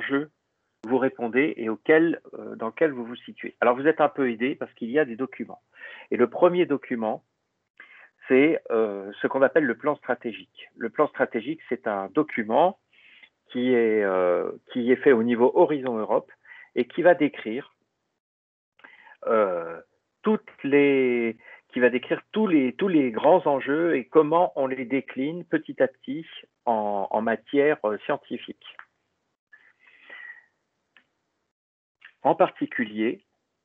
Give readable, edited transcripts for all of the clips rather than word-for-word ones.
enjeux vous répondez et dans lequel vous vous situez. Alors vous êtes un peu aidé parce qu'il y a des documents. Et le premier document, c'est ce qu'on appelle le plan stratégique. Le plan stratégique, c'est un document qui est fait au niveau Horizon Europe et qui va décrire tous les grands enjeux et comment on les décline petit à petit en matière scientifique. En particulier,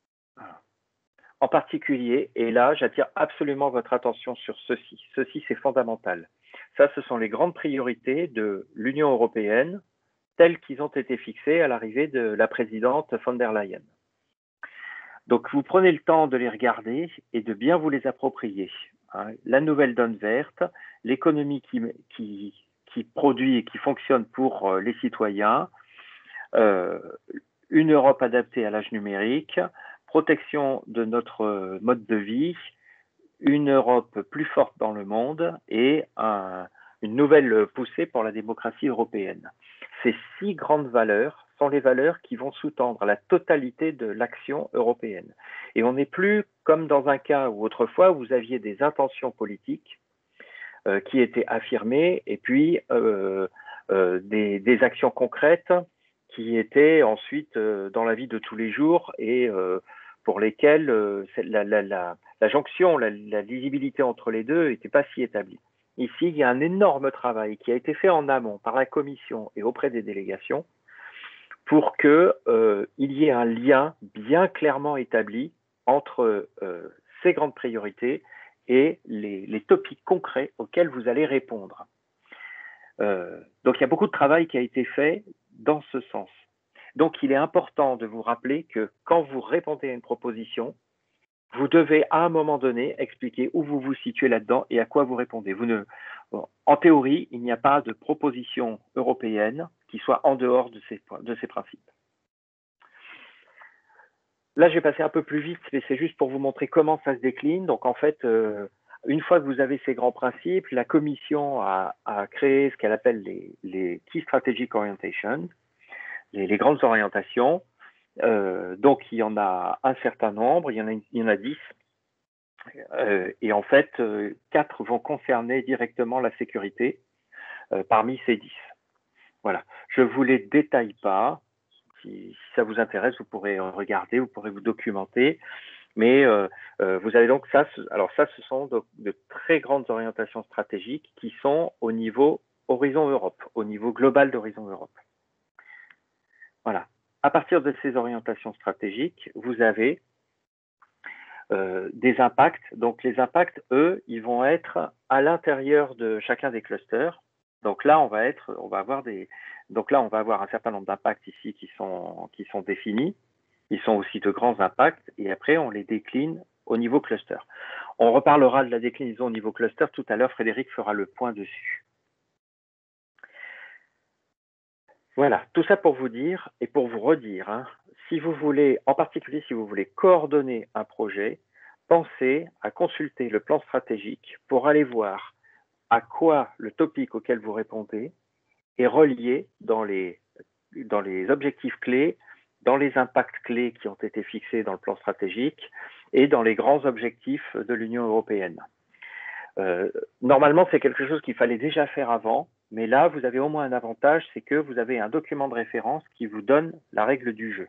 et là, j'attire absolument votre attention sur ceci. Ceci, c'est fondamental. Ça, ce sont les grandes priorités de l'Union européenne telles qu'ils ont été fixées à l'arrivée de la présidente von der Leyen. Donc, vous prenez le temps de les regarder et de bien vous les approprier. La nouvelle donne verte, l'économie qui produit et qui fonctionne pour les citoyens, une Europe adaptée à l'âge numérique, protection de notre mode de vie, une Europe plus forte dans le monde et une nouvelle poussée pour la démocratie européenne. Ces 6 grandes valeurs sont les valeurs qui vont sous-tendre la totalité de l'action européenne. Et on n'est plus comme dans un cas où autrefois vous aviez des intentions politiques qui étaient affirmées et puis des actions concrètes qui étaient ensuite dans la vie de tous les jours et pour lesquelles la jonction, la lisibilité entre les deux n'était pas si établie. Ici, il y a un énorme travail qui a été fait en amont par la Commission et auprès des délégations pour qu'il y ait un lien bien clairement établi entre ces grandes priorités et les topics concrets auxquels vous allez répondre. Donc, il y a beaucoup de travail qui a été fait dans ce sens. Donc, il est important de vous rappeler que quand vous répondez à une proposition, vous devez à un moment donné expliquer où vous vous situez là-dedans et à quoi vous répondez. En théorie, il n'y a pas de proposition européenne qui soit en dehors de ces principes. Là, je vais passer un peu plus vite, mais c'est juste pour vous montrer comment ça se décline. Donc, en fait, une fois que vous avez ces grands principes, la Commission a créé ce qu'elle appelle les Key Strategic Orientations, les grandes orientations. Donc, il y en a un certain nombre, il y en a 10. Et en fait, 4 vont concerner directement la sécurité parmi ces 10. Voilà. Je ne vous les détaille pas. Si ça vous intéresse, vous pourrez regarder, vous pourrez vous documenter. Mais vous avez donc ça. Alors ça, ce sont de très grandes orientations stratégiques qui sont au niveau Horizon Europe, au niveau global d'Horizon Europe. Voilà. À partir de ces orientations stratégiques, vous avez des impacts. Donc les impacts, eux, ils vont être à l'intérieur de chacun des clusters. Donc là, on va avoir un certain nombre d'impacts ici qui sont définis. Ils sont aussi de grands impacts et après, on les décline au niveau cluster. On reparlera de la déclinaison au niveau cluster tout à l'heure. Frédéric fera le point dessus. Voilà, tout ça pour vous dire et pour vous redire, si vous voulez, en particulier si vous voulez coordonner un projet, pensez à consulter le plan stratégique pour aller voir à quoi le topic auquel vous répondez est relié dans les objectifs clés, dans les impacts clés qui ont été fixés dans le plan stratégique et dans les grands objectifs de l'Union européenne. Normalement, c'est quelque chose qu'il fallait déjà faire avant, mais là, vous avez au moins un avantage, c'est que vous avez un document de référence qui vous donne la règle du jeu.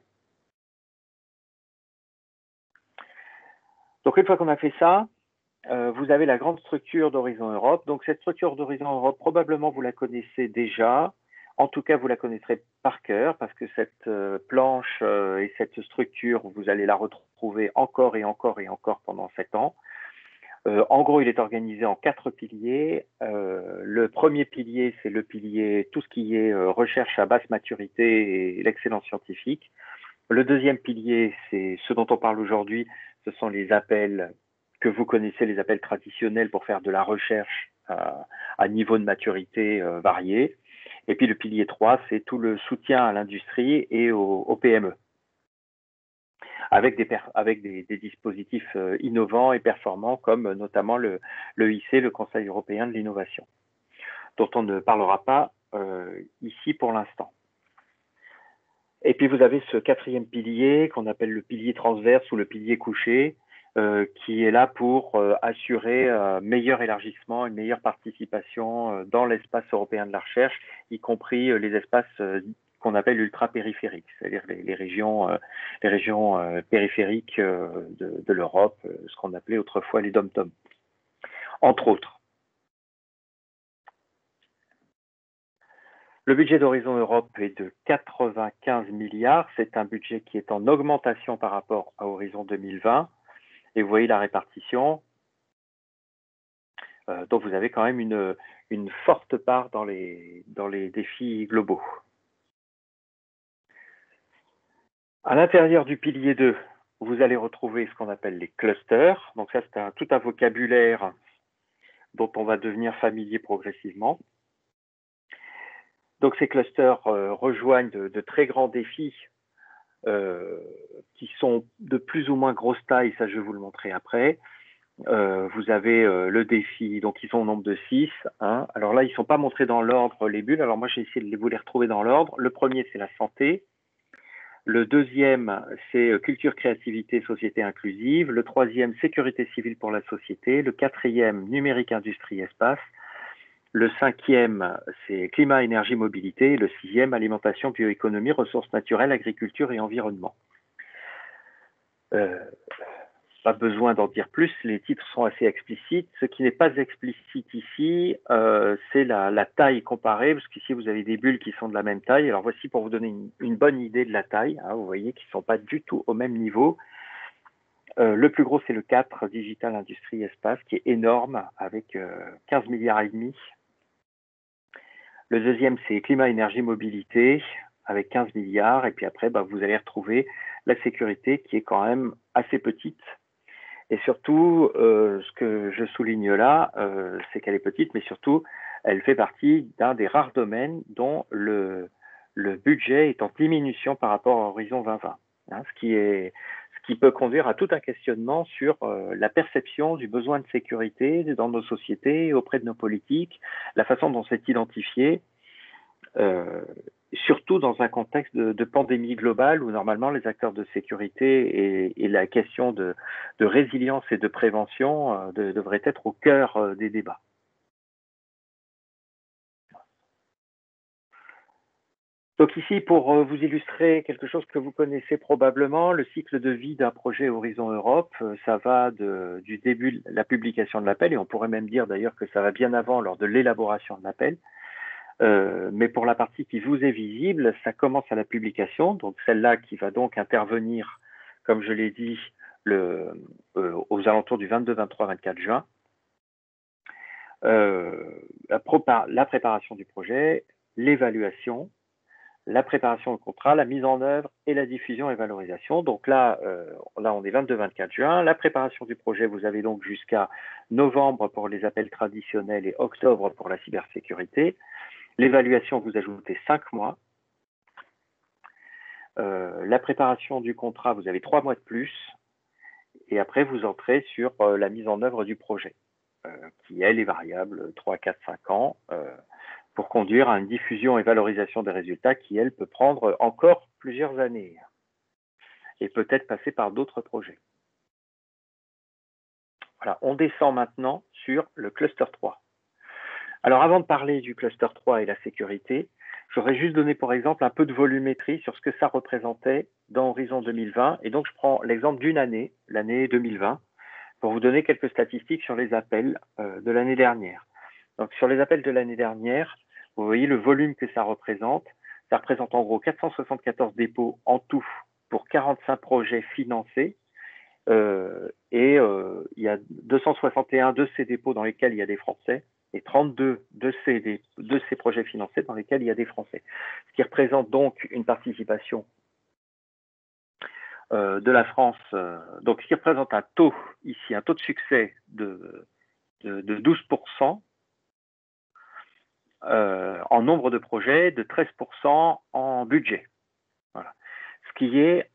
Donc, une fois qu'on a fait ça, vous avez la grande structure d'Horizon Europe. Donc, cette structure d'Horizon Europe, probablement, vous la connaissez déjà. En tout cas, vous la connaîtrez par cœur parce que cette planche et cette structure, vous allez la retrouver encore et encore et encore pendant 7 ans. En gros, il est organisé en 4 piliers. Le premier pilier, c'est le pilier, tout ce qui est recherche à basse maturité et l'excellence scientifique. Le deuxième pilier, c'est ce dont on parle aujourd'hui, ce sont les appels que vous connaissez, les appels traditionnels pour faire de la recherche à niveau de maturité varié. Et puis le pilier 3, c'est tout le soutien à l'industrie et aux PME. Avec des dispositifs innovants et performants comme notamment le EIC, le Conseil européen de l'innovation, dont on ne parlera pas ici pour l'instant. Et puis vous avez ce quatrième pilier qu'on appelle le pilier transverse ou le pilier couché, qui est là pour assurer un meilleur élargissement, une meilleure participation dans l'espace européen de la recherche, y compris les espaces qu'on appelle ultra-périphériques, c'est-à-dire les régions périphériques de l'Europe, ce qu'on appelait autrefois les dom-toms, entre autres. Le budget d'Horizon Europe est de 95 milliards. C'est un budget qui est en augmentation par rapport à Horizon 2020. Et vous voyez la répartition. Donc vous avez quand même une forte part dans les défis globaux. À l'intérieur du pilier 2, vous allez retrouver ce qu'on appelle les clusters. Donc ça, c'est tout un vocabulaire dont on va devenir familier progressivement. Donc ces clusters rejoignent de très grands défis qui sont de plus ou moins grosse taille, ça je vais vous le montrer après. Vous avez le défi, donc ils sont au nombre de 6. Hein. Alors là, ils ne sont pas montrés dans l'ordre, les bulles. Alors moi, j'ai essayé de vous les retrouver dans l'ordre. Le premier, c'est la santé. Le deuxième, c'est culture, créativité, société inclusive. Le troisième, sécurité civile pour la société. Le quatrième, numérique, industrie, espace. Le cinquième, c'est climat, énergie, mobilité. Le sixième, alimentation, bioéconomie, ressources naturelles, agriculture et environnement. Pas besoin d'en dire plus, les titres sont assez explicites. Ce qui n'est pas explicite ici, c'est la taille comparée, parce qu'ici vous avez des bulles qui sont de la même taille. Alors voici pour vous donner une bonne idée de la taille. Hein, vous voyez qu'ils ne sont pas du tout au même niveau. Le plus gros, c'est le 4, Digital, Industrie, Espace, qui est énorme, avec 15 milliards et demi. Le deuxième, c'est Climat, Énergie, Mobilité, avec 15 milliards. Et puis après, vous allez retrouver la sécurité, qui est quand même assez petite. Et surtout, ce que je souligne là, c'est qu'elle est petite, mais surtout, elle fait partie d'un des rares domaines dont le budget est en diminution par rapport à Horizon 2020. Hein, ce qui peut conduire à tout un questionnement sur la perception du besoin de sécurité dans nos sociétés, auprès de nos politiques, la façon dont c'est identifié, surtout dans un contexte de pandémie globale où normalement les acteurs de sécurité et la question de résilience et de prévention devraient être au cœur des débats. Donc ici, pour vous illustrer quelque chose que vous connaissez probablement, le cycle de vie d'un projet Horizon Europe, ça va du début de la publication de l'appel, et on pourrait même dire d'ailleurs que ça va bien avant lors de l'élaboration de l'appel. Mais pour la partie qui vous est visible, ça commence à la publication, donc celle-là qui va donc intervenir, comme je l'ai dit, aux alentours du 22, 23, 24 juin. La préparation du projet, l'évaluation, la préparation du contrat, la mise en œuvre et la diffusion et valorisation. Donc là on est 22-24 juin. La préparation du projet, vous avez donc jusqu'à novembre pour les appels traditionnels et octobre pour la cybersécurité. L'évaluation, vous ajoutez 5 mois. La préparation du contrat, vous avez 3 mois de plus. Et après, vous entrez sur la mise en œuvre du projet, qui, elle, est variable 3, 4, 5 ans, pour conduire à une diffusion et valorisation des résultats qui, elle, peut prendre encore plusieurs années et peut-être passer par d'autres projets. Voilà, on descend maintenant sur le cluster 3. Alors, avant de parler du cluster 3 et la sécurité, j'aurais juste donné pour exemple un peu de volumétrie sur ce que ça représentait dans Horizon 2020. Et donc, je prends l'exemple d'une année, l'année 2020, pour vous donner quelques statistiques sur les appels de l'année dernière. Donc, sur les appels de l'année dernière, vous voyez le volume que ça représente. Ça représente en gros 474 dépôts en tout pour 45 projets financés. Il y a 261 de ces dépôts dans lesquels il y a des Français et 32 de ces projets financés dans lesquels il y a des Français. Ce qui représente donc une participation de la France, donc ce qui représente un taux ici, un taux de succès de 12%, en nombre de projets, de 13% en budget. Voilà. Ce qui est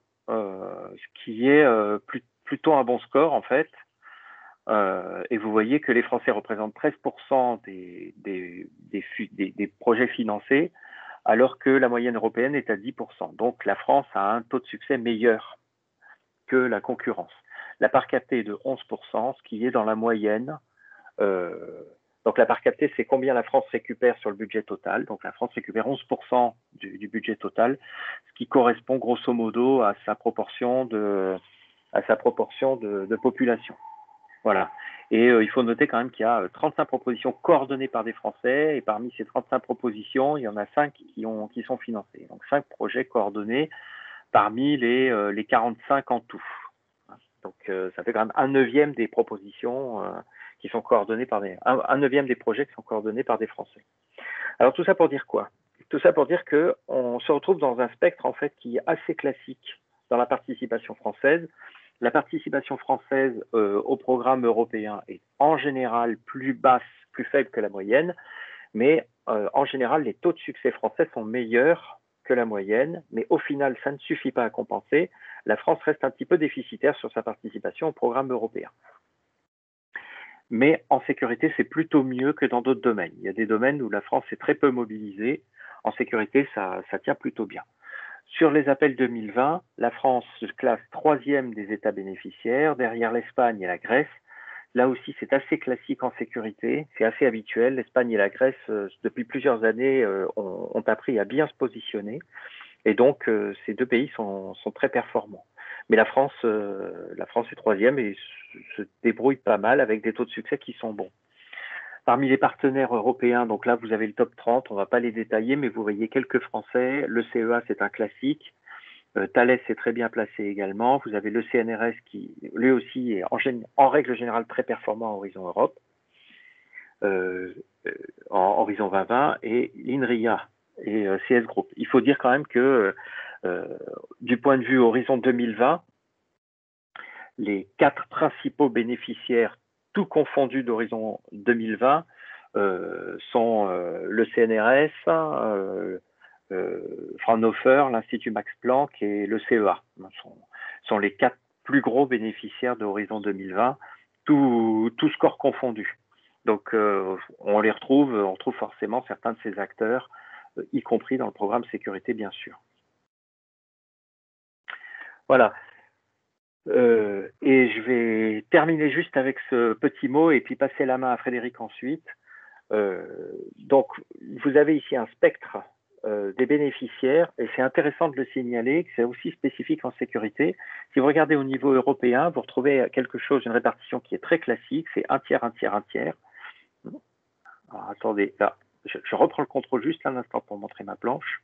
plutôt un bon score en fait. Et vous voyez que les Français représentent 13% des projets financés, alors que la moyenne européenne est à 10%. Donc la France a un taux de succès meilleur que la concurrence. La part captée est de 11%, ce qui est dans la moyenne. Donc la part captée, c'est combien la France récupère sur le budget total. Donc la France récupère 11% du budget total, ce qui correspond grosso modo à sa proportion de population. Voilà. Et il faut noter quand même qu'il y a 35 propositions coordonnées par des Français, et parmi ces 35 propositions, il y en a 5 qui sont financées. Donc 5 projets coordonnés parmi les 45 en tout. Donc ça fait quand même un neuvième des propositions qui sont coordonnées par un neuvième des projets qui sont coordonnés par des Français. Alors tout ça pour dire quoi? Tout ça pour dire qu'on se retrouve dans un spectre en fait qui est assez classique dans la participation française. La participation française au programme européen est en général plus basse, plus faible que la moyenne, mais en général, les taux de succès français sont meilleurs que la moyenne, mais au final, ça ne suffit pas à compenser. La France reste un petit peu déficitaire sur sa participation au programme européen. Mais en sécurité, c'est plutôt mieux que dans d'autres domaines. Il y a des domaines où la France est très peu mobilisée. En sécurité, ça tient plutôt bien. Sur les appels 2020, la France se classe 3e des États bénéficiaires, derrière l'Espagne et la Grèce. Là aussi, c'est assez classique en sécurité, c'est assez habituel. L'Espagne et la Grèce, depuis plusieurs années, ont appris à bien se positionner. Et donc, ces deux pays sont très performants. Mais la France est 3e et se débrouille pas mal avec des taux de succès qui sont bons. Parmi les partenaires européens, donc là, vous avez le top 30, on ne va pas les détailler, mais vous voyez quelques Français. Le CEA, c'est un classique. Thales est très bien placé également. Vous avez le CNRS qui, lui aussi, est en règle générale très performant en Horizon Europe, en Horizon 2020, et l'INRIA et CS Group. Il faut dire quand même que du point de vue Horizon 2020, les 4 principaux bénéficiaires, tout confondus d'Horizon 2020, sont le CNRS, Fraunhofer, l'Institut Max Planck et le CEA. Sont les 4 plus gros bénéficiaires de Horizon 2020, tout score confondu. Donc on retrouve forcément certains de ces acteurs, y compris dans le programme sécurité, bien sûr. Voilà. Et je vais terminer juste avec ce petit mot et puis passer la main à Frédéric ensuite. Donc, vous avez ici un spectre des bénéficiaires, et c'est intéressant de le signaler, que c'est aussi spécifique en sécurité. Si vous regardez au niveau européen, vous retrouvez quelque chose, une répartition qui est très classique, c'est un tiers, un tiers, un tiers. Alors, attendez, là, je reprends le contrôle juste un instant pour montrer ma planche.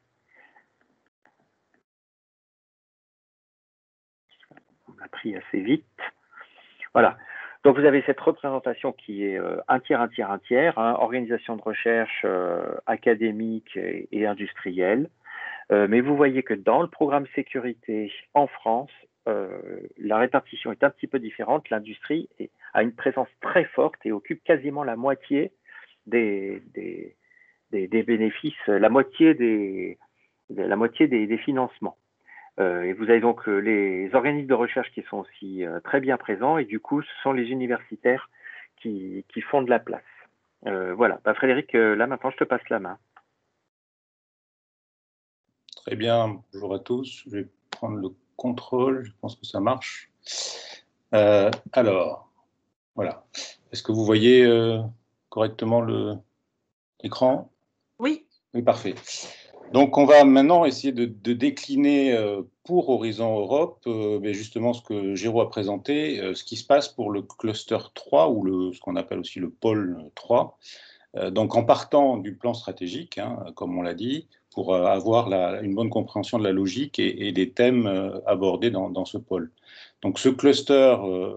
On l'a pris assez vite. Voilà. Donc vous avez cette représentation qui est un tiers, un tiers, un tiers, hein, organisation de recherche académique et industrielle. Mais vous voyez que dans le programme sécurité en France, la répartition est un petit peu différente. L'industrie a une présence très forte et occupe quasiment la moitié des bénéfices, la moitié des financements. Et vous avez donc les organismes de recherche qui sont aussi très bien présents, et du coup, ce sont les universitaires qui font de la place. Voilà. Bah, Frédéric, là maintenant, je te passe la main. Très bien, bonjour à tous. Je vais prendre le contrôle, je pense que ça marche. Alors, voilà. Est-ce que vous voyez correctement l'écran? Oui. Oui, parfait. Donc, on va maintenant essayer de décliner pour Horizon Europe justement ce que Géraud a présenté, ce qui se passe pour le cluster 3 ou ce qu'on appelle aussi le pôle 3. Donc, en partant du plan stratégique, hein, comme on l'a dit, pour avoir une bonne compréhension de la logique et des thèmes abordés dans ce pôle. Donc, ce cluster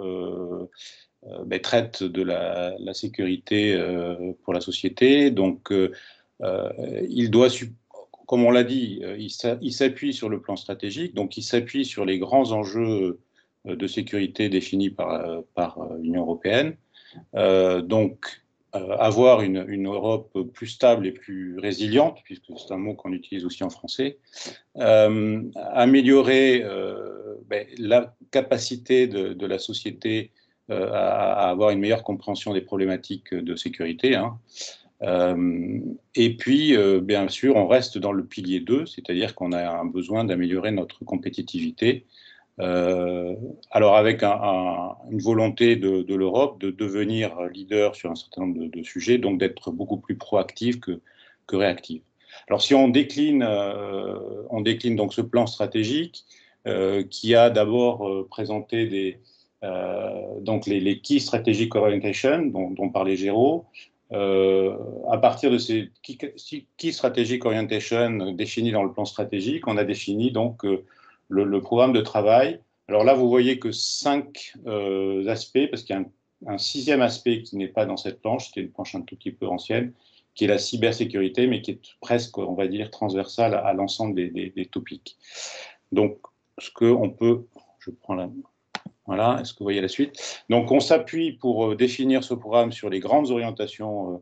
traite de la sécurité pour la société. Donc, il doit, comme on l'a dit, il s'appuie sur le plan stratégique, donc il s'appuie sur les grands enjeux de sécurité définis par l'Union européenne. Donc, avoir une Europe plus stable et plus résiliente, puisque c'est un mot qu'on utilise aussi en français, améliorer la capacité de la société à avoir une meilleure compréhension des problématiques de sécurité, hein, Et puis, bien sûr, on reste dans le pilier 2, c'est-à-dire qu'on a un besoin d'améliorer notre compétitivité. Alors avec une volonté de l'Europe de devenir leader sur un certain nombre de sujets, donc d'être beaucoup plus proactive que réactive. Alors si on décline donc ce plan stratégique qui a d'abord présenté donc les Key Strategic Orientation dont parlait Géraud. À partir de ces Key Strategic Orientation définis dans le plan stratégique, on a défini donc le programme de travail. Alors là, vous voyez que 5 aspects, parce qu'il y a un 6e aspect qui n'est pas dans cette planche, c'était une planche un tout petit peu ancienne, qui est la cybersécurité, mais qui est presque, on va dire, transversale à l'ensemble des topics. Donc, ce qu'on peut... Je prends la... Voilà, est-ce que vous voyez la suite? Donc, on s'appuie pour définir ce programme sur les grandes orientations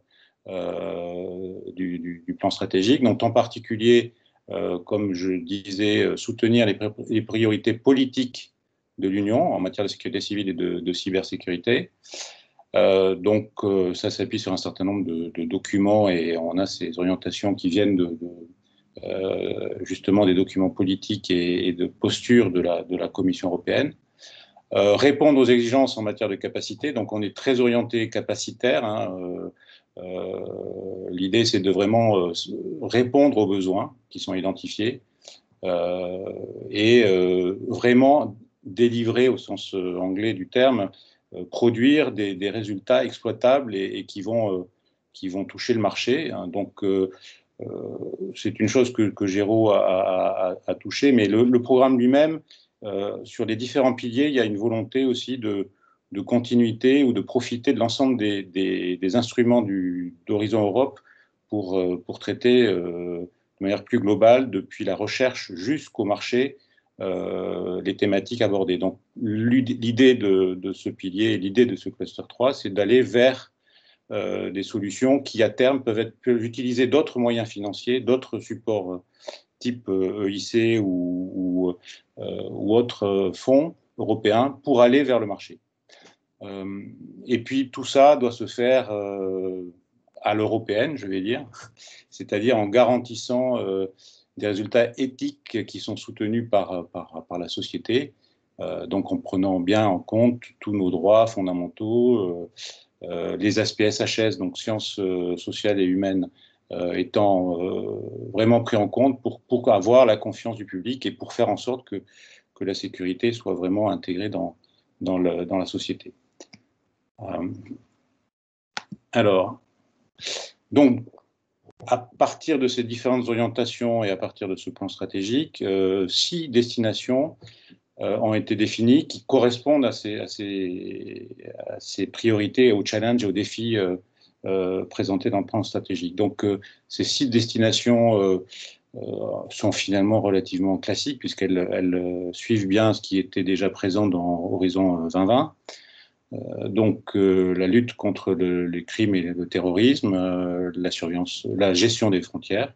du plan stratégique, donc en particulier, comme je disais, soutenir les priorités politiques de l'Union en matière de sécurité civile et de cybersécurité. Donc, ça s'appuie sur un certain nombre de documents et on a ces orientations qui viennent justement des documents politiques et de posture de la Commission européenne. Répondre aux exigences en matière de capacité, donc on est très orienté capacitaire. L'idée, c'est de vraiment répondre aux besoins qui sont identifiés et vraiment délivrer, au sens anglais du terme, produire des résultats exploitables et qui vont toucher le marché. Donc, c'est une chose que Géraud a touché, mais le programme lui-même, sur les différents piliers, il y a une volonté aussi de continuité ou de profiter de l'ensemble des instruments d'Horizon Europe pour traiter de manière plus globale, depuis la recherche jusqu'au marché, les thématiques abordées. Donc, l'idée de ce pilier, l'idée de ce cluster 3, c'est d'aller vers des solutions qui, à terme, peuvent utiliser d'autres moyens financiers, d'autres supports type EIC ou autres fonds européens pour aller vers le marché. Et puis, tout ça doit se faire à l'européenne, je vais dire, c'est-à-dire en garantissant des résultats éthiques qui sont soutenus par la société, donc en prenant bien en compte tous nos droits fondamentaux, les aspects SHS, donc sciences sociales et humaines, étant vraiment pris en compte pour avoir la confiance du public et pour faire en sorte que la sécurité soit vraiment intégrée dans la société. Alors, donc, à partir de ces différentes orientations et à partir de ce plan stratégique, 6 destinations ont été définies qui correspondent à ces priorités, aux challenges et aux défis présentés dans le plan stratégique. Donc, ces 6 destinations sont finalement relativement classiques puisqu'elles suivent bien ce qui était déjà présent dans Horizon 2020. Donc, la lutte contre les crimes et le terrorisme, la gestion des frontières,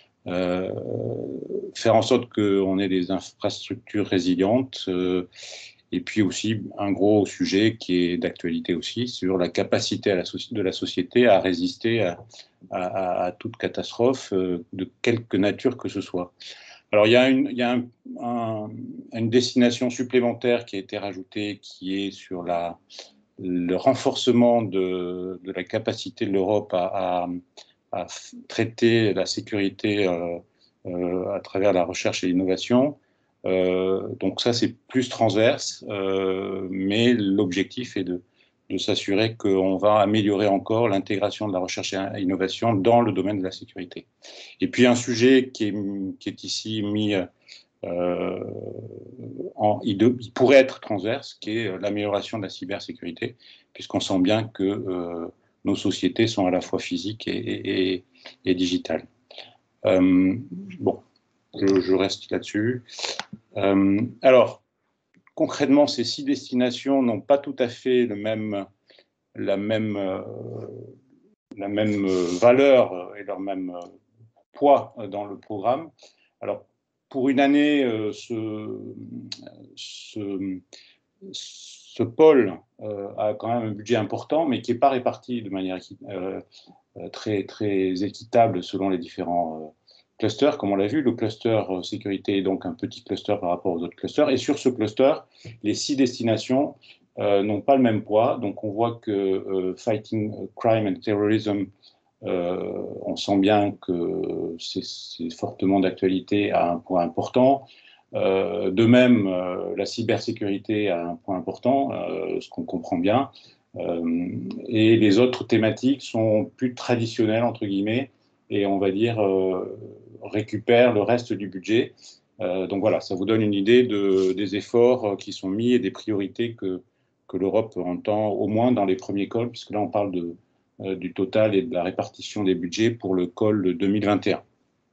faire en sorte qu'on ait des infrastructures résilientes, et puis aussi un gros sujet qui est d'actualité aussi sur la capacité de la société à résister à toute catastrophe de quelque nature que ce soit. Alors, il y a une destination supplémentaire qui a été rajoutée, qui est sur le renforcement de la capacité de l'Europe à traiter la sécurité à travers la recherche et l'innovation. Donc ça, c'est plus transverse, mais l'objectif est de s'assurer qu'on va améliorer encore l'intégration de la recherche et l'innovation dans le domaine de la sécurité. Et puis un sujet qui est ici mis, il pourrait être transverse, qui est l'amélioration de la cybersécurité, puisqu'on sent bien que nos sociétés sont à la fois physiques et digitales. Bon, je reste là-dessus. Alors, concrètement, ces 6 destinations n'ont pas tout à fait la même valeur et leur même poids dans le programme. Alors, pour une année, ce pôle a quand même un budget important, mais qui n'est pas réparti de manière très, très équitable selon les différents clusters. Comme on l'a vu, le cluster sécurité est donc un petit cluster par rapport aux autres clusters. Et sur ce cluster, les 6 destinations n'ont pas le même poids. Donc on voit que Fighting Crime and Terrorism, on sent bien que c'est fortement d'actualité à un point important. De même, la cybersécurité a un point important, ce qu'on comprend bien. Et les autres thématiques sont plus traditionnelles, entre guillemets, et on va dire récupèrent le reste du budget. Donc voilà, ça vous donne une idée des efforts qui sont mis et des priorités que l'Europe entend, au moins dans les premiers calls, puisque là on parle du total et de la répartition des budgets pour le call de 2021.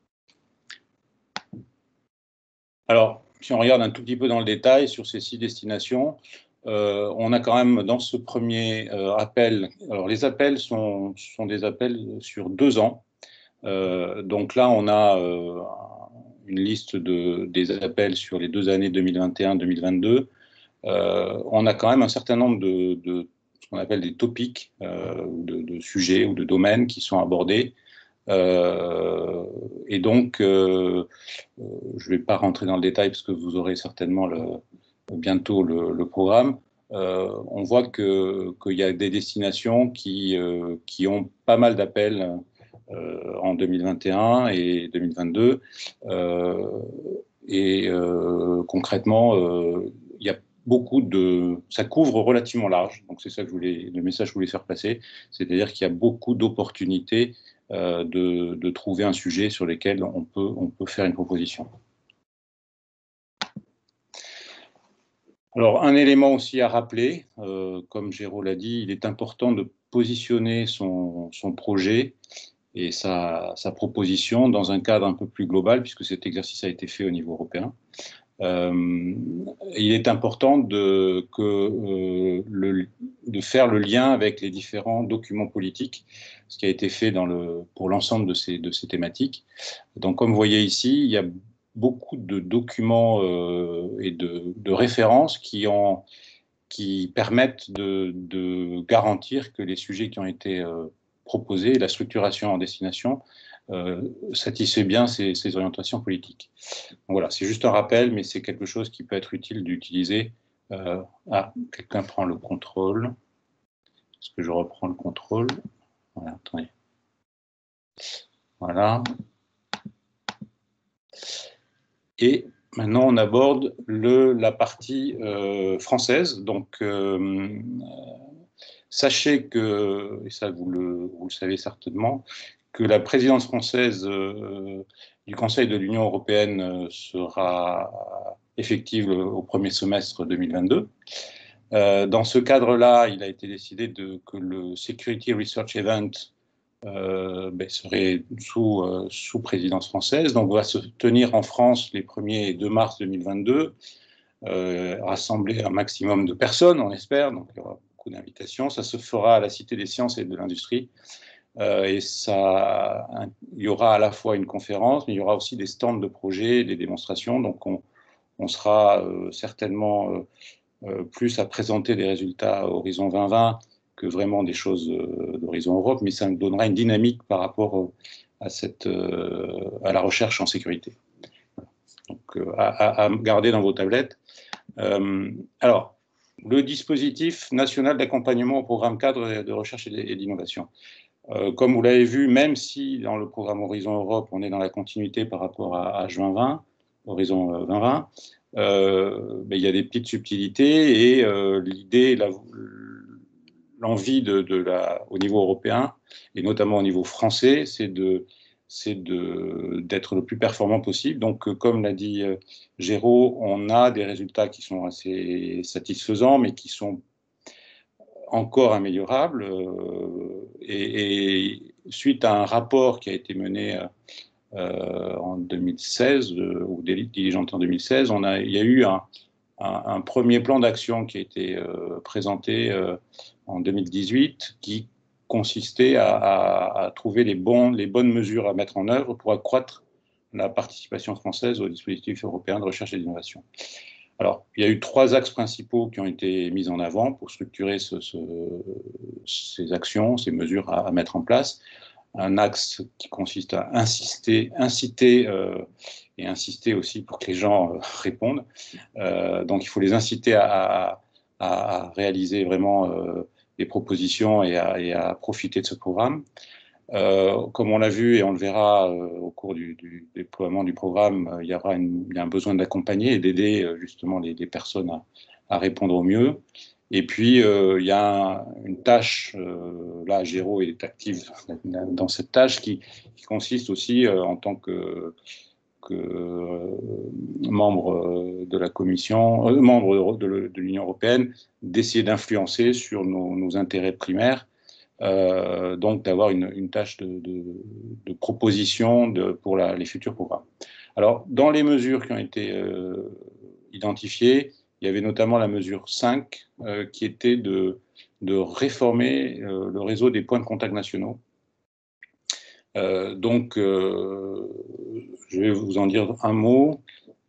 Alors, si on regarde un tout petit peu dans le détail sur ces 6 destinations, on a quand même dans ce premier appel, alors les appels sont des appels sur 2 ans. Donc là, on a une liste des appels sur les 2 années 2021-2022. On a quand même un certain nombre de ce qu'on appelle des topics, de sujets ou de domaines qui sont abordés. Et donc, je ne vais pas rentrer dans le détail parce que vous aurez certainement bientôt le programme. On voit qu'il y a des destinations qui ont pas mal d'appels en 2021 et 2022. Concrètement, il y a ça couvre relativement large. Donc c'est ça le message que je voulais faire passer, c'est-à-dire qu'il y a beaucoup d'opportunités de trouver un sujet sur lequel on peut faire une proposition. Alors, un élément aussi à rappeler, comme Géraud l'a dit, il est important de positionner son projet et sa proposition dans un cadre un peu plus global, puisque cet exercice a été fait au niveau européen. Il est important de faire le lien avec les différents documents politiques, ce qui a été fait pour l'ensemble de ces thématiques. Donc, comme vous voyez ici, il y a beaucoup de documents et de références qui permettent de garantir que les sujets qui ont été proposés, la structuration en destination, satisfait bien ces orientations politiques. Donc voilà, c'est juste un rappel, mais c'est quelque chose qui peut être utile d'utiliser. Quelqu'un prend le contrôle. Est-ce que je reprends le contrôle? Voilà, attendez. Voilà. Et maintenant, on aborde la partie française. Donc, sachez que, et ça vous le savez certainement, que la présidence française du Conseil de l'Union européenne sera effective au premier semestre 2022. Dans ce cadre-là, il a été décidé que le Security Research Event serait sous présidence française. Donc, va se tenir en France les 1er et 2 mars 2022, rassembler un maximum de personnes, on espère. Donc, il y aura beaucoup d'invitations. Ça se fera à la Cité des Sciences et de l'Industrie. Il y aura à la fois une conférence, mais il y aura aussi des stands de projets, des démonstrations. Donc, on sera certainement plus à présenter des résultats Horizon 2020 que vraiment des choses d'Horizon Europe, mais ça nous donnera une dynamique par rapport à la recherche en sécurité. Donc, à garder dans vos tablettes. Alors, le dispositif national d'accompagnement au programme cadre de recherche et d'innovation. Comme vous l'avez vu, même si dans le programme Horizon Europe, on est dans la continuité par rapport à Horizon 2020, il y a des petites subtilités et l'idée, l'envie au niveau européen, et notamment au niveau français, c'est d'être le plus performant possible. Donc, comme l'a dit Géraud, on a des résultats qui sont assez satisfaisants, mais qui sont encore améliorables. Et suite à un rapport qui a été mené en 2016, ou diligenté en 2016, il y a eu un premier plan d'action qui a été présenté en 2018, qui consistait à trouver les bonnes mesures à mettre en œuvre pour accroître la participation française au dispositif européen de recherche et d'innovation. Alors, il y a eu 3 axes principaux qui ont été mis en avant pour structurer ces actions, ces mesures à mettre en place. un axe qui consiste à inciter et insister aussi pour que les gens répondent. Donc il faut les inciter à réaliser vraiment des propositions et à profiter de ce programme. Comme on l'a vu et on le verra au cours du déploiement du programme, il y a un besoin d'accompagner et d'aider justement les personnes à répondre au mieux. Et puis, il y a une tâche, là, Géraud est actif dans cette tâche qui consiste aussi en tant que membre de la Commission, membre de l'Union européenne, d'essayer d'influencer sur nos intérêts primaires. Donc d'avoir une tâche de proposition pour les futurs programmes. Alors, dans les mesures qui ont été identifiées, il y avait notamment la mesure 5 qui était de réformer le réseau des points de contact nationaux. Donc, je vais vous en dire un mot.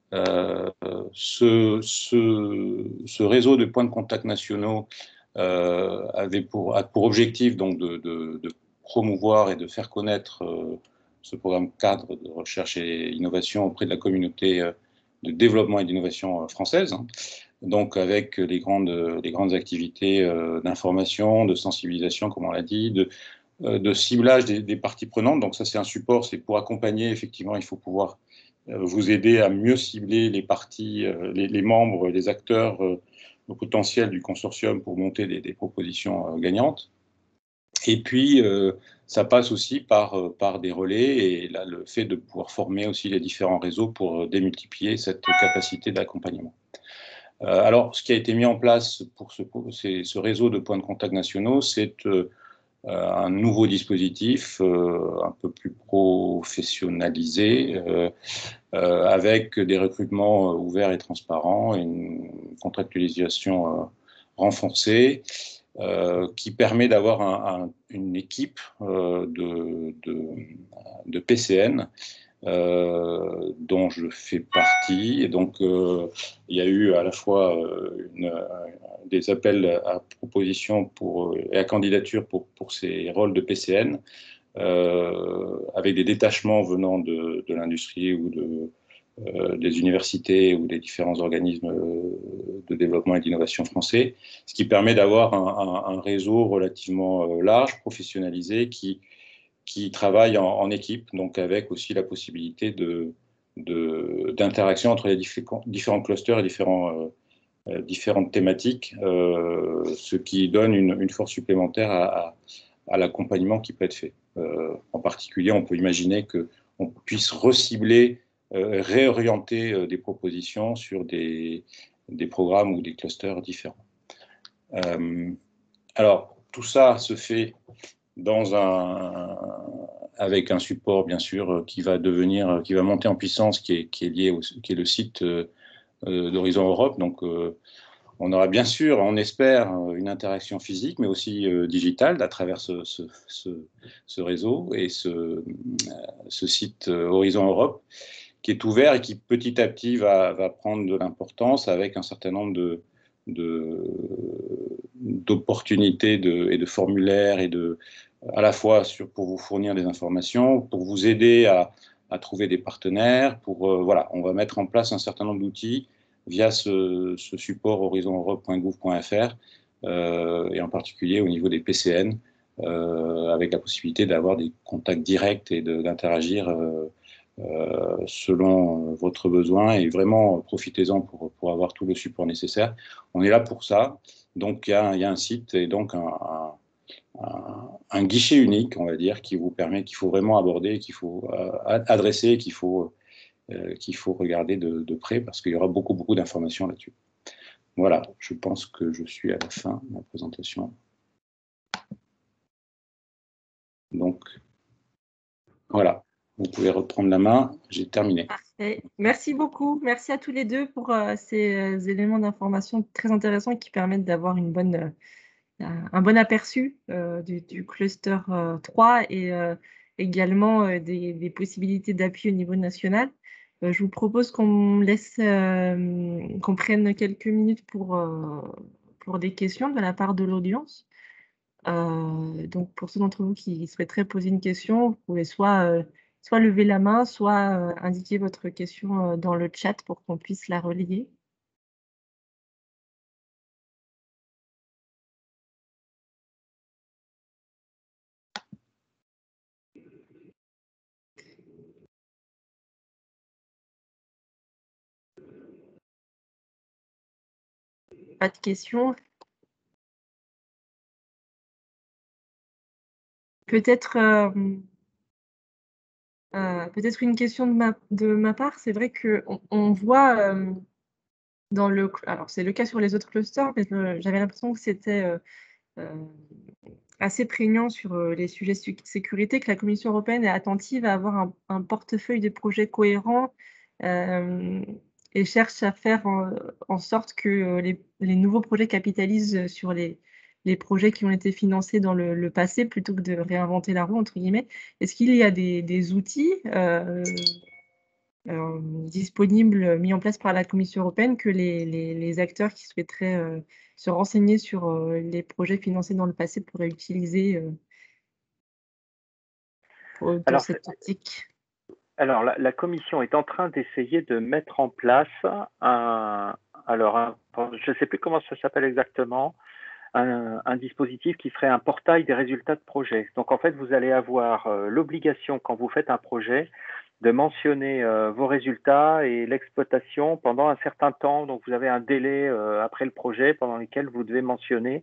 Ce réseau de points de contact nationaux avait pour objectif donc de promouvoir et de faire connaître ce programme cadre de recherche et innovation auprès de la communauté de développement et d'innovation française, hein. Donc avec les grandes activités d'information, de sensibilisation, comme on l'a dit, de ciblage des parties prenantes. Donc ça, c'est un support, c'est pour accompagner. Effectivement, il faut pouvoir vous aider à mieux cibler les parties, les membres, les acteurs potentiels du consortium pour monter des propositions gagnantes. Et puis, ça passe aussi par des relais et là, le fait de pouvoir former aussi les différents réseaux pour démultiplier cette capacité d'accompagnement. Alors, ce qui a été mis en place pour ce réseau de points de contact nationaux, c'est un nouveau dispositif un peu plus professionnalisé, avec des recrutements ouverts et transparents, et une contractualisation renforcée, qui permet d'avoir une équipe de PCN dont je fais partie. Et donc, il y a eu à la fois des appels à proposition et à candidature pour ces rôles de PCN, avec des détachements venant de l'industrie ou des universités ou des différents organismes de développement et d'innovation français, ce qui permet d'avoir un réseau relativement large, professionnalisé, qui travaille en équipe, donc avec aussi la possibilité d'interaction entre les différents clusters et différentes thématiques, ce qui donne une force supplémentaire à l'accompagnement qui peut être fait. En particulier, on peut imaginer qu'on puisse recibler, réorienter des propositions sur des programmes ou des clusters différents. Alors, tout ça se fait avec un support, bien sûr, qui va monter en puissance, qui est lié qui est le site d'Horizon Europe. Donc, on aura bien sûr, on espère, une interaction physique, mais aussi digitale à travers ce réseau et ce site Horizon Europe, qui est ouvert et qui petit à petit va prendre de l'importance avec un certain nombre d'opportunités et de formulaires à la fois pour vous fournir des informations, pour vous aider à trouver des partenaires, voilà, on va mettre en place un certain nombre d'outils via ce support horizoneurope.gouv.fr et en particulier au niveau des PCN, avec la possibilité d'avoir des contacts directs et d'interagir selon votre besoin, et vraiment profitez-en pour avoir tout le support nécessaire. On est là pour ça. Donc il y a un site et donc un guichet unique, on va dire, qui vous permet, qu'il faut vraiment aborder, qu'il faut adresser, qu'il faut regarder de près, parce qu'il y aura beaucoup d'informations là-dessus. Voilà, je pense que je suis à la fin de ma présentation. Donc, voilà, vous pouvez reprendre la main, j'ai terminé. Parfait. Merci beaucoup, merci à tous les deux pour ces éléments d'information très intéressants qui permettent d'avoir un bon aperçu du cluster 3 et également des possibilités d'appui au niveau national. Je vous propose qu'on prenne quelques minutes pour des questions de la part de l'audience. Donc, pour ceux d'entre vous qui souhaiteraient poser une question, vous pouvez soit lever la main, soit indiquer votre question dans le chat pour qu'on puisse la relayer. Pas de questions. Peut-être une question de ma part. C'est vrai qu'on voit alors c'est le cas sur les autres clusters, mais j'avais l'impression que c'était assez prégnant sur les sujets sécurité, que la Commission européenne est attentive à avoir un portefeuille de projets cohérent et cherche à faire en sorte que les nouveaux projets capitalisent sur les projets qui ont été financés dans le passé plutôt que de réinventer la roue, entre guillemets. Est-ce qu'il y a des outils disponibles, mis en place par la Commission européenne que les acteurs qui souhaiteraient se renseigner sur les projets financés dans le passé pourraient utiliser dans cette optique? Alors, la Commission est en train d'essayer de mettre en place je ne sais plus comment ça s'appelle exactement, un dispositif qui serait un portail des résultats de projet. Donc, en fait, vous allez avoir l'obligation, quand vous faites un projet, de mentionner vos résultats et l'exploitation pendant un certain temps. Donc, vous avez un délai après le projet pendant lequel vous devez mentionner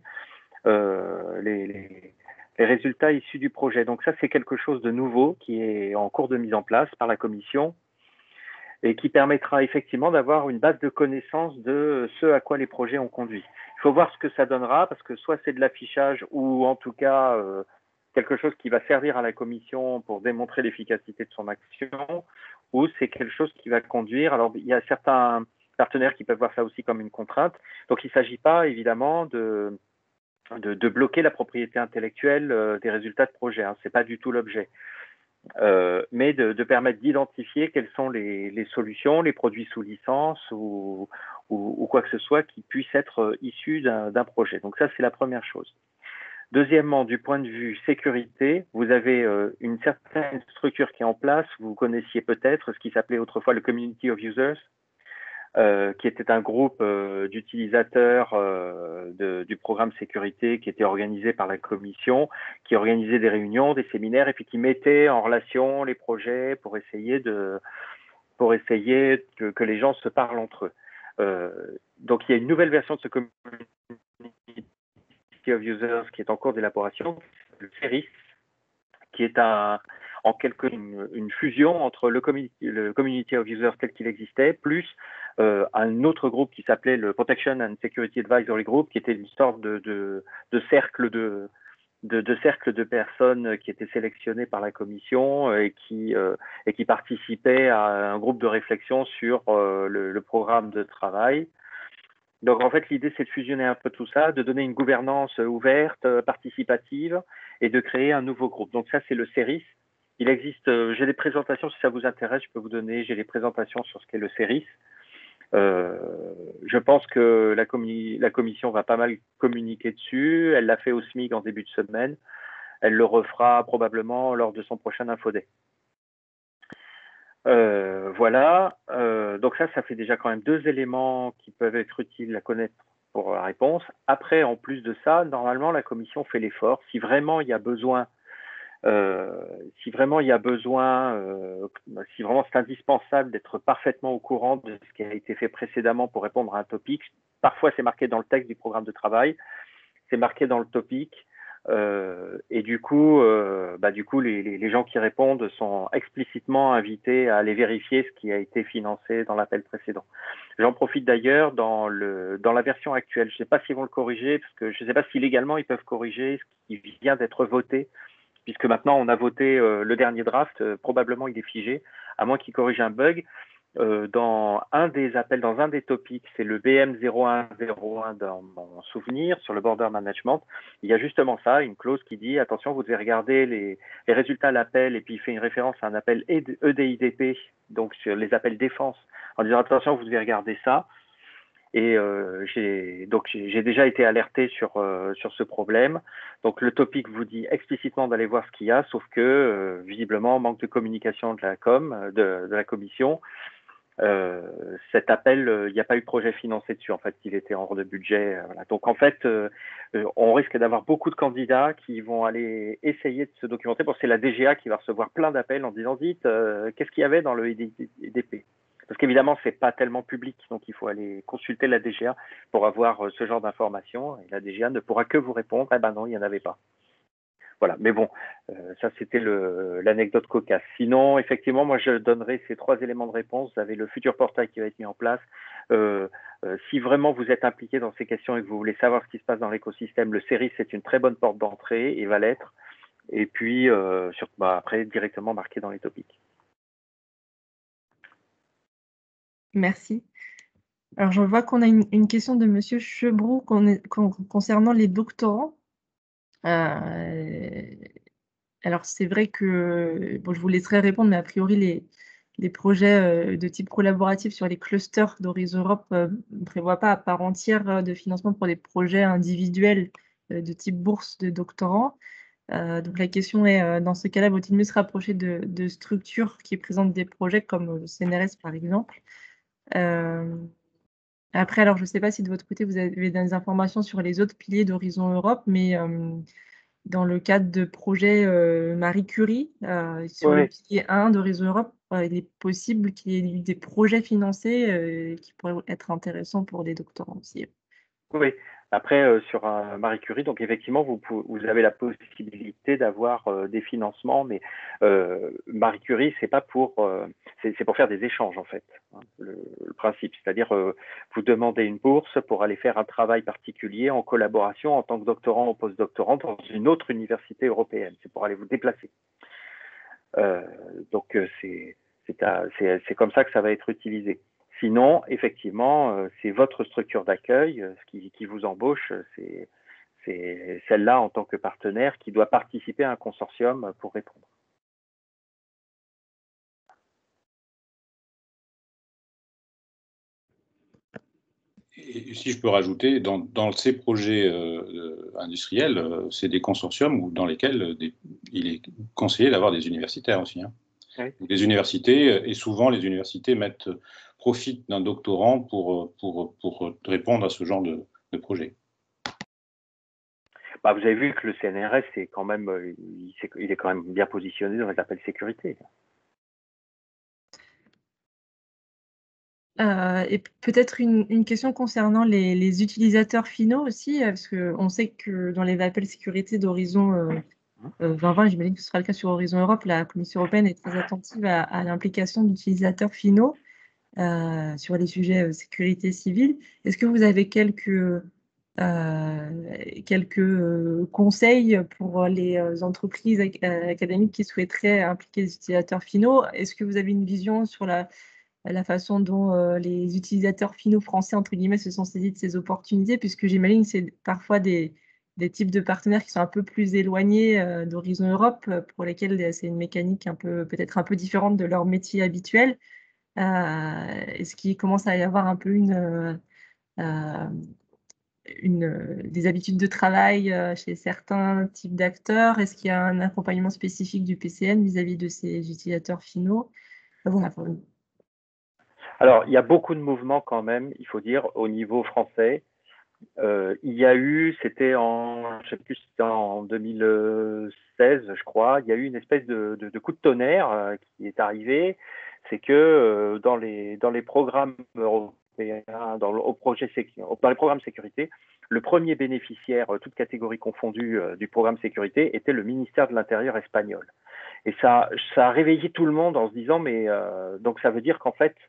les résultats issus du projet. Donc ça, c'est quelque chose de nouveau qui est en cours de mise en place par la Commission et qui permettra effectivement d'avoir une base de connaissances de ce à quoi les projets ont conduit. Il faut voir ce que ça donnera, parce que soit c'est de l'affichage ou en tout cas quelque chose qui va servir à la Commission pour démontrer l'efficacité de son action, ou c'est quelque chose qui va conduire. Alors, il y a certains partenaires qui peuvent voir ça aussi comme une contrainte. Donc, il ne s'agit pas évidemment de bloquer la propriété intellectuelle des résultats de projet. Hein. Ce n'est pas du tout l'objet. Mais de permettre d'identifier quelles sont les solutions, les produits sous licence ou quoi que ce soit qui puisse être issu d'un projet. Donc ça, c'est la première chose. Deuxièmement, du point de vue sécurité, vous avez une certaine structure qui est en place. Vous connaissiez peut-être ce qui s'appelait autrefois le Community of Users, qui était un groupe d'utilisateurs du programme sécurité qui était organisé par la Commission, qui organisait des réunions, des séminaires, et puis qui mettait en relation les projets pour essayer que les gens se parlent entre eux. Donc il y a une nouvelle version de ce Community of Users qui est en cours d'élaboration, le CERIS, qui est une fusion entre le Community of Users tel qu'il existait, plus un autre groupe qui s'appelait le Protection and Security Advisory Group, qui était une sorte de cercle de personnes qui étaient sélectionnées par la Commission et qui participaient à un groupe de réflexion sur le programme de travail. Donc, en fait, l'idée, c'est de fusionner un peu tout ça, de donner une gouvernance ouverte, participative, et de créer un nouveau groupe. Donc, ça, c'est le CERIS. Il existe, j'ai des présentations, si ça vous intéresse, je peux vous donner, j'ai des présentations sur ce qu'est le CERIS. Je pense que la Commission va pas mal communiquer dessus. Elle l'a fait au SMIC en début de semaine. Elle le refera probablement lors de son prochain Infodé. Voilà. Donc ça fait déjà quand même 2 éléments qui peuvent être utiles à connaître pour la réponse. Après, en plus de ça, normalement, la Commission fait l'effort. Si vraiment il y a besoin, si vraiment c'est indispensable d'être parfaitement au courant de ce qui a été fait précédemment pour répondre à un topic, parfois c'est marqué dans le texte du programme de travail, c'est marqué dans le topic. Et du coup, les gens qui répondent sont explicitement invités à aller vérifier ce qui a été financé dans l'appel précédent. J'en profite d'ailleurs dans la version actuelle. Je ne sais pas s'ils vont le corriger, parce que je ne sais pas si légalement ils peuvent corriger ce qui vient d'être voté, puisque maintenant on a voté le dernier draft. Probablement il est figé, à moins qu'ils corrigent un bug. Dans un des appels, dans un des topics, c'est le BM0101 dans mon souvenir, sur le border management. Il y a justement ça, une clause qui dit, attention, vous devez regarder les résultats à l'appel, et puis il fait une référence à un appel EDIDP, donc sur les appels défense, en disant, attention, vous devez regarder ça. Et j'ai déjà été alerté sur ce problème. Donc le topic vous dit explicitement d'aller voir ce qu'il y a, sauf que visiblement manque de communication de la de la commission. Cet appel, il n'y a pas eu de projet financé dessus. En fait, il était hors de budget. Voilà. Donc en fait, on risque d'avoir beaucoup de candidats qui vont aller essayer de se documenter. Bon, c'est la DGA qui va recevoir plein d'appels en disant dites, qu'est-ce qu'il y avait dans le EDP? Parce qu'évidemment, c'est pas tellement public, donc il faut aller consulter la DGA pour avoir ce genre d'informations. Et la DGA ne pourra que vous répondre, eh ben non, il n'y en avait pas. Voilà, mais bon, ça c'était l'anecdote cocasse. Sinon, effectivement, moi je donnerai ces 3 éléments de réponse. Vous avez le futur portail qui va être mis en place. Si vraiment vous êtes impliqué dans ces questions et que vous voulez savoir ce qui se passe dans l'écosystème, le CERIS c'est une très bonne porte d'entrée et va l'être. Et puis, après, directement marqué dans les topics. Merci. Alors, je vois qu'on a une question de Monsieur Chebroux concernant les doctorants. Alors, c'est vrai que, bon, je vous laisserai répondre, mais a priori, les projets de type collaboratif sur les clusters d'Horizon Europe ne prévoient pas à part entière de financement pour des projets individuels de type bourse de doctorants. Donc la question est, dans ce cas-là, vaut-il mieux se rapprocher de structures qui présentent des projets comme le CNRS par exemple? Après, alors je ne sais pas si de votre côté vous avez des informations sur les autres piliers d'Horizon Europe, mais dans le cadre de projets Marie Curie, sur le pilier 1 d'Horizon Europe, il est possible qu'il y ait eu des projets financés qui pourraient être intéressants pour des doctorants aussi. Oui, après, sur un Marie Curie, donc effectivement, vous avez la possibilité d'avoir des financements, mais Marie Curie, c'est pas c'est pour faire des échanges en fait, hein, le principe. C'est-à-dire, vous demandez une bourse pour aller faire un travail particulier en collaboration en tant que doctorant ou postdoctorant dans une autre université européenne. C'est pour aller vous déplacer. Donc c'est comme ça que ça va être utilisé. Sinon, effectivement, c'est votre structure d'accueil qui vous embauche, c'est celle-là en tant que partenaire qui doit participer à un consortium pour répondre. Et si je peux rajouter, dans ces projets industriels, c'est des consortiums dans lesquels il est conseillé d'avoir des universitaires aussi. Hein. Oui. Des universités, et souvent les universités profitent d'un doctorant pour répondre à ce genre de projet. Bah, vous avez vu que le CNRS est quand même, il est quand même bien positionné dans les appels sécurité. Et peut-être une question concernant les utilisateurs finaux aussi, parce qu'on sait que dans les appels sécurité d'Horizon 2020, j'imagine que ce sera le cas sur Horizon Europe, la Commission européenne est très attentive à l'implication d'utilisateurs finaux sur les sujets sécurité civile. Est-ce que vous avez quelques conseils pour les entreprises académiques qui souhaiteraient impliquer les utilisateurs finaux? Est-ce que vous avez une vision sur la façon dont les utilisateurs finaux français, entre guillemets, se sont saisis de ces opportunités, puisque j'imagine que c'est parfois des types de partenaires qui sont un peu plus éloignés d'Horizon Europe, pour lesquels c'est une mécanique peut-être un peu différente de leur métier habituel. Est-ce qu'il commence à y avoir un peu des habitudes de travail chez certains types d'acteurs? Est-ce qu'il y a un accompagnement spécifique du PCN vis-à-vis de ces utilisateurs finaux? Voilà. Alors, il y a beaucoup de mouvements quand même, il faut dire, au niveau français. Il y a eu, c'était je sais plus, c'était en 2016, je crois, il y a eu une espèce de coup de tonnerre qui est arrivé. C'est que dans les programmes européens, dans les programmes sécurité, le premier bénéficiaire, toute catégorie confondue, du programme sécurité était le ministère de l'Intérieur espagnol. Et ça a réveillé tout le monde en se disant, mais donc ça veut dire qu'en fait,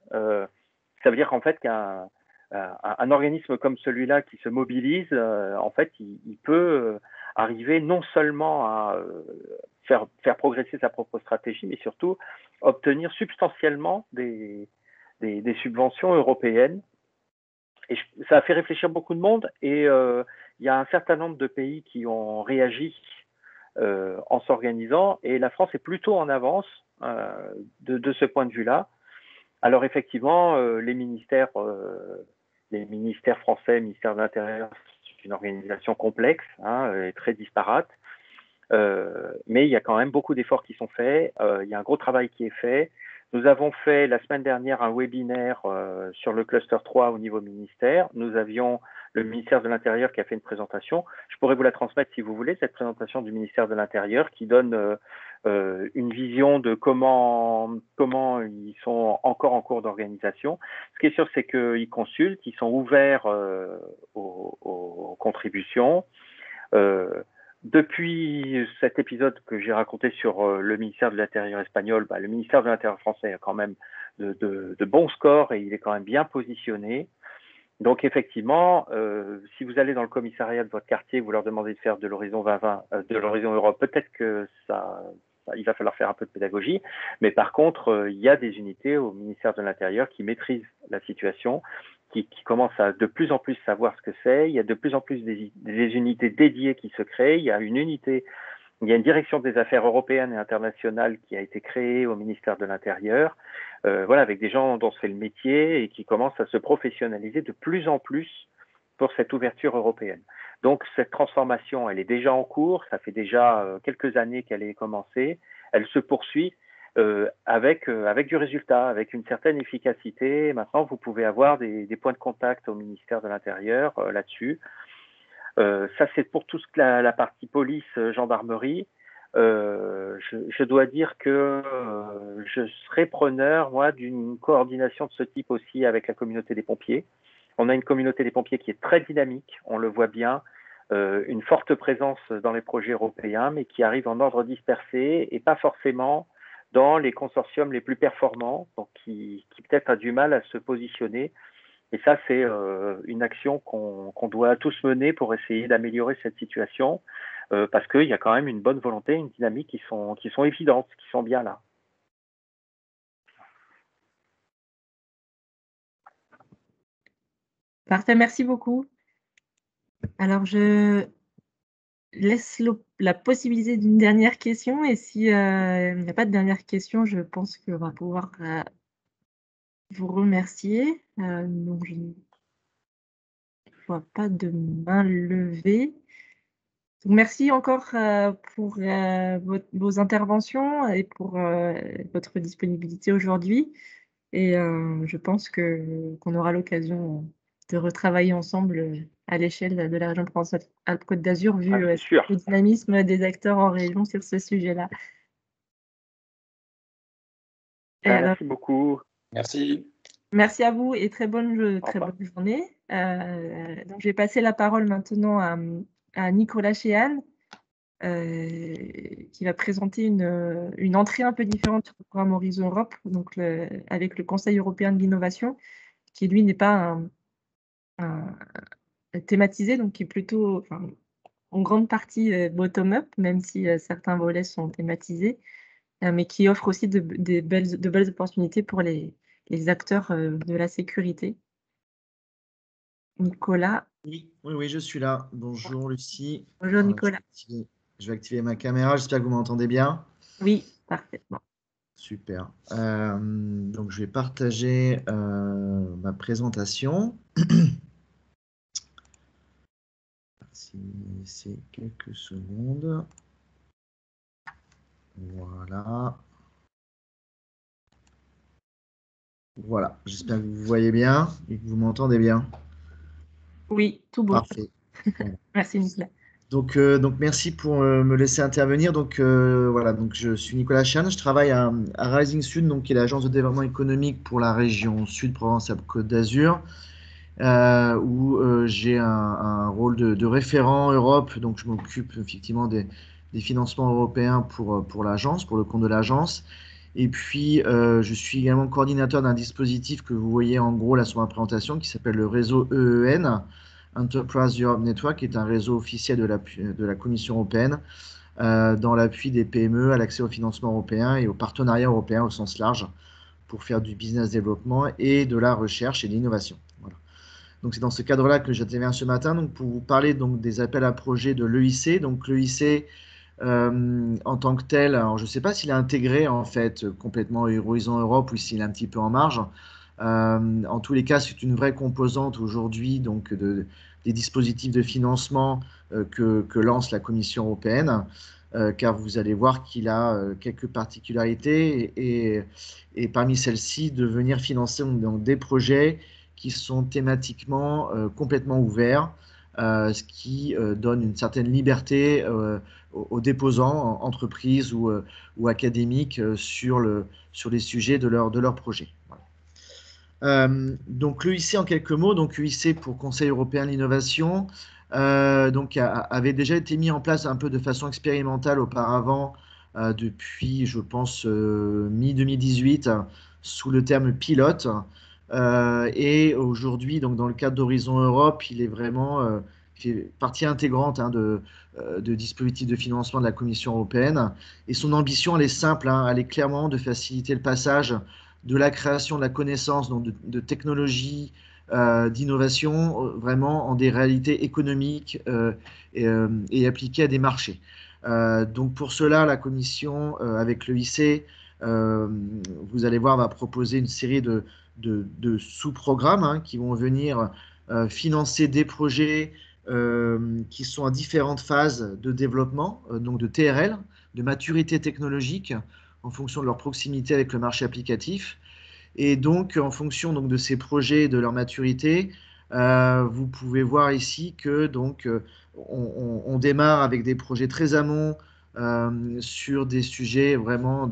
qu'un organisme comme celui-là qui se mobilise, en fait, il peut arriver non seulement à faire progresser sa propre stratégie, mais surtout obtenir substantiellement des subventions européennes. Et ça a fait réfléchir beaucoup de monde. Et il y a un certain nombre de pays qui ont réagi en s'organisant. Et la France est plutôt en avance de ce point de vue-là. Alors effectivement, les ministères les ministères français, ministère de l'Intérieur, c'est une organisation complexe, et très disparate. Mais il y a quand même beaucoup d'efforts qui sont faits. Il y a un gros travail qui est fait. Nous avons fait la semaine dernière un webinaire sur le cluster 3 au niveau ministère. Nous avions le ministère de l'Intérieur qui a fait une présentation. Je pourrais vous la transmettre si vous voulez, cette présentation du ministère de l'Intérieur qui donne une vision de comment ils sont encore en cours d'organisation. Ce qui est sûr, c'est qu'ils consultent, ils sont ouverts aux contributions. Depuis cet épisode que j'ai raconté sur le ministère de l'Intérieur espagnol, le ministère de l'Intérieur français a quand même de bons scores et il est quand même bien positionné. Donc effectivement, si vous allez dans le commissariat de votre quartier, vous leur demandez de faire de l'horizon 2020, de l'horizon Europe, peut-être que il va falloir faire un peu de pédagogie, mais par contre, il y a des unités au ministère de l'Intérieur qui maîtrisent la situation, qui commencent à de plus en plus savoir ce que c'est. Il y a de plus en plus des unités dédiées qui se créent. Il y a une direction des affaires européennes et internationales qui a été créée au ministère de l'Intérieur, avec des gens dont c'est le métier et qui commencent à se professionnaliser de plus en plus pour cette ouverture européenne. Donc cette transformation, elle est déjà en cours, ça fait déjà quelques années qu'elle est commencée, elle se poursuit avec du résultat, avec une certaine efficacité. Maintenant, vous pouvez avoir des points de contact au ministère de l'Intérieur là-dessus. Ça, c'est pour tout ce que la partie police, gendarmerie. Je dois dire que je serais preneur, moi, d'une coordination de ce type aussi avec la communauté des pompiers. On a une communauté des pompiers qui est très dynamique, on le voit bien, une forte présence dans les projets européens, mais qui arrive en ordre dispersé et pas forcément dans les consortiums les plus performants, donc qui peut-être a du mal à se positionner. Et ça, c'est une action qu'on doit tous mener pour essayer d'améliorer cette situation, parce qu'il y a quand même une bonne volonté, une dynamique qui sont évidentes, qui sont bien là. Parfait, merci beaucoup. Alors, je laisse la possibilité d'une dernière question et s'il n'y a pas de dernière question, je pense qu'on va pouvoir vous remercier. Donc, je ne vois pas de main levée. Donc, merci encore pour vos interventions et pour votre disponibilité aujourd'hui. Et je pense qu'on aura l'occasion de retravailler ensemble à l'échelle de la région Provence-Alpes-Côte d'Azur, vu le dynamisme des acteurs en région sur ce sujet-là. Merci beaucoup. Merci. Merci à vous et très bonne journée. Donc, je vais passer la parole maintenant à Nicolas Chéane, qui va présenter une entrée un peu différente sur le programme Horizon Europe, donc avec le Conseil européen de l'innovation, qui lui n'est pas thématisé, donc qui est plutôt en grande partie bottom-up, même si certains volets sont thématisés, mais qui offre aussi de belles opportunités pour les acteurs de la sécurité. Nicolas. Oui, je suis là. Bonjour Lucie. Bonjour Nicolas. Je vais activer ma caméra, j'espère que vous m'entendez bien. Oui, parfaitement. Super. Donc je vais partager ma présentation. C'est quelques secondes. Voilà, j'espère que vous voyez bien et que vous m'entendez bien. Oui, tout bon. Parfait. Merci Nicolas. Donc merci pour me laisser intervenir. Donc je suis Nicolas Chéane, je travaille à Rising Sud, donc qui est l'agence de développement économique pour la région Sud Provence-Alpes-Côte d'Azur, où j'ai un rôle de référent Europe. Donc je m'occupe effectivement des financements européens pour l'agence, pour le compte de l'agence. Et puis je suis également coordinateur d'un dispositif que vous voyez en gros là sur ma présentation, qui s'appelle le réseau EEN. Enterprise Europe Network, qui est un réseau officiel de la Commission européenne dans l'appui des PME à l'accès au financement européen et au partenariat européen au sens large pour faire du business développement et de la recherche et de l'innovation. Voilà. Donc c'est dans ce cadre-là que j'interviens ce matin donc, pour vous parler donc, des appels à projets de l'EIC. Donc l'EIC en tant que tel, alors je ne sais pas s'il est intégré en fait complètement Horizon Europe ou s'il est un petit peu en marge. En tous les cas, c'est une vraie composante aujourd'hui donc des dispositifs de financement que lance la Commission européenne, car vous allez voir qu'il a quelques particularités et parmi celles-ci, de venir financer donc, des projets qui sont thématiquement complètement ouverts, ce qui donne une certaine liberté aux déposants, entreprises ou académiques sur les sujets de leur projet. Voilà. Donc l'EIC en quelques mots, donc EIC pour Conseil européen de l'innovation, donc avait déjà été mis en place un peu de façon expérimentale auparavant, depuis je pense mi-2018 sous le terme pilote, et aujourd'hui donc dans le cadre d'Horizon Europe, il est vraiment fait partie intégrante de dispositifs de financement de la Commission européenne, et son ambition elle est simple, elle est clairement de faciliter le passage de la création de la connaissance, donc de technologies, d'innovation, vraiment en des réalités économiques et appliquées à des marchés. Donc pour cela, la Commission, avec l'EIC, vous allez voir, va proposer une série de sous-programmes qui vont venir financer des projets qui sont à différentes phases de développement, donc de TRL, de maturité technologique, en fonction de leur proximité avec le marché applicatif. Et donc, en fonction donc, de ces projets et de leur maturité, vous pouvez voir ici que donc, on démarre avec des projets très amont sur des sujets vraiment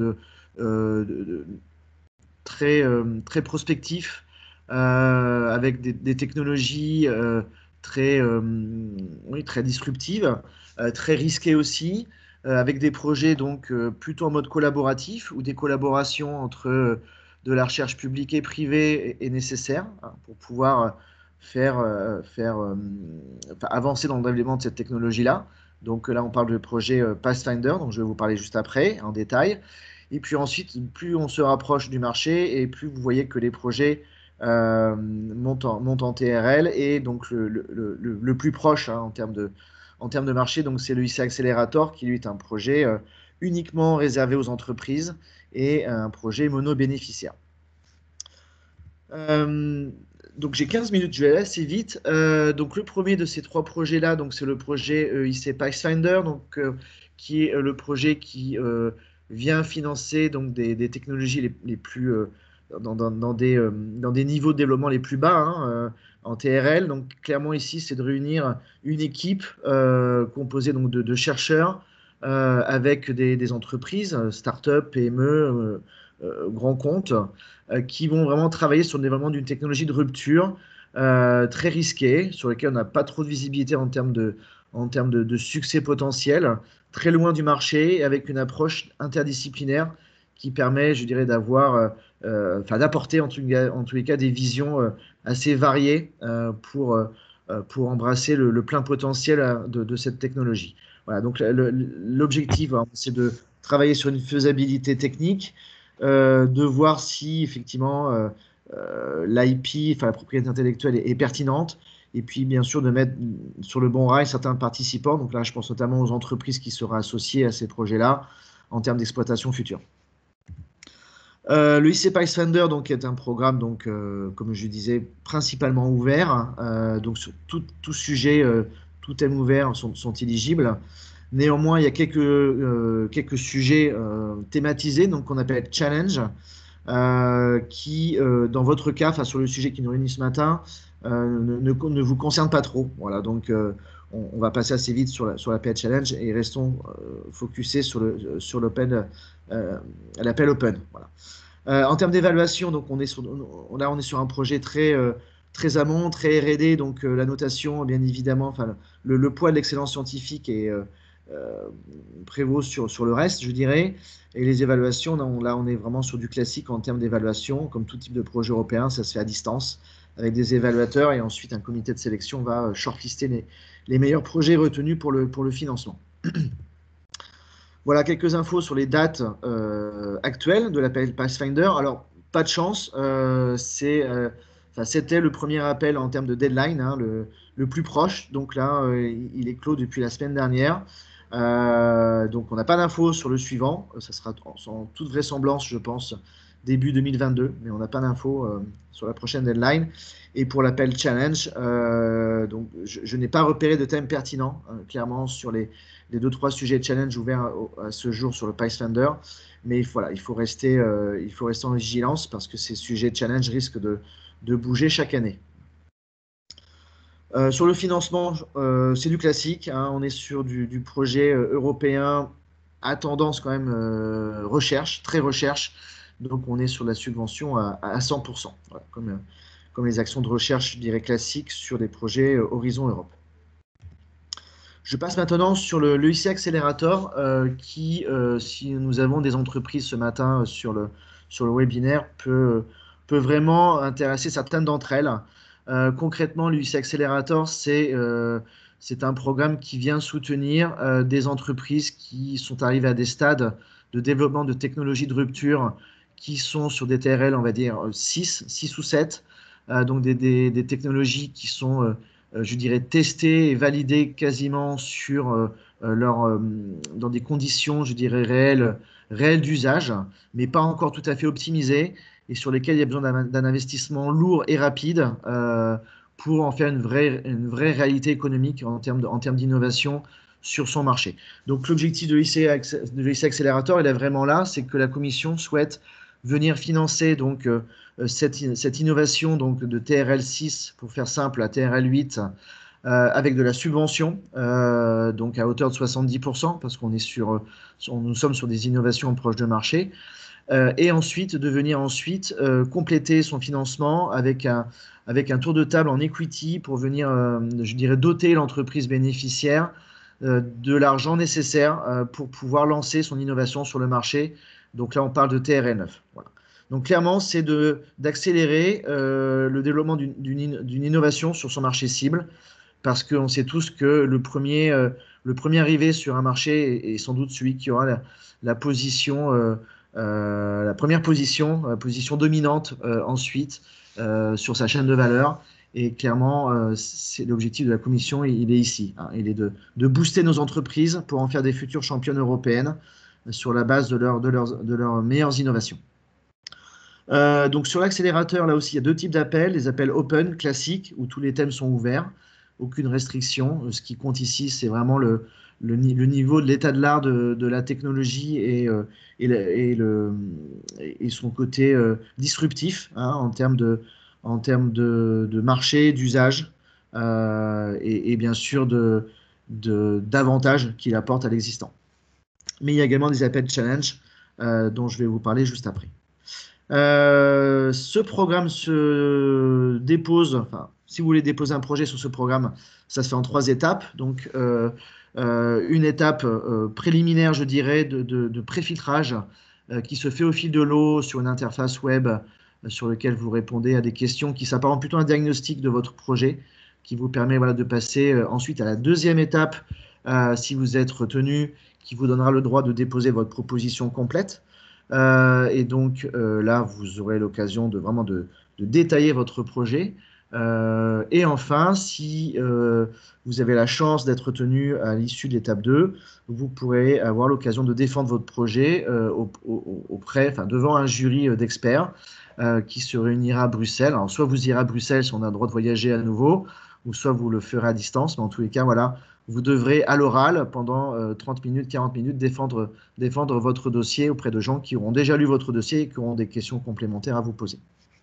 très prospectifs, avec des technologies très disruptives, très risquées aussi, avec des projets donc plutôt en mode collaboratif, où des collaborations entre de la recherche publique et privée est nécessaire pour pouvoir faire avancer dans le développement de cette technologie-là. Donc là, on parle de projet Pathfinder, dont je vais vous parler juste après, en détail. Et puis ensuite, plus on se rapproche du marché et plus vous voyez que les projets montent en TRL, et donc le plus proche en termes de marché, donc c'est le IC Accelerator, qui lui est un projet uniquement réservé aux entreprises et un projet mono-bénéficiaire. Donc j'ai 15 minutes, je vais aller assez vite. Donc le premier de ces trois projets-là, donc c'est le projet IC Pathfinder, donc qui est le projet qui vient financer donc des technologies les plus dans des niveaux de développement les plus bas en TRL. Donc clairement ici, c'est de réunir une équipe composée donc de chercheurs avec des entreprises, start-up, PME, grands comptes, qui vont vraiment travailler sur le développement d'une technologie de rupture très risquée, sur laquelle on n'a pas trop de visibilité en termes de succès potentiel, très loin du marché, avec une approche interdisciplinaire qui permet, je dirais, d'apporter en tous les cas des visions assez variées pour embrasser le plein potentiel de cette technologie. Voilà, donc l'objectif, c'est de travailler sur une faisabilité technique, de voir si effectivement l'IP, la propriété intellectuelle est pertinente, et puis bien sûr de mettre sur le bon rail certains participants. Donc là, je pense notamment aux entreprises qui seront associées à ces projets-là en termes d'exploitation future. Le IC Pathfinder donc, est un programme, donc, comme je disais, principalement ouvert. Donc sur tout sujet, tout thème ouvert sont éligibles. Néanmoins, il y a quelques sujets thématisés, donc qu'on appelle challenge, qui, dans votre cas, sur le sujet qui nous réunit ce matin, ne vous concerne pas trop. Voilà, donc on va passer assez vite sur la PA Challenge et restons focusés sur l'appel open. Voilà. En termes d'évaluation, donc on est sur un projet très amont, très R&D, donc la notation, bien évidemment, le poids de l'excellence scientifique prévaut sur le reste, je dirais. Et les évaluations, là, on est vraiment sur du classique en termes d'évaluation. Comme tout type de projet européen, ça se fait à distance avec des évaluateurs, et ensuite un comité de sélection va shortlister les meilleurs projets retenus pour le financement. Voilà quelques infos sur les dates actuelles de l'appel Pathfinder. Alors, pas de chance, c'était le premier appel en termes de deadline, le plus proche. Donc là, il est clos depuis la semaine dernière. Donc on n'a pas d'infos sur le suivant. Ça sera en toute vraisemblance, je pense, début 2022, mais on n'a pas d'infos sur la prochaine deadline. Et pour l'appel challenge, donc je n'ai pas repéré de thème pertinent, clairement, sur les 2-3 sujets de challenge ouverts à ce jour sur le Pathfinder. Mais voilà, il faut rester en vigilance parce que ces sujets de challenge risquent de bouger chaque année. Sur le financement, c'est du classique, hein, on est sur du projet européen à tendance quand même recherche, très recherche. Donc on est sur la subvention à 100%, voilà, comme les actions de recherche, je dirais classiques, sur des projets Horizon Europe. Je passe maintenant sur le IC Accelerator qui, si nous avons des entreprises ce matin sur le webinaire, peut vraiment intéresser certaines d'entre elles. Concrètement, l'UIC Accelerator, c'est un programme qui vient soutenir des entreprises qui sont arrivées à des stades de développement de technologies de rupture qui sont sur des TRL, on va dire 6 ou 7, donc des technologies qui sont, je dirais, testées et validées quasiment sur dans des conditions, je dirais, réelles d'usage, mais pas encore tout à fait optimisées, et sur lesquels il y a besoin d'un investissement lourd et rapide pour en faire une vraie réalité économique en termes d'innovation sur son marché. Donc l'objectif de l'IC Accelerator, il est vraiment là, c'est que la Commission souhaite venir financer donc, cette innovation donc, de TRL6, pour faire simple, à TRL8, avec de la subvention, donc à hauteur de 70%, parce qu'on est nous sommes sur des innovations proches de marché. Et ensuite de venir compléter son financement avec un tour de table en equity pour venir, je dirais, doter l'entreprise bénéficiaire de l'argent nécessaire pour pouvoir lancer son innovation sur le marché. Donc là, on parle de TRL9. Voilà. Donc clairement, c'est d'accélérer le développement d'une innovation sur son marché cible, parce qu'on sait tous que le premier arrivé sur un marché est sans doute celui qui aura la position la première position dominante ensuite sur sa chaîne de valeur. Et clairement, c'est l'objectif de la Commission, il est ici, hein, il est de booster nos entreprises pour en faire des futures championnes européennes sur la base de leurs meilleures innovations. Donc sur l'accélérateur, là aussi, il y a 2 types d'appels, les appels open, classiques, où tous les thèmes sont ouverts, aucune restriction. Ce qui compte ici, c'est vraiment le niveau de l'état de l'art de la technologie et son côté disruptif, hein, en termes de marché, d'usage, et bien sûr d'avantages qu'il apporte à l'existant. Mais il y a également des appels challenge dont je vais vous parler juste après. Ce programme se dépose, enfin, si vous voulez déposer un projet sur ce programme, ça se fait en 3 étapes. Donc, une étape préliminaire, je dirais, de préfiltrage qui se fait au fil de l'eau sur une interface web sur laquelle vous répondez à des questions qui s'apparentent plutôt à un diagnostic de votre projet, qui vous permet voilà, de passer ensuite à la 2e étape, si vous êtes retenu, qui vous donnera le droit de déposer votre proposition complète. Et donc là, vous aurez l'occasion de vraiment de détailler votre projet. Et enfin, si vous avez la chance d'être retenu à l'issue de l'étape 2, vous pourrez avoir l'occasion de défendre votre projet devant un jury d'experts qui se réunira à Bruxelles. Alors, soit vous irez à Bruxelles si on a le droit de voyager à nouveau, ou soit vous le ferez à distance. Mais en tous les cas, voilà, vous devrez à l'oral, pendant 30 minutes, 40 minutes, défendre votre dossier auprès de gens qui auront déjà lu votre dossier et qui auront des questions complémentaires à vous poser.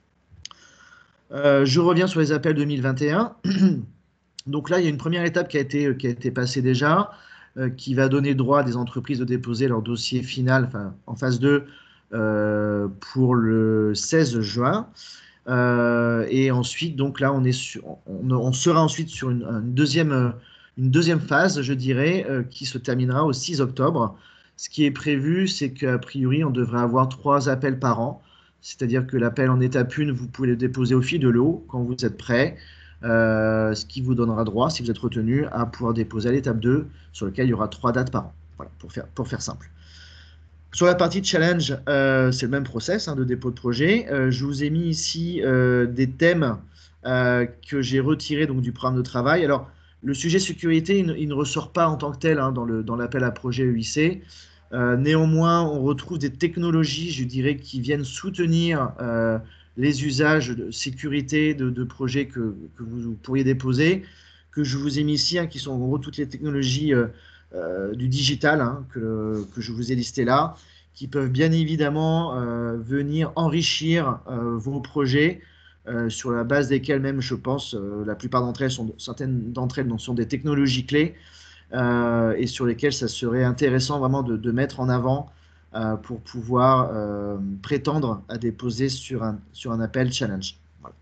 Je reviens sur les appels 2021. Donc là, il y a une première étape qui a été passée déjà, qui va donner droit à des entreprises de déposer leur dossier final, enfin, en phase 2, pour le 16 juin. Et ensuite, donc là, on sera ensuite sur une deuxième phase, je dirais, qui se terminera au 6 octobre. Ce qui est prévu, c'est qu'a priori, on devrait avoir 3 appels par an. C'est-à-dire que l'appel en étape 1, vous pouvez le déposer au fil de l'eau quand vous êtes prêt, ce qui vous donnera droit, si vous êtes retenu, à pouvoir déposer à l'étape 2, sur lequel il y aura 3 dates par an. Voilà, pour faire simple. Sur la partie challenge, c'est le même process de dépôt de projet. Je vous ai mis ici des thèmes que j'ai retirés donc, du programme de travail. Alors, le sujet sécurité, il ne ressort pas en tant que tel dans l'appel à projet EIC. Néanmoins, on retrouve des technologies, je dirais, qui viennent soutenir les usages de sécurité de projets que vous pourriez déposer, que je vous ai mis ici, hein, qui sont en gros toutes les technologies du digital, hein, que je vous ai listé là, qui peuvent bien évidemment venir enrichir vos projets, sur la base desquels même, je pense, la plupart d'entre elles certaines d'entre elles sont des technologies clés, et sur lesquelles ça serait intéressant vraiment de mettre en avant pour pouvoir prétendre à déposer sur un appel challenge. Voilà.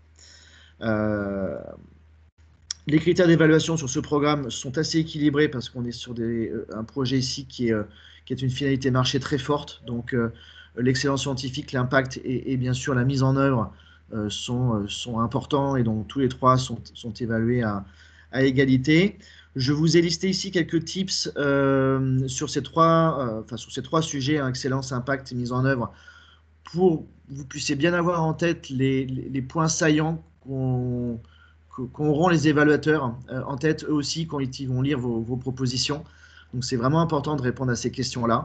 Les critères d'évaluation sur ce programme sont assez équilibrés parce qu'on est sur un projet ici qui est une finalité marché très forte. Donc, l'excellence scientifique, l'impact et bien sûr la mise en œuvre sont importants, et donc tous les trois sont évalués à égalité. Je vous ai listé ici quelques tips sur ces trois sujets, hein, excellence, impact et mise en œuvre, pour que vous puissiez bien avoir en tête les points saillants qu'auront les évaluateurs en tête eux aussi quand ils vont lire vos propositions. Donc c'est vraiment important de répondre à ces questions-là.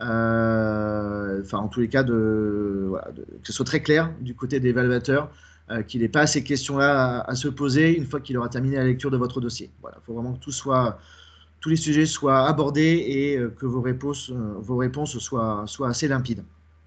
En tous les cas, que ce soit très clair du côté des évaluateurs, qu'il n'ait pas ces questions-là à se poser une fois qu'il aura terminé la lecture de votre dossier. Voilà, il faut vraiment que tous les sujets soient abordés et que vos réponses soient assez limpides.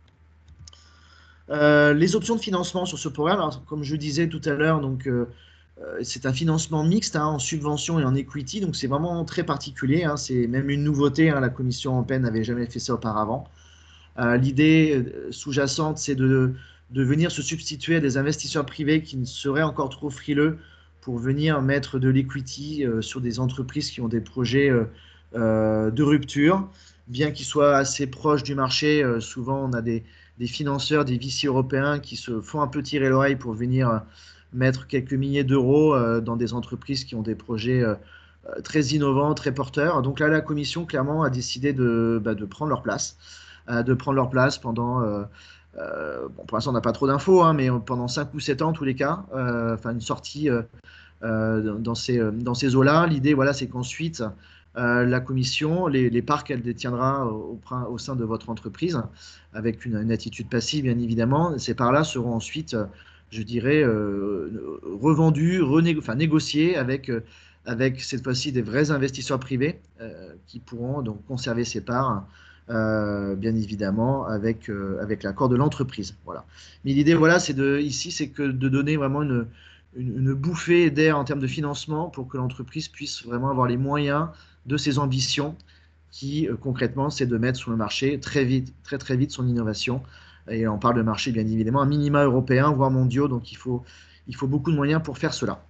Les options de financement sur ce programme, alors, comme je disais tout à l'heure, c'est un financement mixte, hein, en subvention et en equity, donc c'est vraiment très particulier, hein, c'est même une nouveauté, hein, la Commission européenne n'avait jamais fait ça auparavant. L'idée sous-jacente, c'est de venir se substituer à des investisseurs privés qui ne seraient encore trop frileux pour venir mettre de l'equity sur des entreprises qui ont des projets de rupture, bien qu'ils soient assez proches du marché. Souvent, on a des financeurs, des VC européens qui se font un peu tirer l'oreille pour venir mettre quelques milliers d'euros dans des entreprises qui ont des projets très innovants, très porteurs. Donc là, la Commission, clairement, a décidé de prendre leur place. Pendant, pour l'instant, on n'a pas trop d'infos, hein, mais pendant 5 ou 7 ans, en tous les cas, une sortie dans ces eaux-là. L'idée, voilà, c'est qu'ensuite, la Commission, les parts qu'elle détiendra au sein de votre entreprise, avec une attitude passive, bien évidemment, ces parts-là seront ensuite, je dirais, revendues, négociées avec cette fois-ci des vrais investisseurs privés qui pourront donc conserver ces parts, bien évidemment, avec l'accord de l'entreprise. Voilà. Mais l'idée, voilà, c'est de donner vraiment une bouffée d'air en termes de financement pour que l'entreprise puisse vraiment avoir les moyens de ses ambitions, qui concrètement, c'est de mettre sur le marché très vite, très très vite son innovation. Et on parle de marché, bien évidemment, un minima européen, voire mondiaux, donc il faut beaucoup de moyens pour faire cela.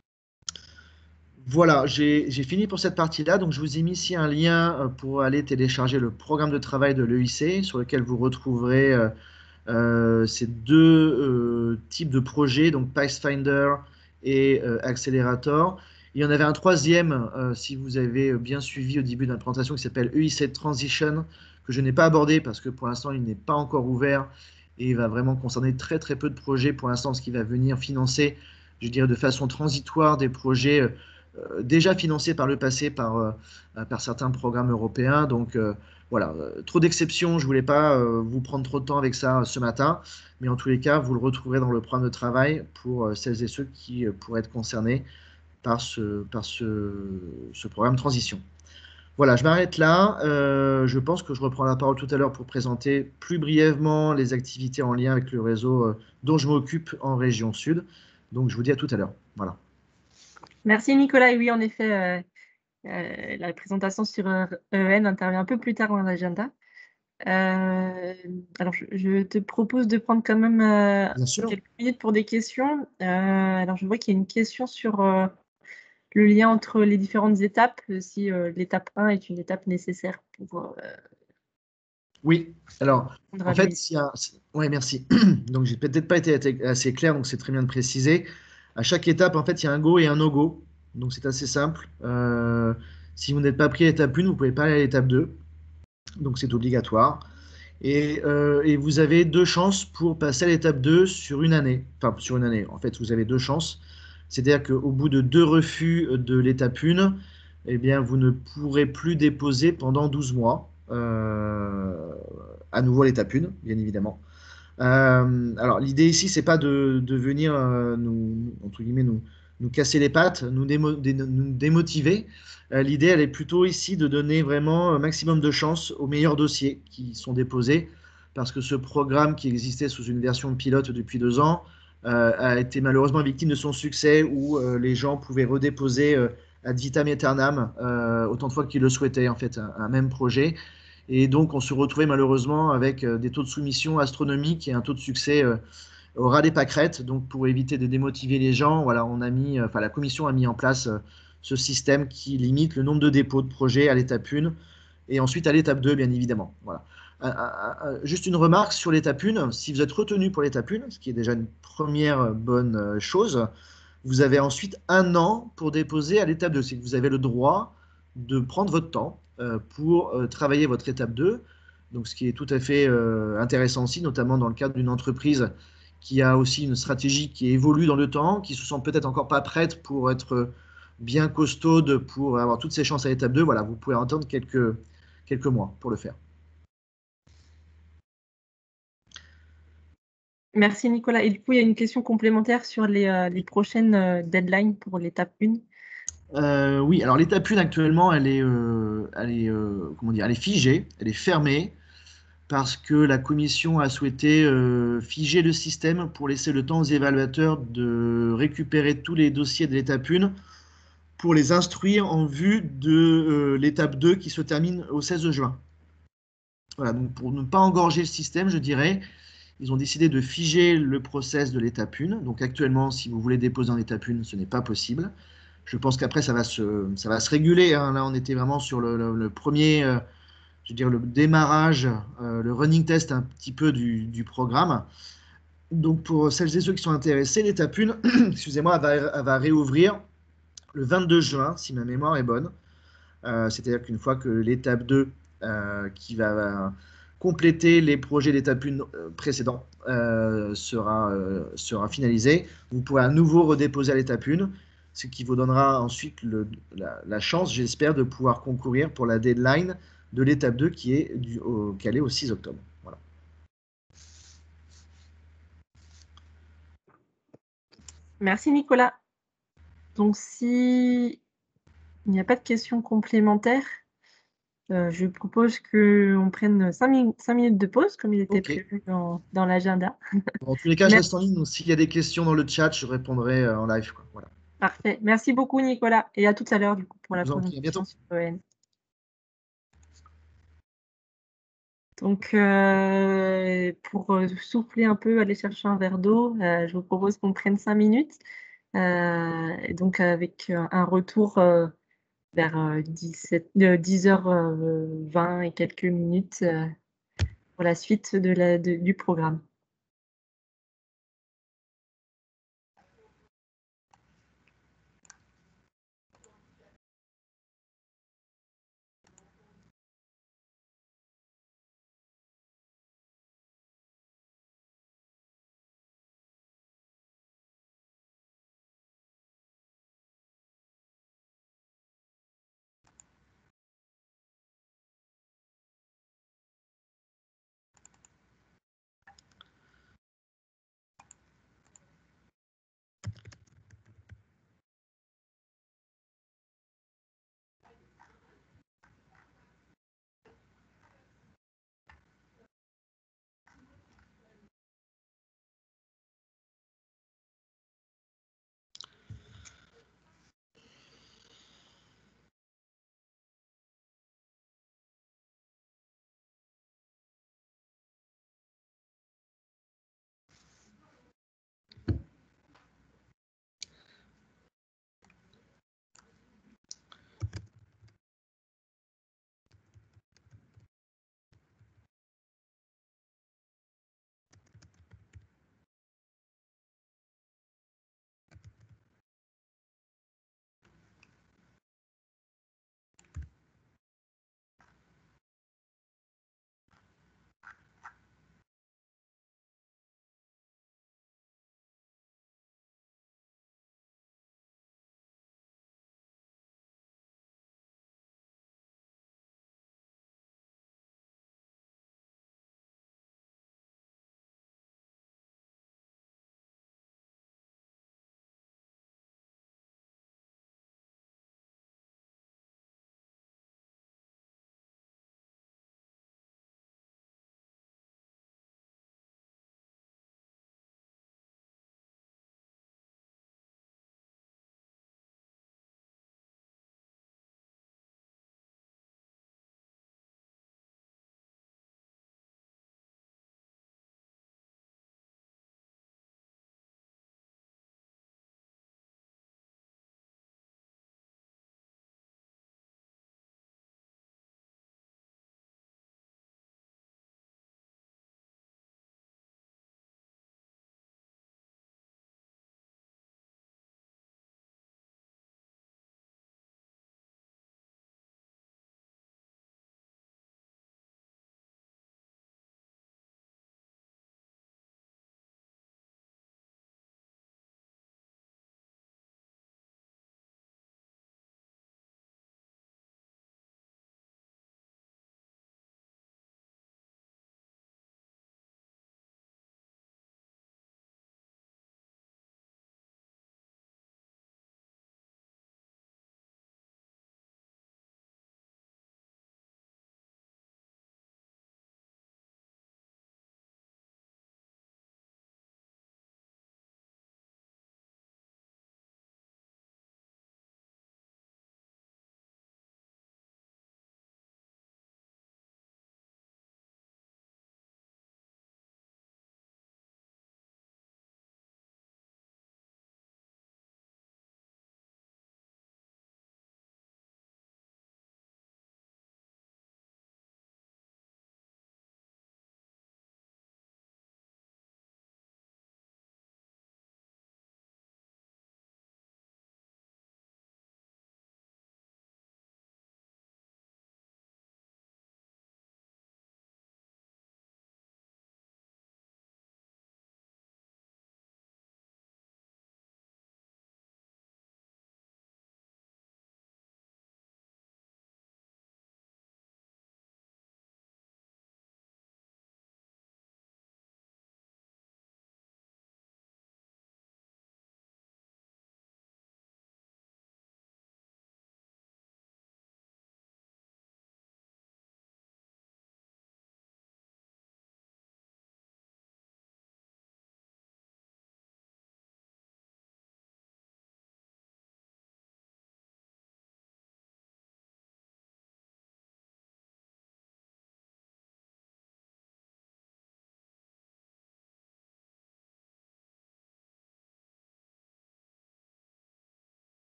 Voilà, j'ai fini pour cette partie-là. Donc, je vous ai mis ici un lien pour aller télécharger le programme de travail de l'EIC, sur lequel vous retrouverez ces deux types de projets, donc Pathfinder et Accelerator. Il y en avait un troisième, si vous avez bien suivi au début de la présentation, qui s'appelle EIC Transition, que je n'ai pas abordé parce que pour l'instant, il n'est pas encore ouvert et il va vraiment concerner très très peu de projets pour l'instant, ce qui va venir financer, je dirais, de façon transitoire des projets déjà financés par le passé par certains programmes européens. Donc voilà, trop d'exceptions, je ne voulais pas vous prendre trop de temps avec ça ce matin, mais en tous les cas, vous le retrouverez dans le programme de travail pour celles et ceux qui pourraient être concernés par ce programme transition. Voilà, je m'arrête là. Je pense que je reprends la parole tout à l'heure pour présenter plus brièvement les activités en lien avec le réseau dont je m'occupe en région sud. Donc, je vous dis à tout à l'heure. Voilà. Merci Nicolas. Et oui, en effet, la présentation sur EEN intervient un peu plus tard dans l'agenda. Alors, je te propose de prendre quand même quelques minutes pour des questions. Alors, je vois qu'il y a une question sur le lien entre les différentes étapes, si l'étape 1 est une étape nécessaire pour… Oui, alors, en fait, oui, merci. Donc, j'ai peut-être pas été assez clair, donc c'est très bien de préciser. À chaque étape, en fait, il y a un go et un no-go. Donc, c'est assez simple. Si vous n'êtes pas pris à l'étape 1, vous ne pouvez pas aller à l'étape 2. Donc, c'est obligatoire. Et vous avez 2 chances pour passer à l'étape 2 sur une année. Enfin, sur une année. En fait, vous avez 2 chances. C'est-à-dire qu'au bout de 2 refus de l'étape 1, eh bien, vous ne pourrez plus déposer pendant 12 mois. à nouveau à l'étape 1, bien évidemment. Alors, l'idée ici, c'est pas de venir entre guillemets, nous casser les pattes, nous démotiver. L'idée, elle est plutôt ici de donner vraiment un maximum de chance aux meilleurs dossiers qui sont déposés, parce que ce programme qui existait sous une version pilote depuis 2 ans a été malheureusement victime de son succès, où les gens pouvaient redéposer ad vitam aeternam autant de fois qu'ils le souhaitaient, en fait, un même projet. Et donc, on se retrouvait malheureusement avec des taux de soumission astronomiques et un taux de succès au ras des pâquerettes. Donc, pour éviter de démotiver les gens, voilà, la commission a mis en place ce système qui limite le nombre de dépôts de projets à l'étape 1 et ensuite à l'étape 2, bien évidemment. Voilà. Juste une remarque sur l'étape 1. Si vous êtes retenu pour l'étape 1, ce qui est déjà une première bonne chose, vous avez ensuite 1 an pour déposer à l'étape 2. C'est que vous avez le droit de prendre votre temps pour travailler votre étape 2. Donc, ce qui est tout à fait intéressant aussi, notamment dans le cadre d'une entreprise qui a aussi une stratégie qui évolue dans le temps, qui se sent peut-être encore pas prête pour être bien costaude, pour avoir toutes ses chances à l'étape 2. Voilà, vous pouvez attendre quelques mois pour le faire. Merci Nicolas. Et du coup, il y a une question complémentaire sur les prochaines deadlines pour l'étape 1. Oui, alors l'étape 1 actuellement, comment dire, elle est figée, elle est fermée, parce que la commission a souhaité figer le système pour laisser le temps aux évaluateurs de récupérer tous les dossiers de l'étape 1 pour les instruire en vue de l'étape 2 qui se termine au 16 juin. Voilà, donc pour ne pas engorger le système, je dirais, ils ont décidé de figer le process de l'étape 1. Donc actuellement, si vous voulez déposer en étape 1, ce n'est pas possible. Je pense qu'après, ça va se réguler, hein. Là, on était vraiment sur le premier, je veux dire, le démarrage, le running test un petit peu du programme. Donc, pour celles et ceux qui sont intéressés, l'étape 1, excusez-moi, elle va réouvrir le 22 juin, si ma mémoire est bonne. C'est-à-dire qu'une fois que l'étape 2, qui va compléter les projets d'étape 1 précédents, sera finalisée, vous pourrez à nouveau redéposer à l'étape 1, ce qui vous donnera ensuite la chance, j'espère, de pouvoir concourir pour la deadline de l'étape 2 qui est calée au 6 octobre. Voilà. Merci Nicolas. Donc, si il n'y a pas de questions complémentaires, je propose qu'on prenne 5 minutes de pause, comme il était prévu dans l'agenda. Bon, en tous les cas, je reste en ligne, donc s'il y a des questions dans le chat, je répondrai en live, quoi. Voilà. Parfait. Merci beaucoup, Nicolas. Et à tout à l'heure, du coup, pour la présentation sur l'ON. Donc, pour souffler un peu, aller chercher un verre d'eau, je vous propose qu'on prenne 5 minutes. Et donc, avec un retour vers 10h20 et quelques minutes pour la suite du programme.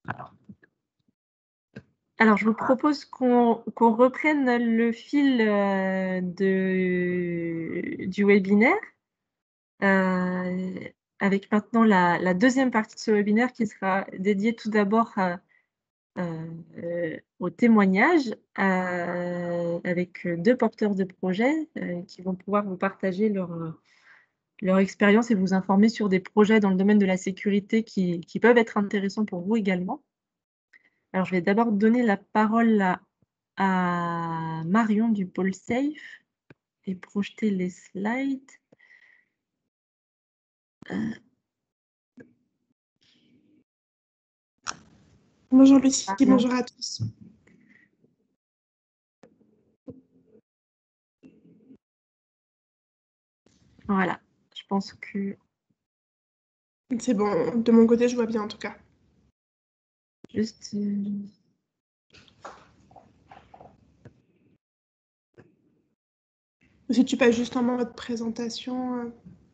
Alors, je vous propose qu'on reprenne le fil du webinaire avec maintenant la deuxième partie de ce webinaire qui sera dédiée tout d'abord au témoignage avec deux porteurs de projets qui vont pouvoir vous partager leur expérience et vous informer sur des projets dans le domaine de la sécurité qui peuvent être intéressants pour vous également. Alors, je vais d'abord donner la parole à Marion du pôle SAFE et projeter les slides. Bonjour Lucie, bonjour à tous. Voilà, je pense que... C'est bon, de mon côté, je vois bien en tout cas. Juste... Si tu passes juste en mode présentation...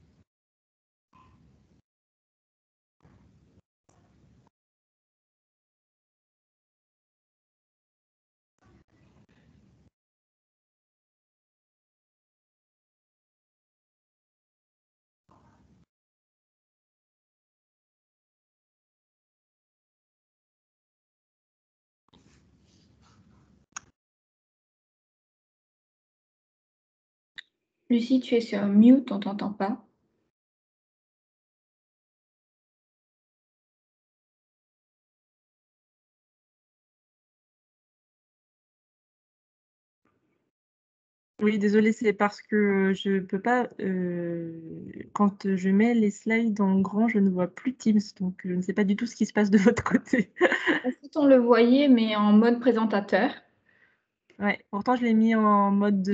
Lucie, tu es sur mute, on t'entend pas. Oui, désolée, c'est parce que je peux pas... quand je mets les slides en grand, je ne vois plus Teams, donc je ne sais pas du tout ce qui se passe de votre côté. En fait, on le voyait, mais en mode présentateur. Ouais, pourtant, je l'ai mis en mode...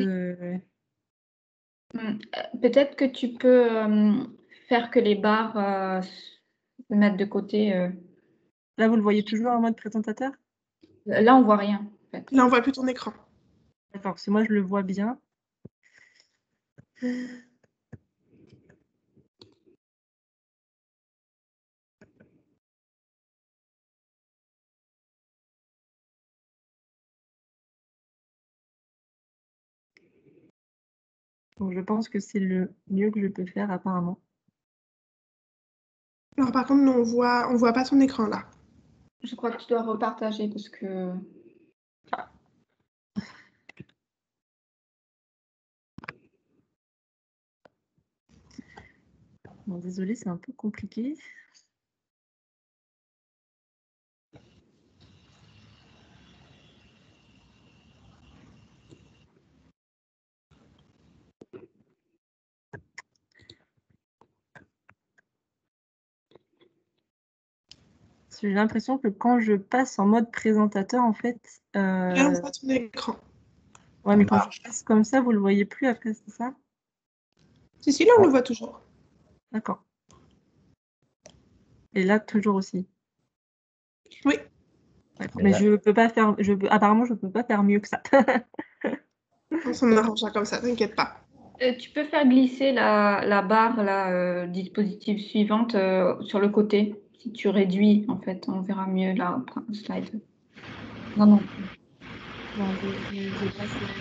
Peut-être que tu peux faire que les barres se mettent de côté. Là, vous le voyez toujours en mode présentateur? Là, on voit rien. En fait. Là, on voit plus ton écran. D'accord, parce que moi, je le vois bien. Donc, je pense que c'est le mieux que je peux faire, apparemment. Alors par contre, nous, on voit pas ton écran là. Je crois que tu dois repartager parce que... Bon, désolée, c'est un peu compliqué. J'ai l'impression que quand je passe en mode présentateur, en fait... Là, on voit ton écran. Ouais, mais quand je passe comme ça, vous le voyez plus après, c'est ça? Si, là, on le voit toujours. D'accord. Et là, toujours aussi. Oui. Mais je peux pas faire... Apparemment, je peux pas faire mieux que ça. On s'en arrangera comme ça, t'inquiète pas. Tu peux faire glisser la barre, la dispositif suivante sur le côté. Si tu réduis, en fait, on verra mieux la slide. Non, non. Non, j'ai pas ce...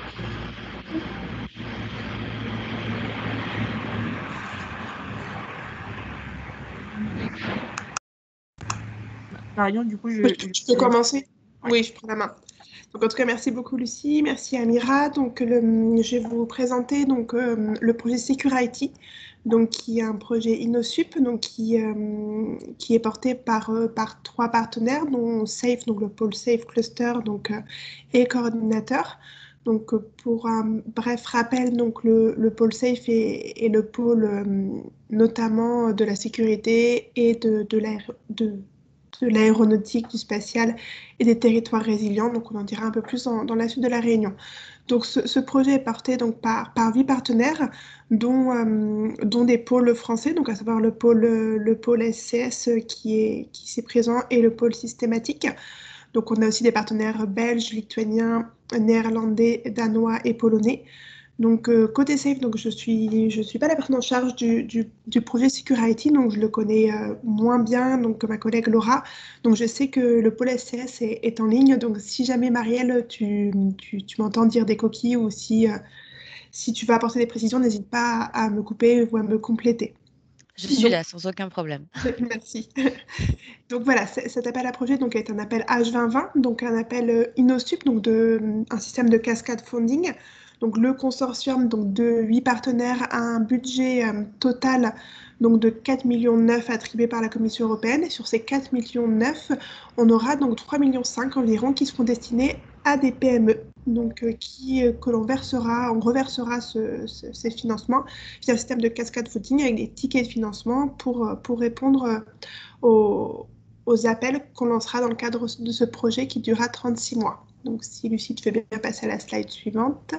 Marion, du coup, Tu peux commencer? Oui, je prends la main. Donc, en tout cas, merci beaucoup Lucie, merci Amira. Donc, je vais vous présenter donc, le projet Security, donc, qui est un projet InnoSup, donc, qui est porté par trois partenaires, dont SAFE, donc le pôle SAFE Cluster donc, et coordinateur. Donc, pour un bref rappel, donc, le pôle SAFE est le pôle notamment de la sécurité et de l'aéronautique, du spatial et des territoires résilients. Donc, on en dira un peu plus dans la suite de la réunion. Donc, ce projet est porté donc, par 8 partenaires, dont des pôles français, donc à savoir le pôle SCS qui s'est présent et le pôle systématique. Donc, on a aussi des partenaires belges, lituaniens, néerlandais, danois et polonais. Donc, côté Safe, donc je suis pas la personne en charge du projet Security, donc je le connais moins bien donc, que ma collègue Laura. Donc, je sais que le pôle SCS est en ligne. Donc, si jamais, Marielle, tu m'entends dire des coquilles ou si tu vas apporter des précisions, n'hésite pas à me couper ou à me compléter. Je suis là, sans aucun problème. Merci. Donc voilà, cet appel à projet donc, est un appel H2020, donc un appel InnoSup, donc un système de cascade funding. Donc le consortium donc, de 8 partenaires a un budget total donc, de 4,9 millions attribués par la Commission européenne. Et sur ces 4,9 millions, on aura donc 3,5 millions environ qui seront destinés à des PME, donc que l'on reversera ces financements via un système de cascade funding avec des tickets de financement pour répondre aux appels qu'on lancera dans le cadre de ce projet qui durera 36 mois. Donc si Lucie, tu veux bien passer à la slide suivante.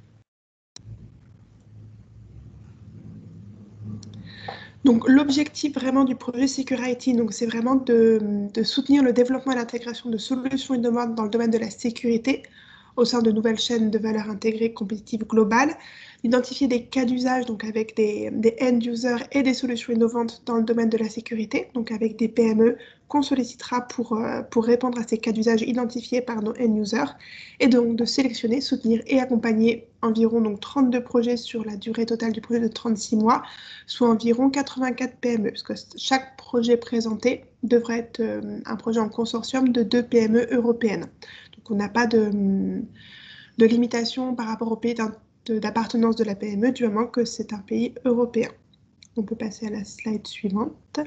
Donc l'objectif vraiment du projet Security, donc c'est vraiment de soutenir le développement et l'intégration de solutions innovantes dans le domaine de la sécurité au sein de nouvelles chaînes de valeur intégrées compétitives globales, identifier des cas d'usage donc avec des end-users et des solutions innovantes dans le domaine de la sécurité, donc avec des PME qu'on sollicitera pour répondre à ces cas d'usage identifiés par nos end-users, et donc de sélectionner, soutenir et accompagner environ donc 32 projets sur la durée totale du projet de 36 mois, soit environ 84 PME, parce que chaque projet présenté devrait être un projet en consortium de 2 PME européennes. Donc on n'a pas de limitation par rapport au pays d'appartenance de la PME, du moment que c'est un pays européen. On peut passer à la slide suivante.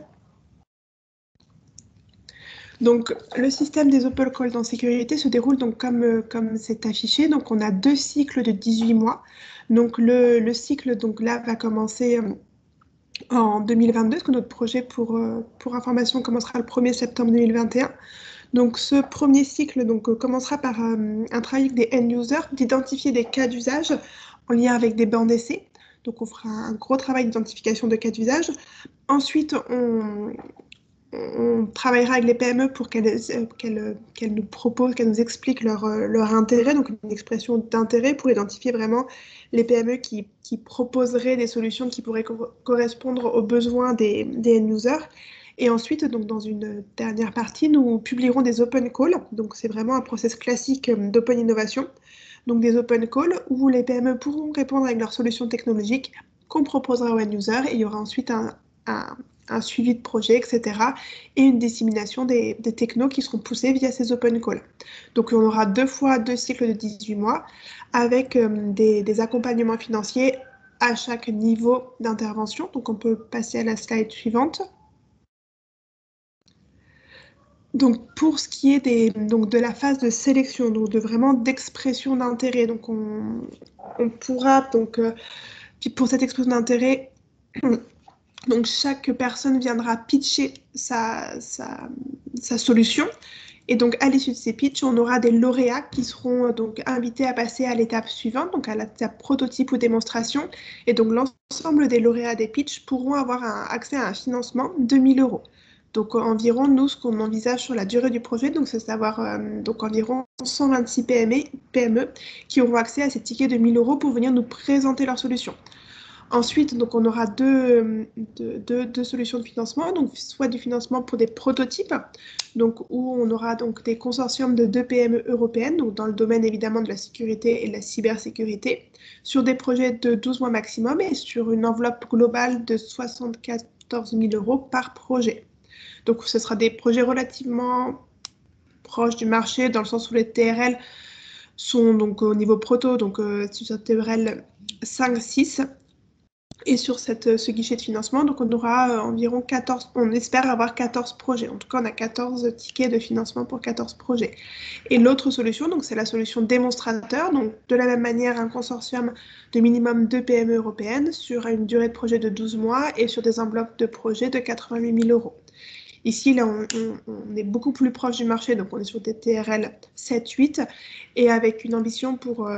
Donc, le système des open calls en sécurité se déroule donc comme c'est affiché. Donc, on a 2 cycles de 18 mois. Donc, le cycle donc là va commencer en 2022, parce que notre projet pour information commencera le 1er septembre 2021. Donc, ce premier cycle donc, commencera par un travail avec des end-users, d'identifier des cas d'usage en lien avec des bancs d'essai. Donc, on fera un gros travail d'identification de cas d'usage. Ensuite, on travaillera avec les PME pour qu'elles nous proposent, qu'elles nous expliquent leur intérêt, donc une expression d'intérêt pour identifier vraiment les PME qui proposeraient des solutions qui pourraient correspondre aux besoins des end-users. Et ensuite, donc, dans une dernière partie, nous publierons des open calls. Donc, c'est vraiment un process classique d'open innovation. Donc, des open calls où les PME pourront répondre avec leurs solutions technologiques qu'on proposera aux end-users. Et il y aura ensuite un suivi de projet, etc. et une dissémination des technos qui seront poussés via ces open calls. Donc, on aura 2 fois 2 cycles de 18 mois avec des accompagnements financiers à chaque niveau d'intervention. Donc, on peut passer à la slide suivante. Donc, pour ce qui est de la phase de sélection, donc vraiment d'expression d'intérêt, donc on pourra, donc, pour cette expression d'intérêt, donc chaque personne viendra pitcher sa solution. Et donc, à l'issue de ces pitchs, on aura des lauréats qui seront donc invités à passer à l'étape suivante, donc à l'étape prototype ou démonstration. Et donc, l'ensemble des lauréats des pitchs pourront avoir accès à un financement de 1 000 €. Donc, environ, nous, ce qu'on envisage sur la durée du projet, donc c'est savoir donc environ 126 PME qui auront accès à ces tickets de 1 000 € pour venir nous présenter leur solution. Ensuite, donc, on aura deux solutions de financement, donc soit du financement pour des prototypes, donc, où on aura donc, des consortiums de 2 PME européennes, donc dans le domaine évidemment de la sécurité et de la cybersécurité, sur des projets de 12 mois maximum et sur une enveloppe globale de 74 000 € par projet. Donc, ce sera des projets relativement proches du marché, dans le sens où les TRL sont donc au niveau proto, donc sur TRL 5-6. Et sur ce guichet de financement, donc on aura environ 14, on espère avoir 14 projets. En tout cas, on a 14 tickets de financement pour 14 projets. Et l'autre solution, donc c'est la solution démonstrateur. Donc de la même manière, un consortium de minimum 2 PME européennes sur une durée de projet de 12 mois et sur des enveloppes de projet de 88 000 €. Ici, là, on est beaucoup plus proche du marché, donc on est sur des TRL 7-8 et avec une ambition pour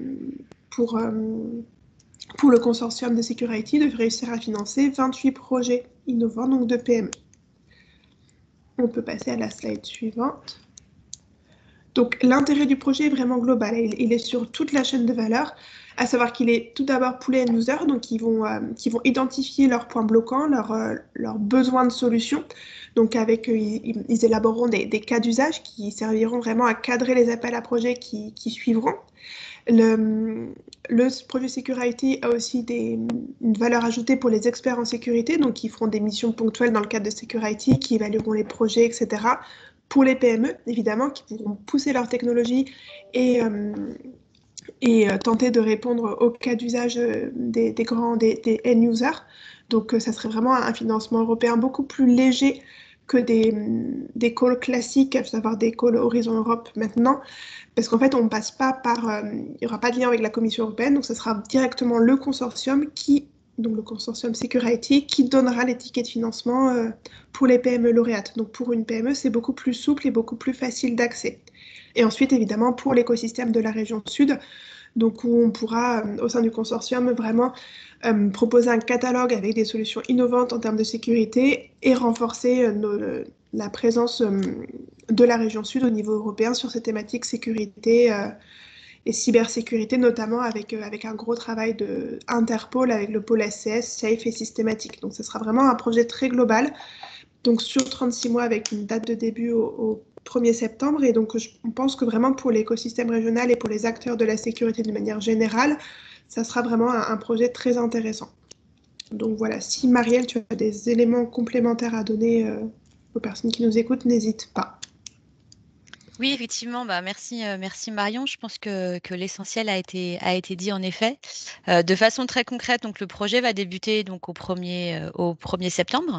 le consortium de Security de réussir à financer 28 projets innovants, donc de PME. On peut passer à la slide suivante. Donc l'intérêt du projet est vraiment global. Il est sur toute la chaîne de valeur, à savoir qu'il est tout d'abord pour les end-users, donc qui vont identifier leurs points bloquants, leurs besoins de solutions. Donc ils élaboreront des cas d'usage qui serviront vraiment à cadrer les appels à projets qui suivront. Le projet Security a aussi une valeur ajoutée pour les experts en sécurité, donc qui feront des missions ponctuelles dans le cadre de Security, qui évalueront les projets, etc. Pour les PME, évidemment, qui pourront pousser leur technologie et tenter de répondre aux cas d'usage des end-users. Donc, ça serait vraiment un financement européen beaucoup plus léger que des calls classiques, à savoir des calls Horizon Europe maintenant, parce qu'en fait, on ne passe pas par... il n'y aura pas de lien avec la Commission européenne, donc ce sera directement le consortium donc le consortium Security, qui donnera les tickets de financement pour les PME lauréates. Donc pour une PME, c'est beaucoup plus souple et beaucoup plus facile d'accès. Et ensuite, évidemment, pour l'écosystème de la région sud, donc où on pourra, au sein du consortium, vraiment proposer un catalogue avec des solutions innovantes en termes de sécurité et renforcer la présence de la région sud au niveau européen sur ces thématiques sécurité et cybersécurité, notamment avec un gros travail de Interpol, avec le pôle SCS, Safe et Systématique. Donc ce sera vraiment un projet très global, donc sur 36 mois avec une date de début au 1er septembre. Et donc on pense que vraiment pour l'écosystème régional et pour les acteurs de la sécurité de manière générale, ça sera vraiment un projet très intéressant. Donc voilà, si Marielle, tu as des éléments complémentaires à donner aux personnes qui nous écoutent, n'hésite pas. Oui, effectivement, bah, merci, merci Marion. Je pense que l'essentiel a été dit en effet. De façon très concrète, donc le projet va débuter donc au 1er septembre.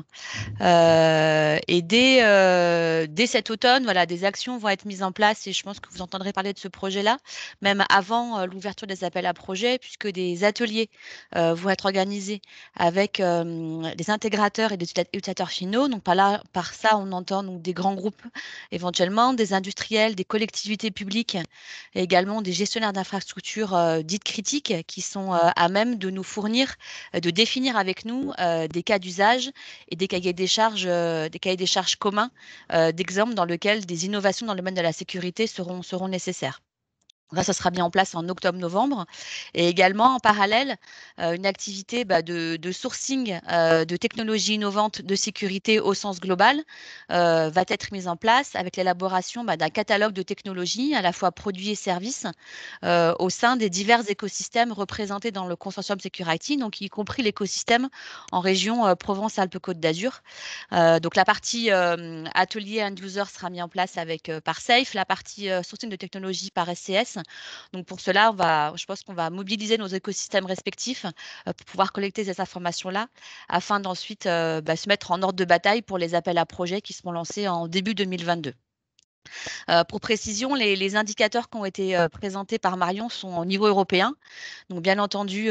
Et dès cet automne, voilà, des actions vont être mises en place et je pense que vous entendrez parler de ce projet-là, même avant l'ouverture des appels à projets, puisque des ateliers vont être organisés avec les intégrateurs et des utilisateurs finaux. Donc par ça, on entend donc des grands groupes éventuellement, des industriels, des collectivités publiques et également des gestionnaires d'infrastructures dites critiques qui sont à même de nous fournir, de définir avec nous des cas d'usage et des cahiers des charges communs d'exemples dans lesquels des innovations dans le domaine de la sécurité seront nécessaires. Ça sera mis en place en octobre-novembre. Et également, en parallèle, une activité de sourcing de technologies innovantes de sécurité au sens global va être mise en place avec l'élaboration d'un catalogue de technologies, à la fois produits et services, au sein des divers écosystèmes représentés dans le consortium Security, donc y compris l'écosystème en région Provence-Alpes-Côte d'Azur. Donc la partie atelier end-user sera mise en place par Safe, la partie sourcing de technologies par SCS. Donc pour cela, je pense qu'on va mobiliser nos écosystèmes respectifs pour pouvoir collecter ces informations-là, afin d'ensuite se mettre en ordre de bataille pour les appels à projets qui seront lancés en début 2022. Pour précision, les indicateurs qui ont été présentés par Marion sont au niveau européen. Donc, bien entendu,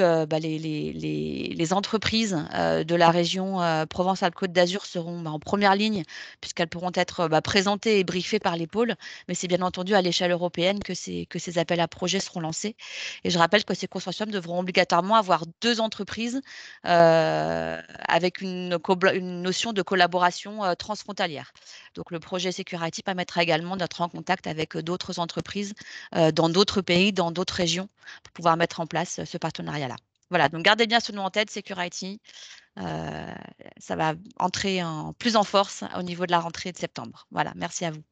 les entreprises de la région Provence-Alpes-Côte d'Azur seront en première ligne, puisqu'elles pourront être présentées et briefées par les pôles. Mais c'est bien entendu à l'échelle européenne que ces appels à projets seront lancés. Et je rappelle que ces consortiums devront obligatoirement avoir 2 entreprises avec une notion de collaboration transfrontalière. Donc, le projet Security permettra également d'être en contact avec d'autres entreprises dans d'autres pays, dans d'autres régions, pour pouvoir mettre en place ce partenariat-là. Voilà, donc gardez bien ce nom en tête, Security. Ça va entrer plus en force au niveau de la rentrée de septembre. Voilà, merci à vous.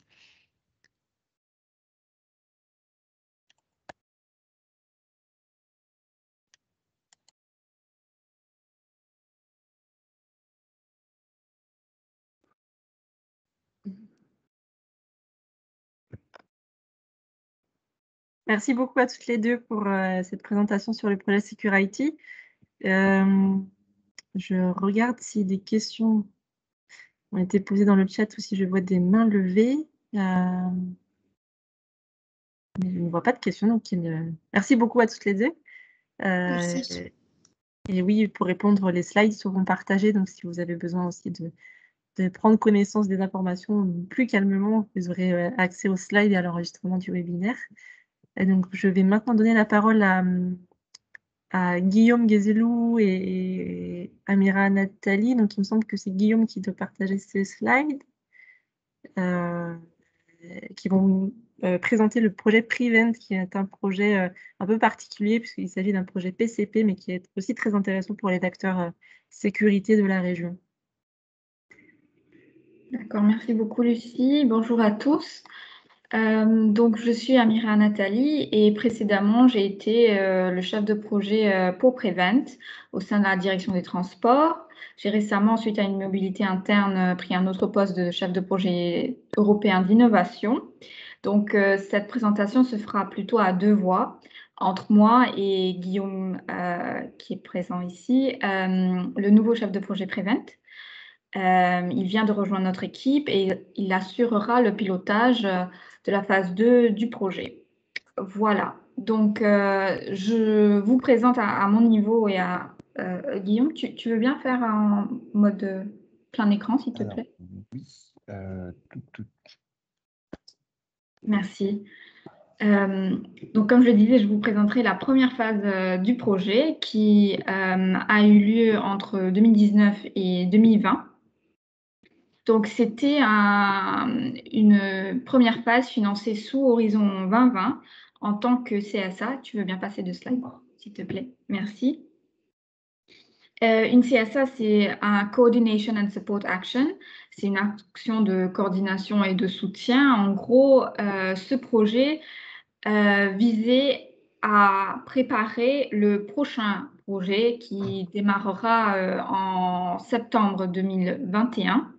Merci beaucoup à toutes les deux pour cette présentation sur le projet Security. Je regarde si des questions ont été posées dans le chat ou si je vois des mains levées. Mais je ne vois pas de questions. Donc merci beaucoup à toutes les deux. Merci. Et oui, pour répondre, les slides seront partagés. Donc si vous avez besoin aussi de prendre connaissance des informations plus calmement, vous aurez accès aux slides et à l'enregistrement du webinaire. Et donc, je vais maintenant donner la parole à Guillaume Guézelou et Amira Nathalie. Donc, il me semble que c'est Guillaume qui doit partager ces slides, qui vont présenter le projet Prevent, qui est un projet un peu particulier, puisqu'il s'agit d'un projet PCP, mais qui est aussi très intéressant pour les acteurs sécurité de la région. D'accord, merci beaucoup Lucie. Bonjour à tous. Donc, je suis Amira Nathalie et précédemment, j'ai été le chef de projet pour Prevent au sein de la direction des transports. J'ai récemment, suite à une mobilité interne, pris un autre poste de chef de projet européen d'innovation. Donc, cette présentation se fera plutôt à deux voix, entre moi et Guillaume, qui est présent ici, le nouveau chef de projet Prevent. Il vient de rejoindre notre équipe et il assurera le pilotage de la phase 2 du projet. Voilà, donc je vous présente à mon niveau et à Guillaume, tu veux bien faire en mode plein écran, s'il te plaît? Oui, Merci. Donc, comme je le disais, je vous présenterai la première phase du projet qui a eu lieu entre 2019 et 2020. Donc, c'était une première phase financée sous Horizon 2020 en tant que CSA. Tu veux bien passer de slide, s'il te plaît? Merci. Une CSA, c'est un Coordination and Support Action. C'est une action de coordination et de soutien. En gros, ce projet visait à préparer le prochain projet qui démarrera en septembre 2021.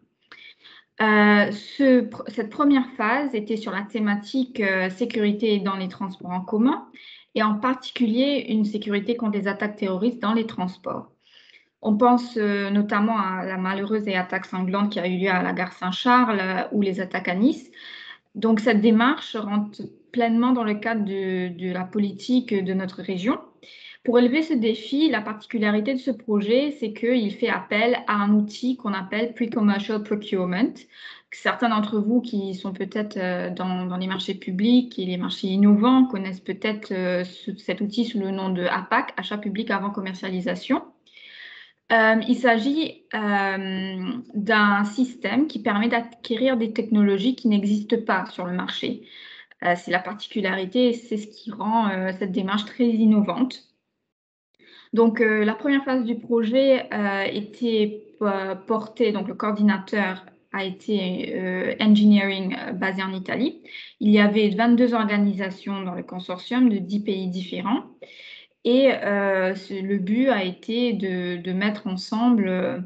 Cette première phase était sur la thématique sécurité dans les transports en commun et en particulier une sécurité contre les attaques terroristes dans les transports. On pense notamment à la malheureuse attaque sanglante qui a eu lieu à la gare Saint-Charles ou les attaques à Nice. Donc cette démarche rentre pleinement dans le cadre de la politique de notre région. Pour élever ce défi, la particularité de ce projet, c'est qu'il fait appel à un outil qu'on appelle Pre-Commercial Procurement. Certains d'entre vous qui sont peut-être dans les marchés publics et les marchés innovants connaissent peut-être cet outil sous le nom de APAC, Achat public avant commercialisation. Il s'agit d'un système qui permet d'acquérir des technologies qui n'existent pas sur le marché. C'est la particularité et c'est ce qui rend cette démarche très innovante. Donc, la première phase du projet était portée, donc le coordinateur a été Engineering basé en Italie. Il y avait 22 organisations dans le consortium de 10 pays différents. Et le but a été de mettre ensemble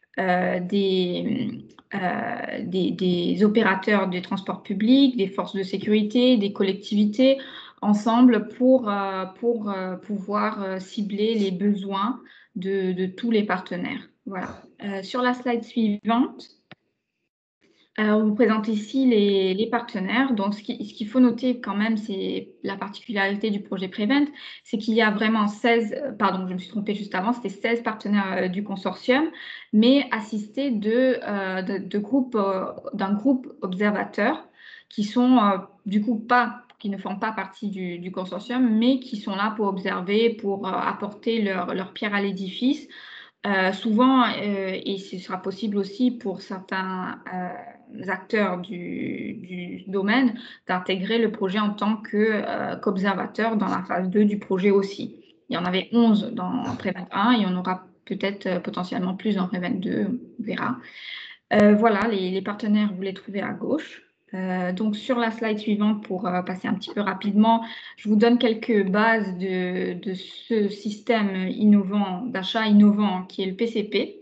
des opérateurs des transports publics, des forces de sécurité, des collectivités, ensemble pour pouvoir cibler les besoins de tous les partenaires. Voilà. Sur la slide suivante, on vous présente ici les partenaires. Donc, ce qu'il faut noter quand même, c'est la particularité du projet Prevent, c'est qu'il y a vraiment 16, pardon, je me suis trompée juste avant, c'était 16 partenaires du consortium, mais assistés d'un groupe observateur qui sont du coup qui ne font pas partie du consortium, mais qui sont là pour observer, pour apporter leur pierre à l'édifice. Souvent, et ce sera possible aussi pour certains acteurs du domaine, d'intégrer le projet en tant qu'observateur dans la phase 2 du projet aussi. Il y en avait 11 dans Prevent 1, il y en aura peut-être potentiellement plus dans Prevent 2, on verra. Voilà, les partenaires, vous les trouvez à gauche. Donc, sur la slide suivante, pour passer un petit peu rapidement, je vous donne quelques bases de ce système innovant, d'achat innovant qui est le PCP.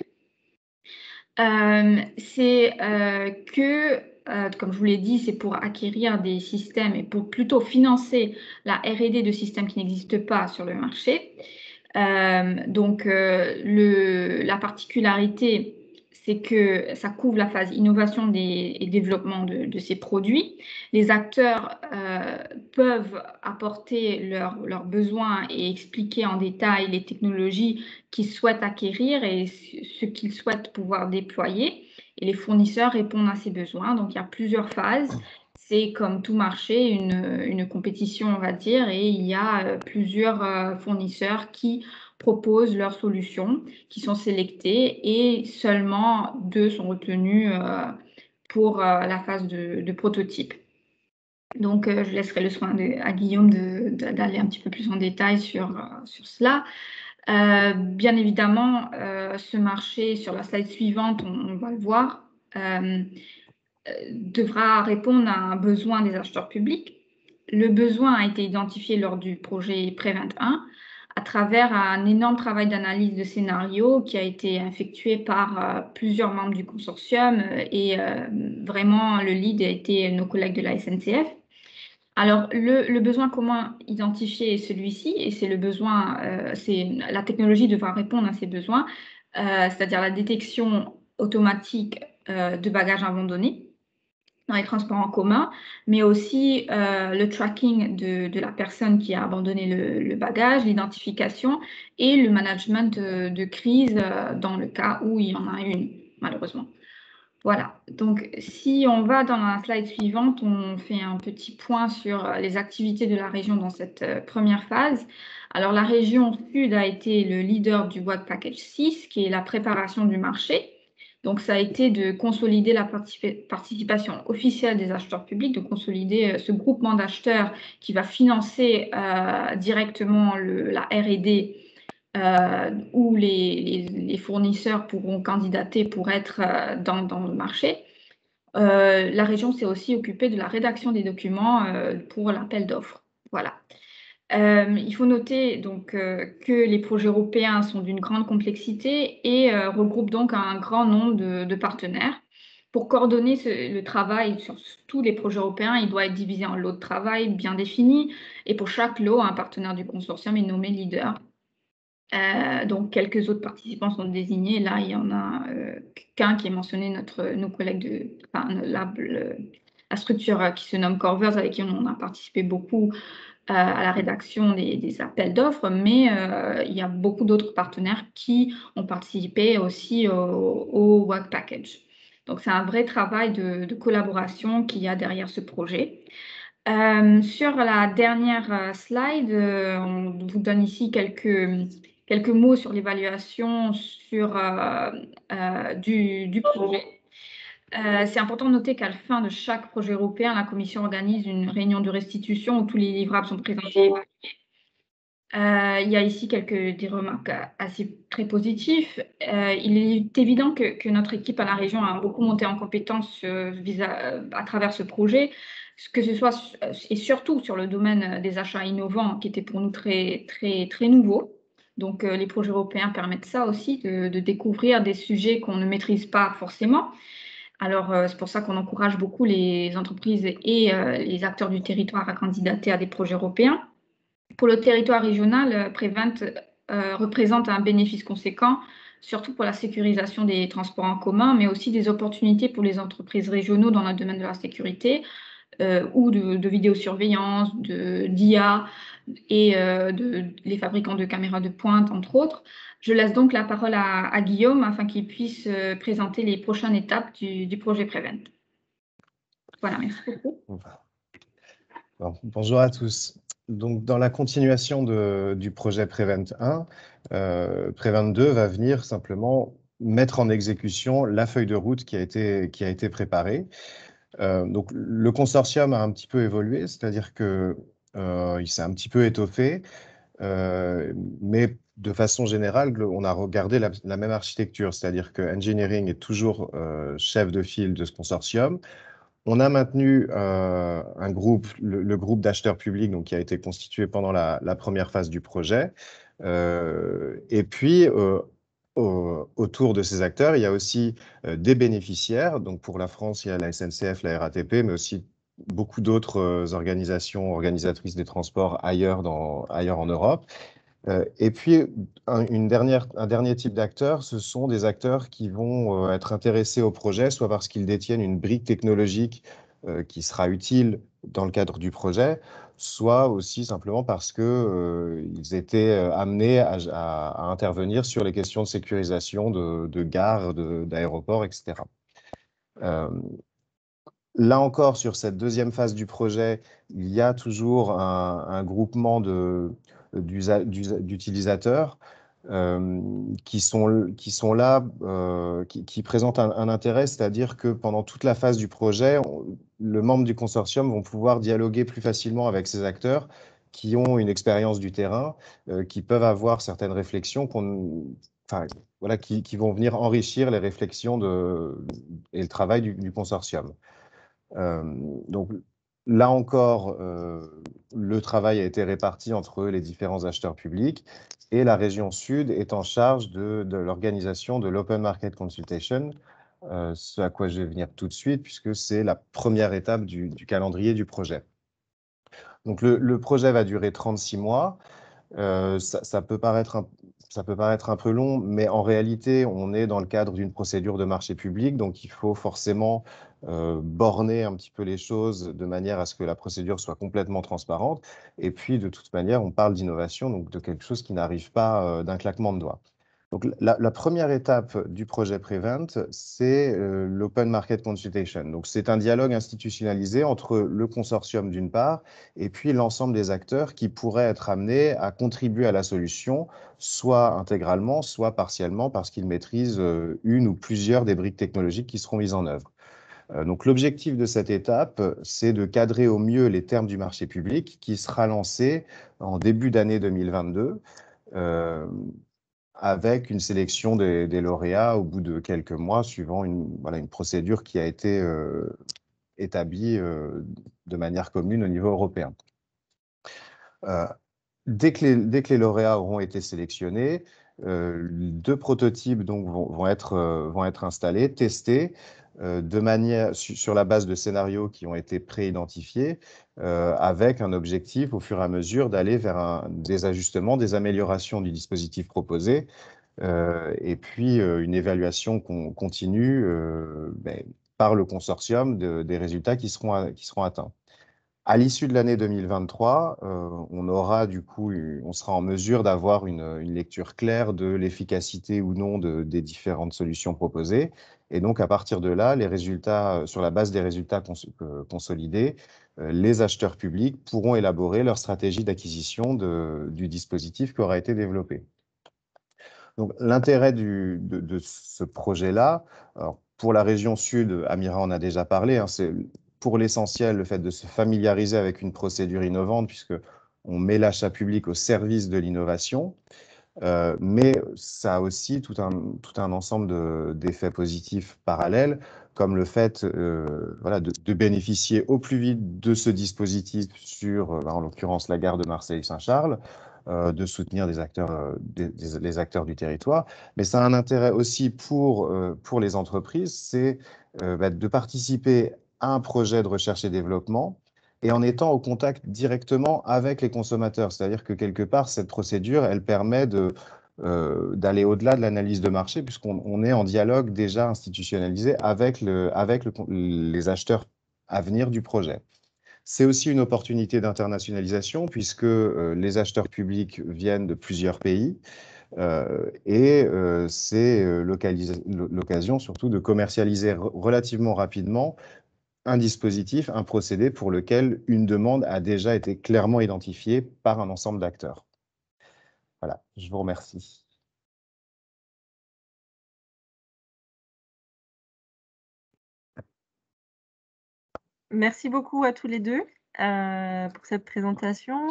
C'est comme je vous l'ai dit, c'est pour acquérir des systèmes et pour plutôt financer la R&D de systèmes qui n'existent pas sur le marché. Donc, la particularité, c'est que ça couvre la phase innovation et développement de ces produits. Les acteurs peuvent apporter leurs besoins et expliquer en détail les technologies qu'ils souhaitent acquérir et ce qu'ils souhaitent pouvoir déployer. Et les fournisseurs répondent à ces besoins. Donc, il y a plusieurs phases. C'est comme tout marché, une compétition, on va dire, et il y a plusieurs fournisseurs qui proposent leurs solutions, qui sont sélectées, et seulement 2 sont retenus pour la phase de prototype. Donc, je laisserai le soin à Guillaume d'aller un petit peu plus en détail sur cela. Bien évidemment, ce marché, sur la slide suivante, on va le voir, devra répondre à un besoin des acheteurs publics. Le besoin a été identifié lors du projet Prevent 1 à travers un énorme travail d'analyse de scénario qui a été effectué par plusieurs membres du consortium et vraiment le lead a été nos collègues de la SNCF. Alors, le besoin commun identifié est celui-ci, et c'est le besoin, la technologie devra répondre à ces besoins, c'est-à-dire la détection automatique de bagages abandonnés dans les transports en commun, mais aussi le tracking de la personne qui a abandonné le bagage, l'identification et le management de crise dans le cas où il y en a une, malheureusement. Voilà, donc si on va dans la slide suivante, on fait un petit point sur les activités de la région dans cette première phase. Alors la région Sud a été le leader du Work Package 6, qui est la préparation du marché. Donc ça a été de consolider la participation officielle des acheteurs publics, de consolider ce groupement d'acheteurs qui va financer directement la R&D où les fournisseurs pourront candidater pour être dans le marché. La région s'est aussi occupée de la rédaction des documents pour l'appel d'offres. Voilà. Il faut noter donc que les projets européens sont d'une grande complexité et regroupent donc un grand nombre de partenaires. Pour coordonner le travail sur tous les projets européens, il doit être divisé en lots de travail bien définis et pour chaque lot, un partenaire du consortium est nommé leader. Donc, quelques autres participants sont désignés. Là, il y en a qu'un qui est mentionné, nos collègues la structure qui se nomme Corvers, avec qui on a participé beaucoup à la rédaction des appels d'offres, mais il y a beaucoup d'autres partenaires qui ont participé aussi au Work Package. Donc, c'est un vrai travail de collaboration qu'il y a derrière ce projet. Sur la dernière slide, on vous donne ici quelques mots sur l'évaluation du projet. C'est important de noter qu'à la fin de chaque projet européen, la Commission organise une réunion de restitution où tous les livrables sont présentés et évalués. Il y a ici des remarques assez très positives. Il est évident que notre équipe à la région a beaucoup monté en compétences à travers ce projet, que ce soit et surtout sur le domaine des achats innovants qui était pour nous très, très, très nouveau. Donc, les projets européens permettent ça aussi, de découvrir des sujets qu'on ne maîtrise pas forcément. Alors, c'est pour ça qu'on encourage beaucoup les entreprises et les acteurs du territoire à candidater à des projets européens. Pour le territoire régional, Prevent représente un bénéfice conséquent, surtout pour la sécurisation des transports en commun, mais aussi des opportunités pour les entreprises régionaux dans le domaine de la sécurité ou de vidéosurveillance, d'IA et les fabricants de caméras de pointe, entre autres. Je laisse donc la parole à Guillaume afin qu'il puisse présenter les prochaines étapes du projet Prevent. Voilà, merci beaucoup. Alors, bonjour à tous. Donc, dans la continuation du projet Prevent 1, Prevent 2 va venir simplement mettre en exécution la feuille de route qui a été préparée. Donc, le consortium a un petit peu évolué, c'est-à-dire qu'il s'est un petit peu étoffé, mais de façon générale, on a regardé la même architecture, c'est-à-dire que Engineering est toujours chef de file de ce consortium. On a maintenu le groupe d'acheteurs publics donc, qui a été constitué pendant la première phase du projet. Et puis, autour de ces acteurs, il y a aussi des bénéficiaires. Donc, pour la France, il y a la SNCF, la RATP, mais aussi beaucoup d'autres organisations organisatrices des transports ailleurs en Europe. Et puis, un dernier type d'acteurs, ce sont des acteurs qui vont être intéressés au projet, soit parce qu'ils détiennent une brique technologique qui sera utile dans le cadre du projet, soit aussi simplement parce qu'ils étaient amenés à intervenir sur les questions de sécurisation de gares, d'aéroports, etc. Là encore, sur cette deuxième phase du projet, il y a toujours un groupement d'utilisateurs. qui sont là, qui présentent un intérêt, c'est-à-dire que pendant toute la phase du projet, le membre du consortium vont pouvoir dialoguer plus facilement avec ces acteurs qui ont une expérience du terrain, qui peuvent avoir certaines réflexions voilà, qui vont venir enrichir les réflexions et le travail du consortium. Donc là encore, le travail a été réparti entre les différents acheteurs publics et la région Sud est en charge de l'organisation de l'Open Market Consultation, ce à quoi je vais venir tout de suite puisque c'est la première étape du calendrier du projet. Donc le projet va durer 36 mois. Ça peut paraître un peu long, mais en réalité, on est dans le cadre d'une procédure de marché public, donc il faut forcément borner un petit peu les choses de manière à ce que la procédure soit complètement transparente. Et puis, de toute manière, on parle d'innovation, donc de quelque chose qui n'arrive pas d'un claquement de doigts. Donc, la première étape du projet Prevent, c'est l'Open Market Consultation. Donc, c'est un dialogue institutionnalisé entre le consortium d'une part et puis l'ensemble des acteurs qui pourraient être amenés à contribuer à la solution, soit intégralement, soit partiellement, parce qu'ils maîtrisent une ou plusieurs des briques technologiques qui seront mises en œuvre. Donc, l'objectif de cette étape, c'est de cadrer au mieux les termes du marché public qui sera lancé en début d'année 2022. Avec une sélection des lauréats au bout de quelques mois, suivant une procédure qui a été établie de manière commune au niveau européen. Dès que les lauréats auront été sélectionnés, 2 prototypes donc, vont être installés, testés, sur la base de scénarios qui ont été pré-identifiés, avec un objectif au fur et à mesure d'aller vers des ajustements, des améliorations du dispositif proposé, et puis une évaluation continue par le consortium des résultats qui seront atteints. À l'issue de l'année 2023, on sera en mesure d'avoir une lecture claire de l'efficacité ou non des différentes solutions proposées. Et donc, à partir de là, sur la base des résultats consolidés, les acheteurs publics pourront élaborer leur stratégie d'acquisition du dispositif qui aura été développé. Donc, l'intérêt de ce projet-là, pour la région Sud, Amira en a déjà parlé, hein, c'est pour l'essentiel le fait de se familiariser avec une procédure innovante, puisqu'on met l'achat public au service de l'innovation, mais ça a aussi tout un ensemble d'effets positifs parallèles, comme le fait de bénéficier au plus vite de ce dispositif sur, en l'occurrence, la gare de Marseille-Saint-Charles, de soutenir les acteurs du territoire. Mais ça a un intérêt aussi pour les entreprises, c'est de participer à un projet de recherche et développement et en étant au contact directement avec les consommateurs. C'est-à-dire que quelque part, cette procédure, elle permet d'aller au-delà de l'analyse de marché, puisqu'on est en dialogue déjà institutionnalisé avec les acheteurs à venir du projet. C'est aussi une opportunité d'internationalisation, puisque les acheteurs publics viennent de plusieurs pays, et c'est l'occasion surtout de commercialiser relativement rapidement un dispositif, un procédé pour lequel une demande a déjà été clairement identifiée par un ensemble d'acteurs. Voilà, je vous remercie. Merci beaucoup à tous les deux pour cette présentation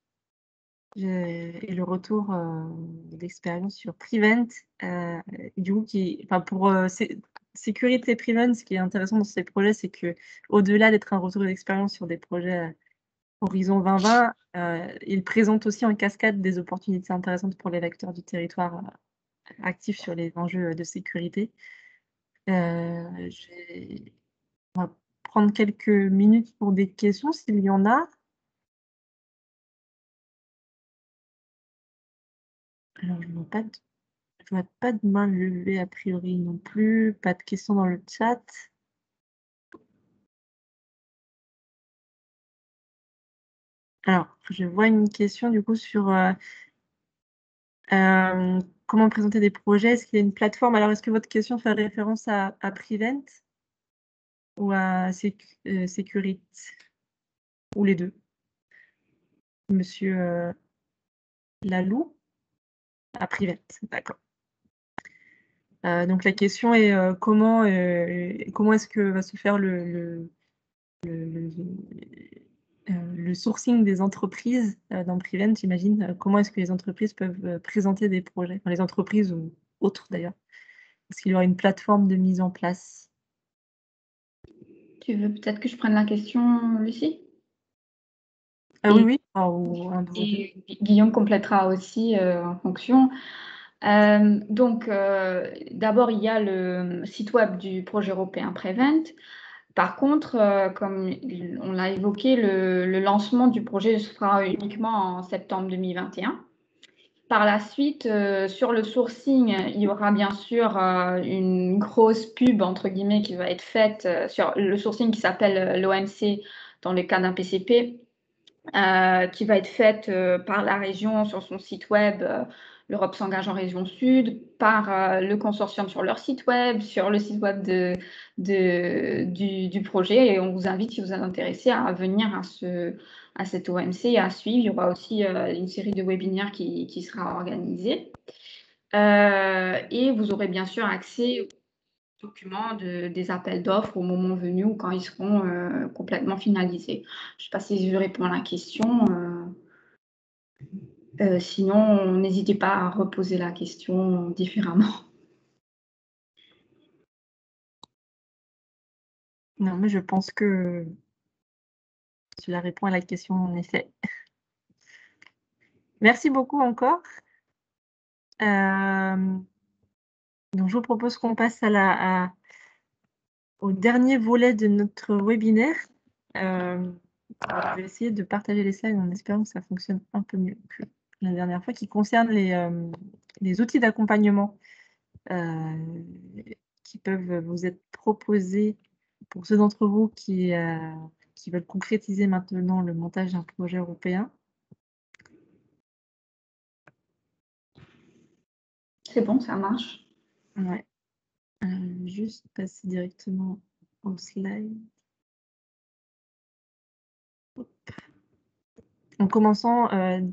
et le retour d'expérience sur Prevent. Du coup, pour sécurité Prevent, ce qui est intéressant dans ces projets, c'est que au-delà d'être un retour d'expérience sur des projets Horizon 2020, il présente aussi en cascade des opportunités intéressantes pour les acteurs du territoire actifs sur les enjeux de sécurité. On va prendre quelques minutes pour des questions, s'il y en a. Alors, je ne vois pas de main levée a priori non plus, pas de questions dans le chat. Alors, je vois une question du coup sur comment présenter des projets. Est-ce qu'il y a une plateforme? Alors, est-ce que votre question fait référence à Prevent ou à Securite ou les deux? Monsieur Lalou? À Prevent, d'accord. Donc la question est comment est-ce que va se faire le sourcing des entreprises dans Prevent, j'imagine. Comment est-ce que les entreprises peuvent présenter des projets, enfin, les entreprises ou autres d'ailleurs. Est-ce qu'il y aura une plateforme de mise en place? Tu veux peut-être que je prenne la question, Lucie? Oui, oui. Ou un de vous deux. Et Guillaume complétera aussi en fonction. D'abord, il y a le site web du projet européen Prevent. Par contre, comme on l'a évoqué, le lancement du projet se fera uniquement en septembre 2021. Par la suite, sur le sourcing, il y aura bien sûr une grosse pub, entre guillemets, qui va être faite sur le sourcing qui s'appelle l'OMC dans le cas d'un PCP, qui va être faite par la région sur son site web, l'Europe s'engage en région sud, par le consortium sur leur site web, sur le site web du projet. Et on vous invite, si vous êtes intéressé, à venir à cette OMC et à suivre. Il y aura aussi une série de webinaires qui sera organisée. Et vous aurez bien sûr accès aux documents des appels d'offres au moment venu ou quand ils seront complètement finalisés. Je ne sais pas si je réponds à la question. Sinon, n'hésitez pas à reposer la question différemment. Non, mais je pense que cela répond à la question en effet. Merci beaucoup encore. Donc, je vous propose qu'on passe au dernier volet de notre webinaire. Je vais essayer de partager les slides en espérant que ça fonctionne un peu mieux que la dernière fois, qui concerne les outils d'accompagnement qui peuvent vous être proposés pour ceux d'entre vous qui veulent concrétiser maintenant le montage d'un projet européen. C'est bon, ça marche. Ouais. Juste passer directement au slide. En commençant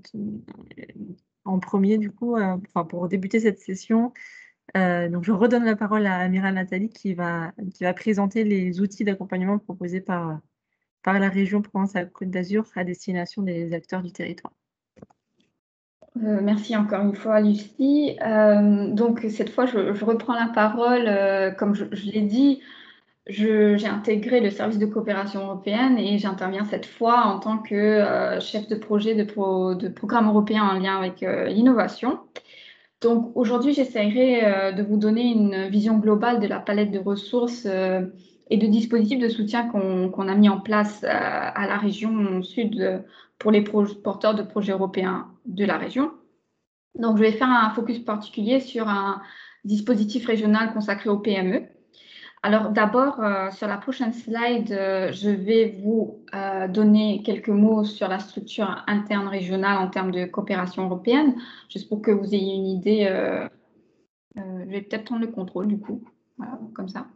en premier, du coup, pour débuter cette session, donc je redonne la parole à Amira Nathalie qui va présenter les outils d'accompagnement proposés par la région Provence-Alpes-Côte d'Azur à destination des acteurs du territoire. Merci encore une fois, Lucie. Donc, cette fois, je reprends la parole. Comme je l'ai dit, j'ai intégré le service de coopération européenne et j'interviens cette fois en tant que chef de projet de programme européen en lien avec l'innovation. Donc, aujourd'hui, j'essaierai de vous donner une vision globale de la palette de ressources et de dispositifs de soutien qu'on a mis en place à la région sud pour les porteurs de projets européens de la région. Donc, je vais faire un focus particulier sur un dispositif régional consacré aux PME. Alors, d'abord, sur la prochaine slide, je vais vous donner quelques mots sur la structure interne régionale en termes de coopération européenne, juste pour que vous ayez une idée. Je vais peut-être prendre le contrôle, du coup, voilà, comme ça.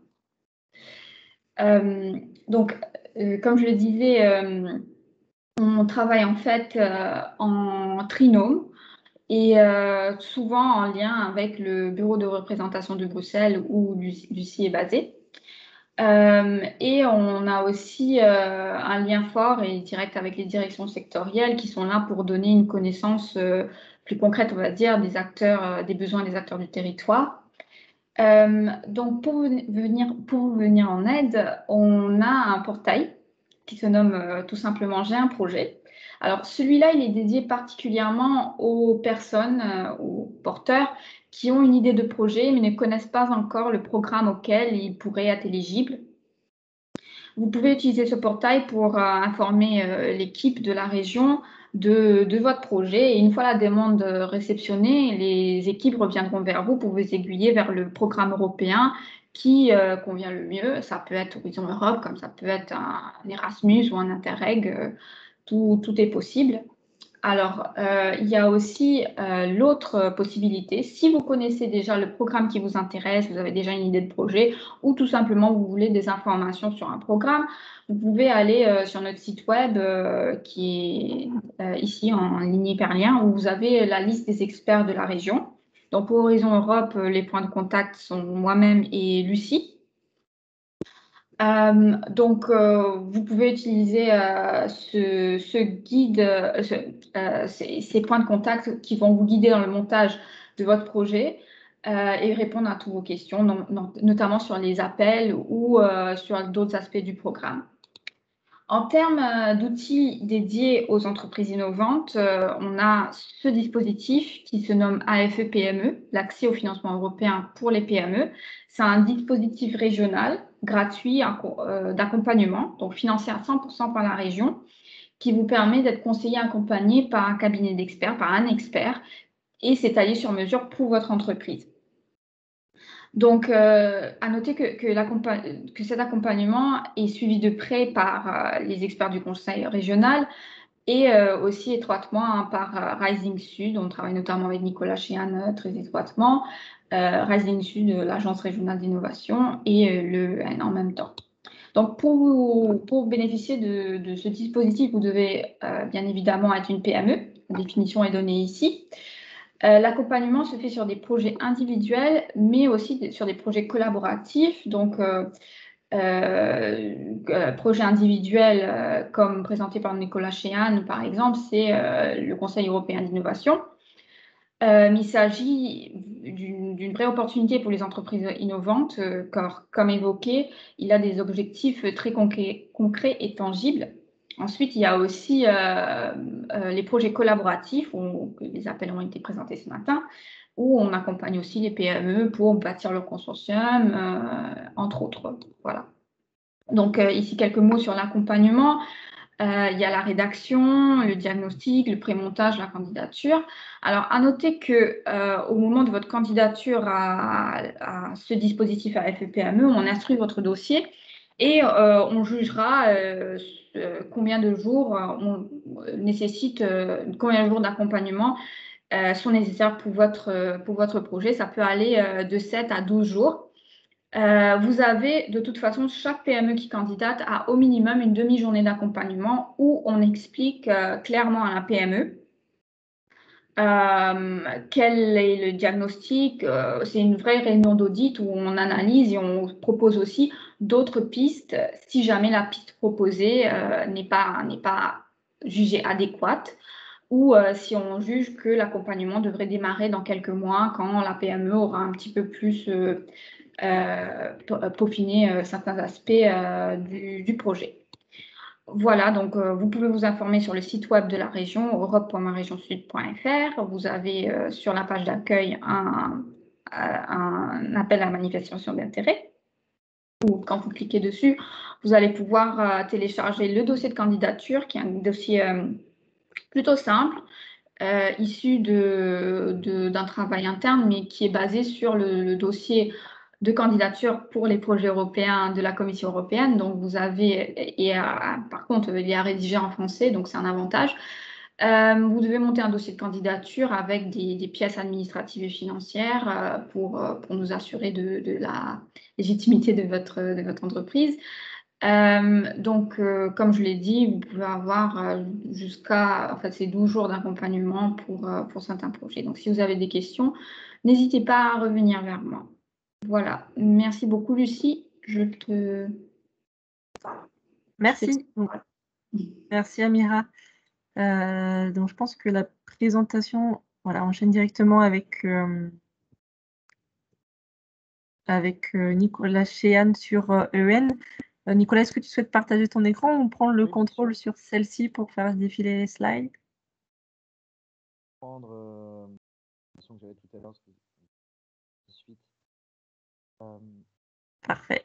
Donc, comme je le disais, on travaille en fait en trinôme et souvent en lien avec le bureau de représentation de Bruxelles où Lucie est basée. Et on a aussi un lien fort et direct avec les directions sectorielles qui sont là pour donner une connaissance plus concrète, on va dire, des acteurs, des besoins des acteurs du territoire. Donc, pour vous venir en aide, on a un portail qui se nomme tout simplement J'ai un projet. Alors, celui-là, il est dédié particulièrement aux personnes, aux porteurs qui ont une idée de projet mais ne connaissent pas encore le programme auquel ils pourraient être éligibles. Vous pouvez utiliser ce portail pour informer l'équipe de la région de votre projet. Et une fois la demande réceptionnée, les équipes reviendront vers vous pour vous aiguiller vers le programme européen qui convient le mieux. Ça peut être Horizon Europe, comme ça peut être un Erasmus ou un Interreg. Tout est possible. Alors, il y a aussi l'autre possibilité. Si vous connaissez déjà le programme qui vous intéresse, vous avez déjà une idée de projet ou tout simplement vous voulez des informations sur un programme, vous pouvez aller sur notre site web qui est ici en ligne hyperlien où vous avez la liste des experts de la région. Donc, pour Horizon Europe, les points de contact sont moi-même et Lucie. Vous pouvez utiliser ce guide, ces points de contact qui vont vous guider dans le montage de votre projet et répondre à toutes vos questions, notamment sur les appels ou sur d'autres aspects du programme. En termes d'outils dédiés aux entreprises innovantes, on a ce dispositif qui se nomme AFE-PME, l'accès au financement européen pour les PME. C'est un dispositif régional gratuit d'accompagnement, donc financé à 100% par la région, qui vous permet d'être conseillé, accompagné par un cabinet d'experts, par un expert, et c'est taillé sur mesure pour votre entreprise. Donc, à noter que cet accompagnement est suivi de près par les experts du conseil régional et aussi étroitement par Rising Sud. On travaille notamment avec Nicolas Chéan très étroitement, Rising Sud, l'Agence régionale d'innovation et le N en même temps. Donc, pour bénéficier de ce dispositif, vous devez bien évidemment être une PME. La définition est donnée ici. L'accompagnement se fait sur des projets individuels, mais aussi sur des projets collaboratifs. Donc, projet individuel, comme présenté par Nicolas Chéan, par exemple, c'est le Conseil européen d'innovation. Il s'agit d'une vraie opportunité pour les entreprises innovantes, car, comme évoqué, il a des objectifs très concrets et tangibles. Ensuite, il y a aussi les projets collaboratifs, où les appels ont été présentés ce matin, où on accompagne aussi les PME pour bâtir leur consortium, entre autres. Voilà. Donc, ici, quelques mots sur l'accompagnement. Il y a la rédaction, le diagnostic, le prémontage, la candidature. Alors, à noter qu'au moment de votre candidature à ce dispositif AFE-PME, on instruit votre dossier et on jugera combien de jours combien de jours d'accompagnement sont nécessaires pour votre projet. Ça peut aller de 7 à 12 jours. Vous avez de toute façon, chaque PME qui candidate a au minimum une demi-journée d'accompagnement où on explique clairement à la PME quel est le diagnostic. C'est une vraie réunion d'audit où on analyse et on propose aussi d'autres pistes si jamais la piste proposée n'est pas jugée adéquate ou si on juge que l'accompagnement devrait démarrer dans quelques mois quand la PME aura un petit peu plus peaufiner certains aspects du projet. Voilà, donc vous pouvez vous informer sur le site web de la région, europe.maregionsud.fr. Vous avez sur la page d'accueil un appel à la manifestation d'intérêt. Ou quand vous cliquez dessus, vous allez pouvoir télécharger le dossier de candidature, qui est un dossier plutôt simple, issu d'un travail interne, mais qui est basé sur le dossier de candidature pour les projets européens de la Commission européenne. Donc, vous avez, par contre, il est à rédiger en français, donc c'est un avantage. Vous devez monter un dossier de candidature avec des pièces administratives et financières pour nous assurer de la légitimité de votre entreprise. Comme je l'ai dit, vous pouvez avoir jusqu'à, ces 12 jours d'accompagnement pour certains projets. Donc, si vous avez des questions, n'hésitez pas à revenir vers moi. Voilà. Merci beaucoup, Lucie. Merci. Merci, Amira. Donc, je pense que la présentation, voilà, enchaîne directement avec Nicolas Chéan sur EN. Nicolas, est-ce que tu souhaites partager ton écran ou prendre le contrôle sur celle-ci pour faire défiler les slides? Prendre la question que j'avais tout à l'heure. Parfait.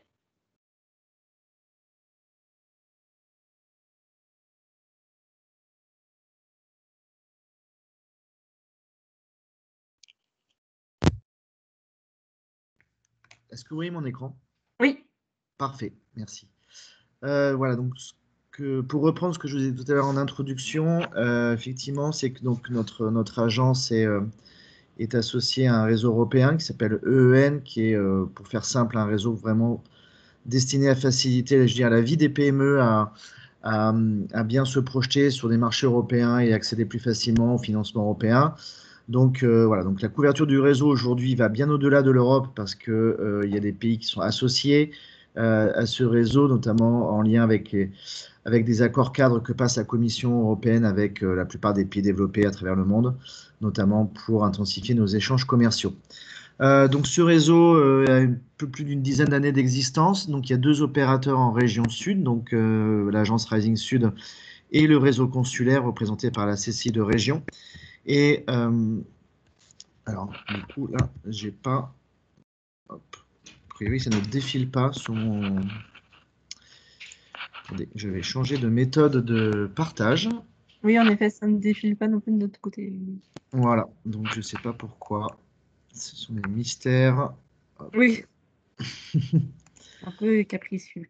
Est-ce que vous voyez mon écran? Oui. Parfait, merci. Voilà, donc ce pour reprendre ce que je vous ai dit tout à l'heure en introduction, effectivement, c'est que donc notre agence est associée à un réseau européen qui s'appelle EEN, qui est, pour faire simple, un réseau vraiment destiné à faciliter, je dirais, la vie des PME à bien se projeter sur des marchés européens et accéder plus facilement au financement européen. Donc voilà, donc la couverture du réseau aujourd'hui va bien au-delà de l'Europe parce que il y a des pays qui sont associés à ce réseau, notamment en lien avec des accords cadres que passe la Commission européenne avec la plupart des pays développés à travers le monde, notamment pour intensifier nos échanges commerciaux. Donc ce réseau a un peu plus d'une dizaine d'années d'existence. Donc il y a 2 opérateurs en région sud, donc l'agence Rising Sud et le réseau consulaire représenté par la CCI de région. Et alors du coup là, j'ai pas. Hop. A priori, ça ne défile pas sur mon. Attendez, je vais changer de méthode de partage. Oui, en effet, ça ne défile pas non plus de notre côté. Voilà, donc je ne sais pas pourquoi. Ce sont des mystères. Hop. Oui. Un peu capricieux.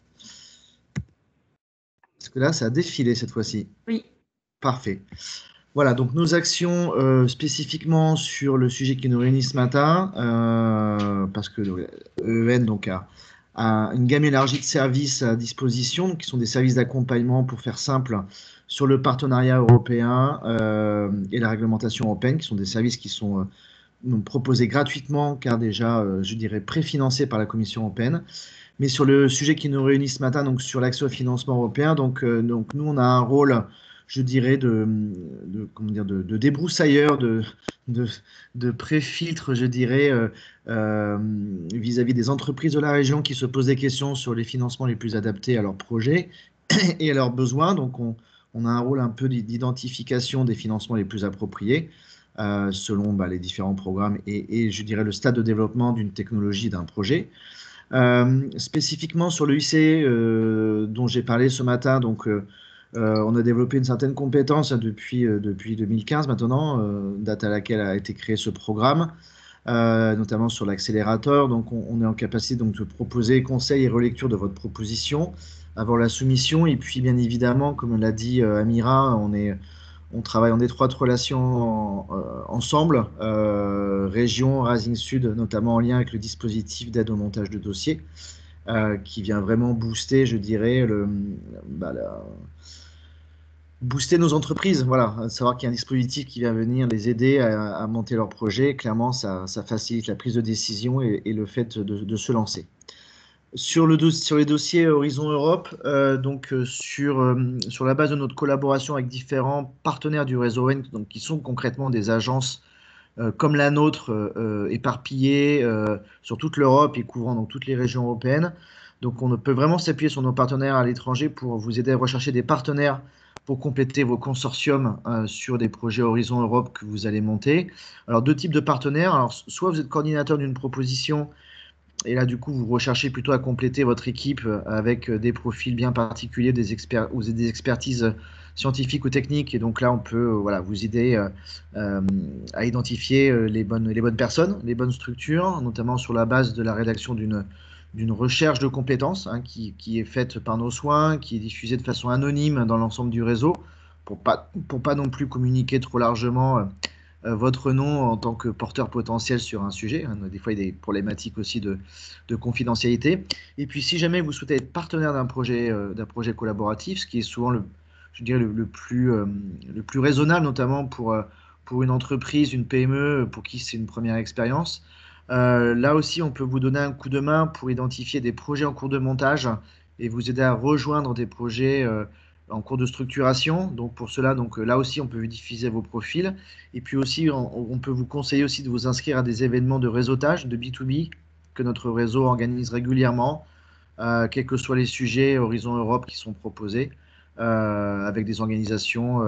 Parce que là, ça a défilé cette fois-ci. Oui. Parfait. Voilà, donc nos actions spécifiquement sur le sujet qui nous réunit ce matin, parce que EEN donc, a une gamme élargie de services à disposition, qui sont des services d'accompagnement, pour faire simple, sur le partenariat européen et la réglementation européenne, qui sont des services qui sont proposés gratuitement, car déjà, je dirais, préfinancés par la Commission européenne. Mais sur le sujet qui nous réunit ce matin, donc sur l'accès au financement européen, donc nous, on a un rôle, je dirais, de débroussailleur, de pré-filtre, je dirais, vis-à-vis des entreprises de la région qui se posent des questions sur les financements les plus adaptés à leurs projets et à leurs besoins. Donc, on a un rôle un peu d'identification des financements les plus appropriés selon les différents programmes et, je dirais, le stade de développement d'une technologie, d'un projet. Spécifiquement sur le IC dont j'ai parlé ce matin, donc on a développé une certaine compétence depuis 2015 maintenant, date à laquelle a été créé ce programme, notamment sur l'accélérateur. Donc on est en capacité donc de proposer conseils et relecture de votre proposition avant la soumission. Et puis bien évidemment, comme l'a dit Amira, on travaille en étroite relation ensemble, région, Rising Sud, notamment en lien avec le dispositif d'aide au montage de dossiers, qui vient vraiment booster, je dirais, booster nos entreprises. Voilà, savoir qu'il y a un dispositif qui vient venir les aider à monter leur projet, clairement, ça facilite la prise de décision et le fait de se lancer. Sur les dossiers Horizon Europe, sur la base de notre collaboration avec différents partenaires du réseau EEN, donc qui sont concrètement des agences comme la nôtre, éparpillées sur toute l'Europe et couvrant donc toutes les régions européennes. Donc on peut vraiment s'appuyer sur nos partenaires à l'étranger pour vous aider à rechercher des partenaires pour compléter vos consortiums sur des projets Horizon Europe que vous allez monter. Alors 2 types de partenaires. Alors, soit vous êtes coordinateur d'une proposition, et là, du coup, vous recherchez plutôt à compléter votre équipe avec des profils bien particuliers, des experts ou des expertises scientifiques ou techniques. Et donc là, on peut vous aider à identifier les bonnes personnes, les bonnes structures, notamment sur la base de la rédaction d'une recherche de compétences qui est faite par nos soins, qui est diffusée de façon anonyme dans l'ensemble du réseau, pour pas non plus communiquer trop largement votre nom en tant que porteur potentiel sur un sujet. Des fois, il y a des problématiques aussi de confidentialité. Et puis, si jamais vous souhaitez être partenaire d'un projet collaboratif, ce qui est souvent le plus raisonnable, notamment pour une entreprise, une PME, pour qui c'est une première expérience, là aussi, on peut vous donner un coup de main pour identifier des projets en cours de montage et vous aider à rejoindre des projets en cours de structuration. Donc pour cela, là aussi, on peut vous diffuser vos profils. Et puis aussi, on peut vous conseiller aussi de vous inscrire à des événements de réseautage, de B2B, que notre réseau organise régulièrement, quels que soient les sujets Horizon Europe qui sont proposés, avec des organisations.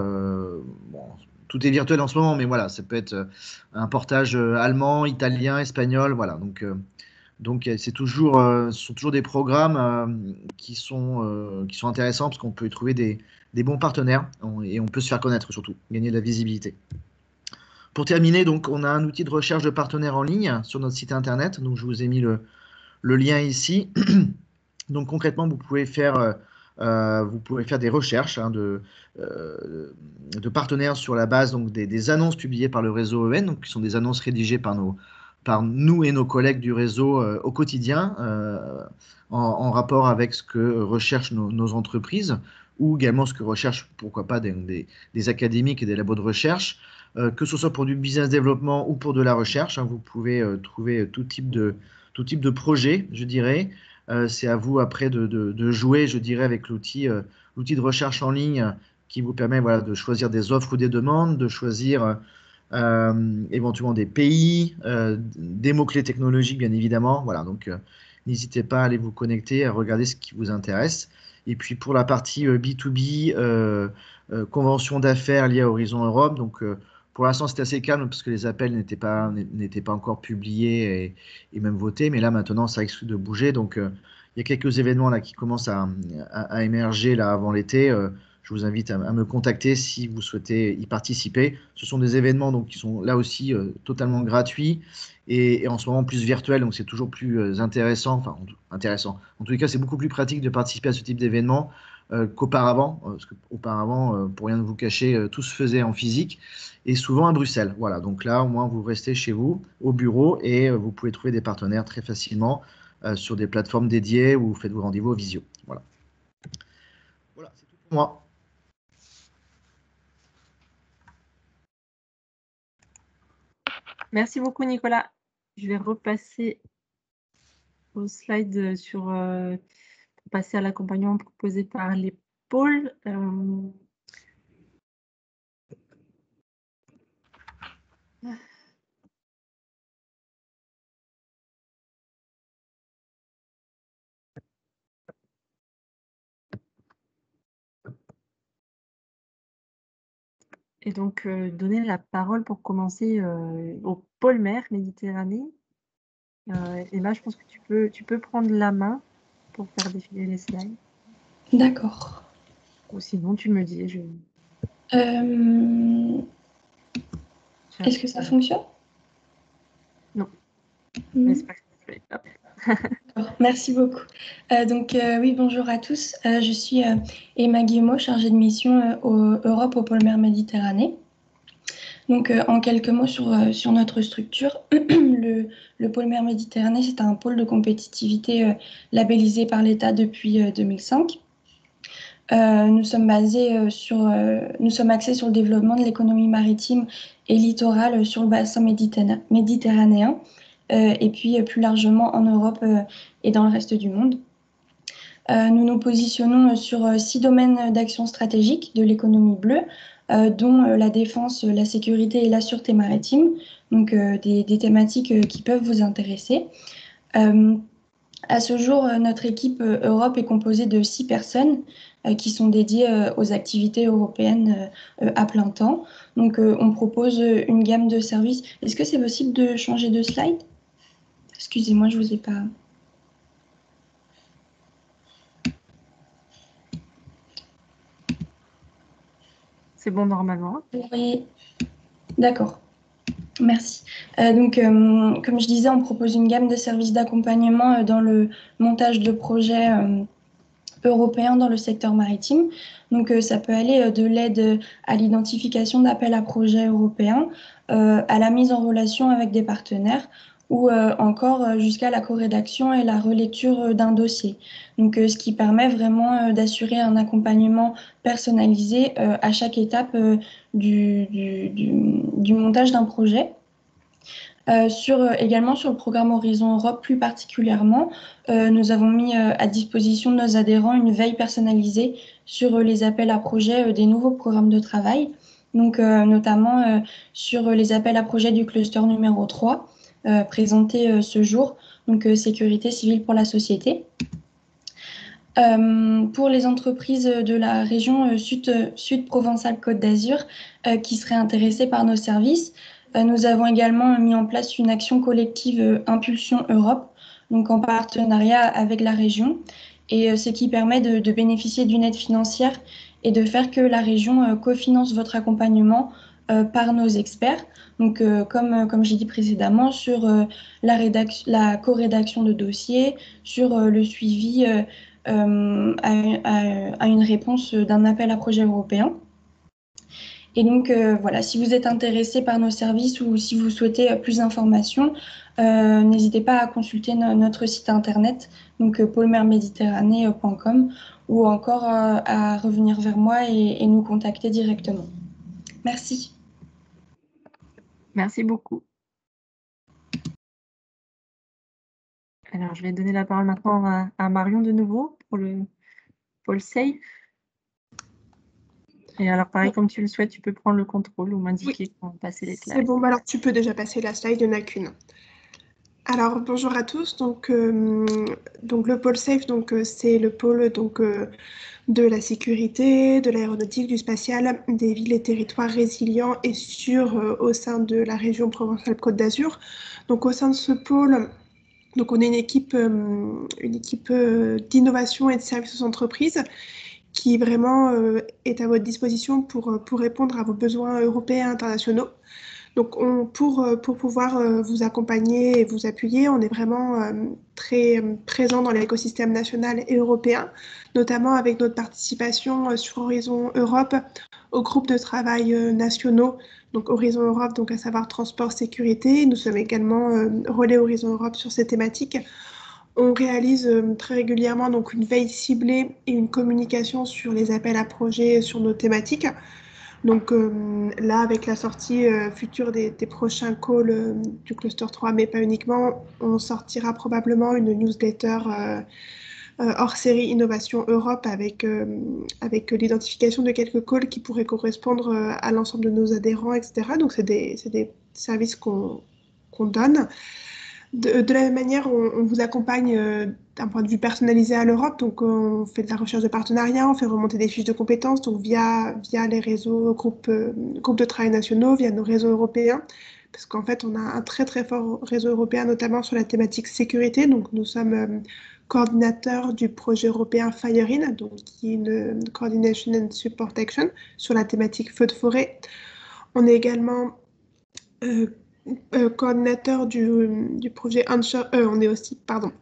Tout est virtuel en ce moment, mais voilà, ça peut être un portage allemand, italien, espagnol, voilà. Donc ce sont toujours des programmes qui sont intéressants parce qu'on peut y trouver des bons partenaires et on peut se faire connaître surtout, gagner de la visibilité. Pour terminer, donc on a un outil de recherche de partenaires en ligne sur notre site internet. Donc je vous ai mis le lien ici. Donc concrètement, vous pouvez faire Vous pourrez faire des recherches de partenaires sur la base donc, des annonces publiées par le réseau EN, donc, qui sont des annonces rédigées par nous et nos collègues du réseau au quotidien, en rapport avec ce que recherchent nos entreprises, ou également ce que recherchent, pourquoi pas, des académiques et des labos de recherche. Que ce soit pour du business développement ou pour de la recherche, vous pouvez trouver tout type de projet, je dirais. C'est à vous après de jouer, je dirais, avec l'outil de recherche en ligne qui vous permet de choisir des offres ou des demandes, de choisir éventuellement des pays, des mots-clés technologiques, bien évidemment. Voilà, donc n'hésitez pas à aller vous connecter, à regarder ce qui vous intéresse. Et puis pour la partie B2B, convention d'affaires liée à Horizon Europe, donc pour l'instant, c'était assez calme parce que les appels n'étaient pas encore publiés et même votés. Mais là, maintenant, ça risque de bouger. Donc, il y a quelques événements là qui commencent à émerger là avant l'été. Je vous invite à me contacter si vous souhaitez y participer. Ce sont des événements donc, qui sont là aussi totalement gratuits et en ce moment plus virtuels. Donc, c'est toujours plus intéressant. Enfin, intéressant. En tous les cas, c'est beaucoup plus pratique de participer à ce type d'événement qu'auparavant. Parce qu'auparavant, pour rien de vous cacher, tout se faisait en physique et souvent à Bruxelles. Voilà, donc là, au moins, vous restez chez vous, au bureau, et vous pouvez trouver des partenaires très facilement sur des plateformes dédiées où vous faites vos rendez-vous au visio. Voilà. Voilà, c'est tout pour moi. Merci beaucoup, Nicolas. Je vais repasser au slide pour passer à l'accompagnement proposé par les pôles. Et donc, donner la parole pour commencer au pôle mer Méditerranée. Et là, je pense que tu peux prendre la main pour faire défiler les slides. D'accord. Ou sinon, tu me dis. Est-ce que ça fonctionne? Non. Mais c'est pas grave. Merci beaucoup. Oui, bonjour à tous. Je suis Emma Guillemot, chargée de mission Europe au pôle mer Méditerranée. Donc, en quelques mots sur notre structure, le pôle mer Méditerranée, c'est un pôle de compétitivité labellisé par l'État depuis 2005. Nous sommes axés sur le développement de l'économie maritime et littorale sur le bassin méditerranéen, et puis plus largement en Europe et dans le reste du monde. Nous nous positionnons sur 6 domaines d'action stratégique de l'économie bleue, dont la défense, la sécurité et la sûreté maritime, donc des thématiques qui peuvent vous intéresser. À ce jour, notre équipe Europe est composée de 6 personnes qui sont dédiées aux activités européennes à plein temps. Donc, on propose une gamme de services. Est-ce que c'est possible de changer de slide? Excusez-moi, je ne vous ai pas... C'est bon normalement. Oui, d'accord. Merci. Comme je disais, on propose une gamme de services d'accompagnement dans le montage de projets européens dans le secteur maritime. Donc, ça peut aller de l'aide à l'identification d'appels à projets européens, à la mise en relation avec des partenaires, ou encore jusqu'à la co-rédaction et la relecture d'un dossier. Donc, ce qui permet vraiment d'assurer un accompagnement personnalisé à chaque étape du montage d'un projet. Également sur le programme Horizon Europe plus particulièrement, nous avons mis à disposition de nos adhérents une veille personnalisée sur les appels à projets des nouveaux programmes de travail, donc notamment sur les appels à projets du cluster numéro 3, présenté ce jour, donc sécurité civile pour la société. Pour les entreprises de la région Sud Provençale-Côte d'Azur qui seraient intéressées par nos services, nous avons également mis en place une action collective Impulsion Europe, donc en partenariat avec la région, et ce qui permet de bénéficier d'une aide financière et de faire que la région cofinance votre accompagnement par nos experts. Donc, comme j'ai dit précédemment, sur la co-rédaction de dossiers, sur le suivi à une réponse d'un appel à projet européen. Et donc, voilà, si vous êtes intéressé par nos services ou si vous souhaitez plus d'informations, n'hésitez pas à consulter notre site internet, donc polymerméditerranée.com, ou encore à revenir vers moi et nous contacter directement. Merci. Merci beaucoup. Alors, je vais donner la parole maintenant à Marion de nouveau pour le pôle SAFE. Et alors, pareil, comme tu le souhaites, tu peux prendre le contrôle ou m'indiquer quand passer les slides. C'est bon, alors tu peux déjà passer la slide, il n'y en a qu'une. Alors, bonjour à tous. Donc le pôle SAFE, c'est le pôle de la sécurité, de l'aéronautique, du spatial, des villes et territoires résilients et sûrs au sein de la région Provence-Alpes-Côte d'Azur. Donc, au sein de ce pôle, on est une équipe d'innovation et de services aux entreprises qui vraiment est à votre disposition pour répondre à vos besoins européens et internationaux. Donc, pour pouvoir vous accompagner et vous appuyer, on est vraiment très présent dans l'écosystème national et européen, notamment avec notre participation sur Horizon Europe aux groupes de travail nationaux, donc Horizon Europe, donc à savoir transport, sécurité. Nous sommes également relais Horizon Europe sur ces thématiques. On réalise très régulièrement donc une veille ciblée et une communication sur les appels à projets sur nos thématiques. Donc là, avec la sortie future des prochains calls du cluster 3, mais pas uniquement, on sortira probablement une newsletter hors série Innovation Europe avec l'identification de quelques calls qui pourraient correspondre à l'ensemble de nos adhérents, etc. Donc c'est des services qu'on donne. De la même manière, on vous accompagne d'un point de vue personnalisé à l'Europe. Donc, on fait de la recherche de partenariats, on fait remonter des fiches de compétences donc via les réseaux groupes de travail nationaux, via nos réseaux européens. Parce qu'en fait, on a un très très fort réseau européen, notamment sur la thématique sécurité. Donc, nous sommes coordinateurs du projet européen FireIN, donc qui est une Coordination and Support Action sur la thématique feu de forêt. On est également coordinateur du projet Onshore, on est aussi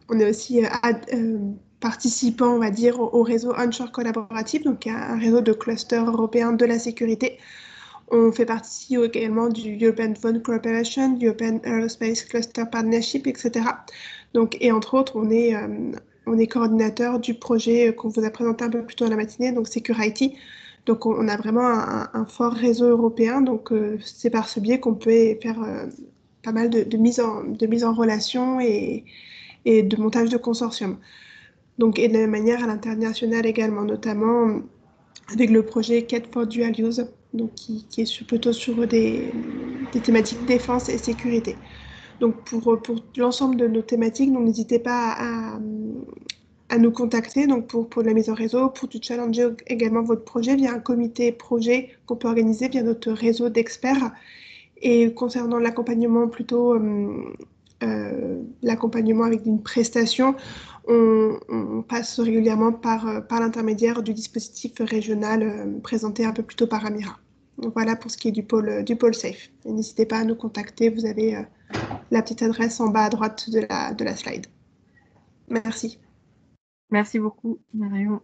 participant, on va dire, au réseau Onshore collaboratif, donc un réseau de clusters européens de la sécurité. On fait partie également du European Phone Cooperation, European Aerospace Cluster Partnership, etc. Donc, et entre autres, on est coordinateur du projet qu'on vous a présenté un peu plus tôt dans la matinée, donc Security. Donc, on a vraiment un fort réseau européen. Donc, c'est par ce biais qu'on peut faire pas mal de mise en relation et de montage de consortium. Donc, et de la même manière à l'international également, notamment avec le projet Cat for Dual Use, donc qui est plutôt sur des thématiques défense et sécurité. Donc, pour l'ensemble de nos thématiques, n'hésitez pas à nous contacter donc pour la mise en réseau, pour challenger également votre projet via un comité projet qu'on peut organiser via notre réseau d'experts. Et concernant l'accompagnement plutôt, l'accompagnement avec une prestation, on passe régulièrement par l'intermédiaire du dispositif régional présenté un peu plus tôt par Amira. Donc voilà pour ce qui est du pôle SAFE. N'hésitez pas à nous contacter, vous avez la petite adresse en bas à droite de la slide. Merci. Merci beaucoup, Marion.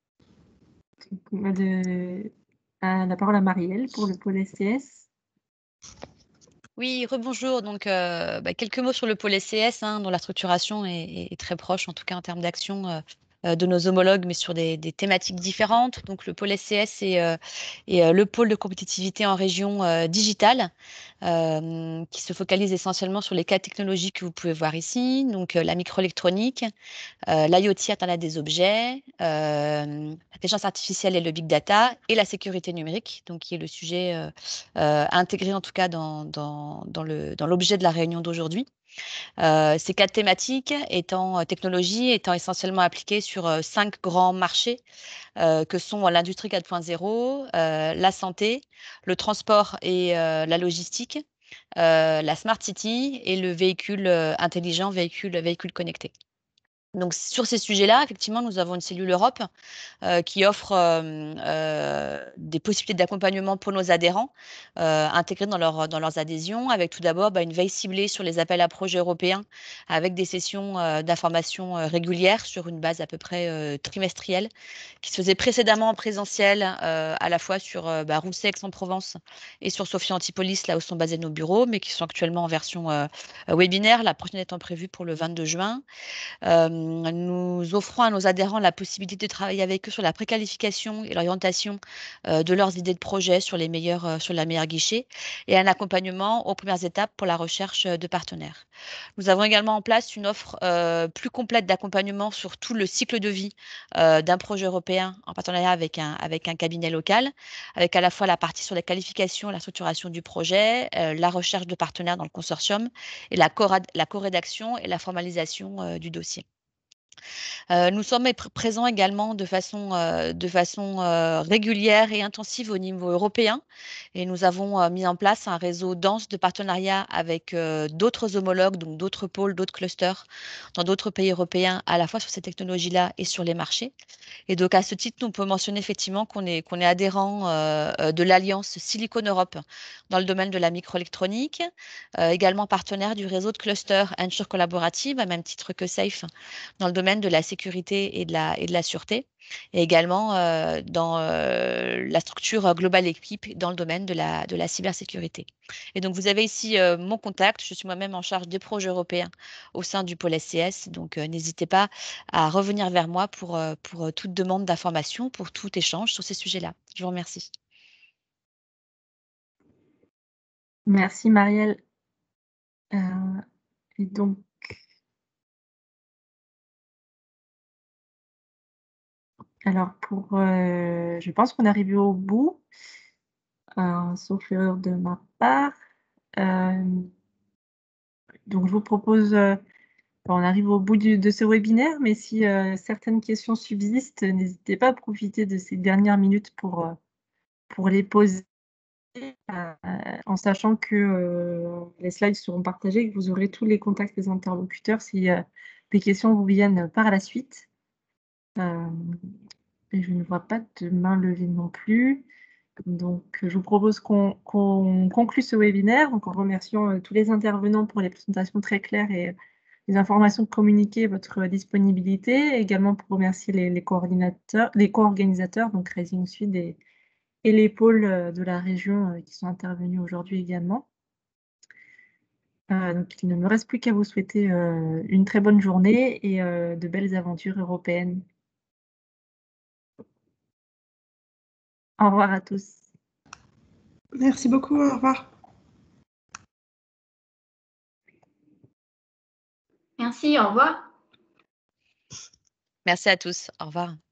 La parole à Marielle pour le pôle SCS. Oui, rebonjour. Donc, quelques mots sur le pôle SCS, dont la structuration est très proche, en tout cas en termes d'action, de nos homologues, mais sur des thématiques différentes. Donc, le pôle SCS est le pôle de compétitivité en région digitale, qui se focalise essentiellement sur les 4 technologies que vous pouvez voir ici. Donc, la microélectronique, l'IoT, Internet des objets, l'intelligence artificielle et le big data, et la sécurité numérique, donc qui est le sujet intégré en tout cas dans l'objet de la réunion d'aujourd'hui. Ces 4 thématiques technologies étant essentiellement appliquées sur 5 grands marchés que sont l'industrie 4.0, la santé, le transport et la logistique, la smart city et le véhicule intelligent, véhicule connecté. Donc, sur ces sujets-là, effectivement, nous avons une cellule Europe qui offre des possibilités d'accompagnement pour nos adhérents intégrés dans leurs adhésions, avec tout d'abord une veille ciblée sur les appels à projets européens, avec des sessions d'information régulières sur une base à peu près trimestrielle, qui se faisait précédemment en présentiel, à la fois sur Rousset, Aix-en-Provence et sur Sophia Antipolis, là où sont basés nos bureaux, mais qui sont actuellement en version webinaire, la prochaine étant prévue pour le 22 juin. Nous offrons à nos adhérents la possibilité de travailler avec eux sur la préqualification et l'orientation de leurs idées de projet sur la meilleure guichet et un accompagnement aux premières étapes pour la recherche de partenaires. Nous avons également en place une offre plus complète d'accompagnement sur tout le cycle de vie d'un projet européen en partenariat avec un cabinet local, avec à la fois la partie sur la qualification, la structuration du projet, la recherche de partenaires dans le consortium et la co-rédaction et la formalisation du dossier. Nous sommes présents également de façon régulière et intensive au niveau européen et nous avons mis en place un réseau dense de partenariats avec d'autres homologues, donc d'autres pôles, d'autres clusters dans d'autres pays européens, à la fois sur ces technologies-là et sur les marchés. Et donc, à ce titre, on peut mentionner effectivement qu'on est adhérent de l'Alliance Silicon Europe dans le domaine de la microélectronique, également partenaire du réseau de clusters Ensure Collaborative, à même titre que SAFE, dans le domaine de la sécurité et de la sûreté, et également dans la structure Global Equipe dans le domaine de la cybersécurité. Et donc, vous avez ici mon contact. Je suis moi-même en charge des projets européens au sein du pôle SCS. Donc, n'hésitez pas à revenir vers moi pour toute demande d'information, pour tout échange sur ces sujets-là. Je vous remercie. Merci Marielle. Et donc, alors je pense qu'on est arrivé au bout, sauf erreur de ma part. Donc, je vous propose, on arrive au bout de ce webinaire, mais si certaines questions subsistent, n'hésitez pas à profiter de ces dernières minutes pour les poser, en sachant que les slides seront partagés et que vous aurez tous les contacts des interlocuteurs si des questions vous viennent par la suite. Et je ne vois pas de main levée non plus. Donc, je vous propose qu'on conclue ce webinaire, donc en remerciant tous les intervenants pour les présentations très claires et les informations communiquées, votre disponibilité, également pour remercier les co-organisateurs, donc Rising Sud et les pôles de la région qui sont intervenus aujourd'hui également. Donc, il ne me reste plus qu'à vous souhaiter une très bonne journée et de belles aventures européennes. Au revoir à tous. Merci beaucoup, au revoir. Merci, au revoir. Merci à tous. Au revoir.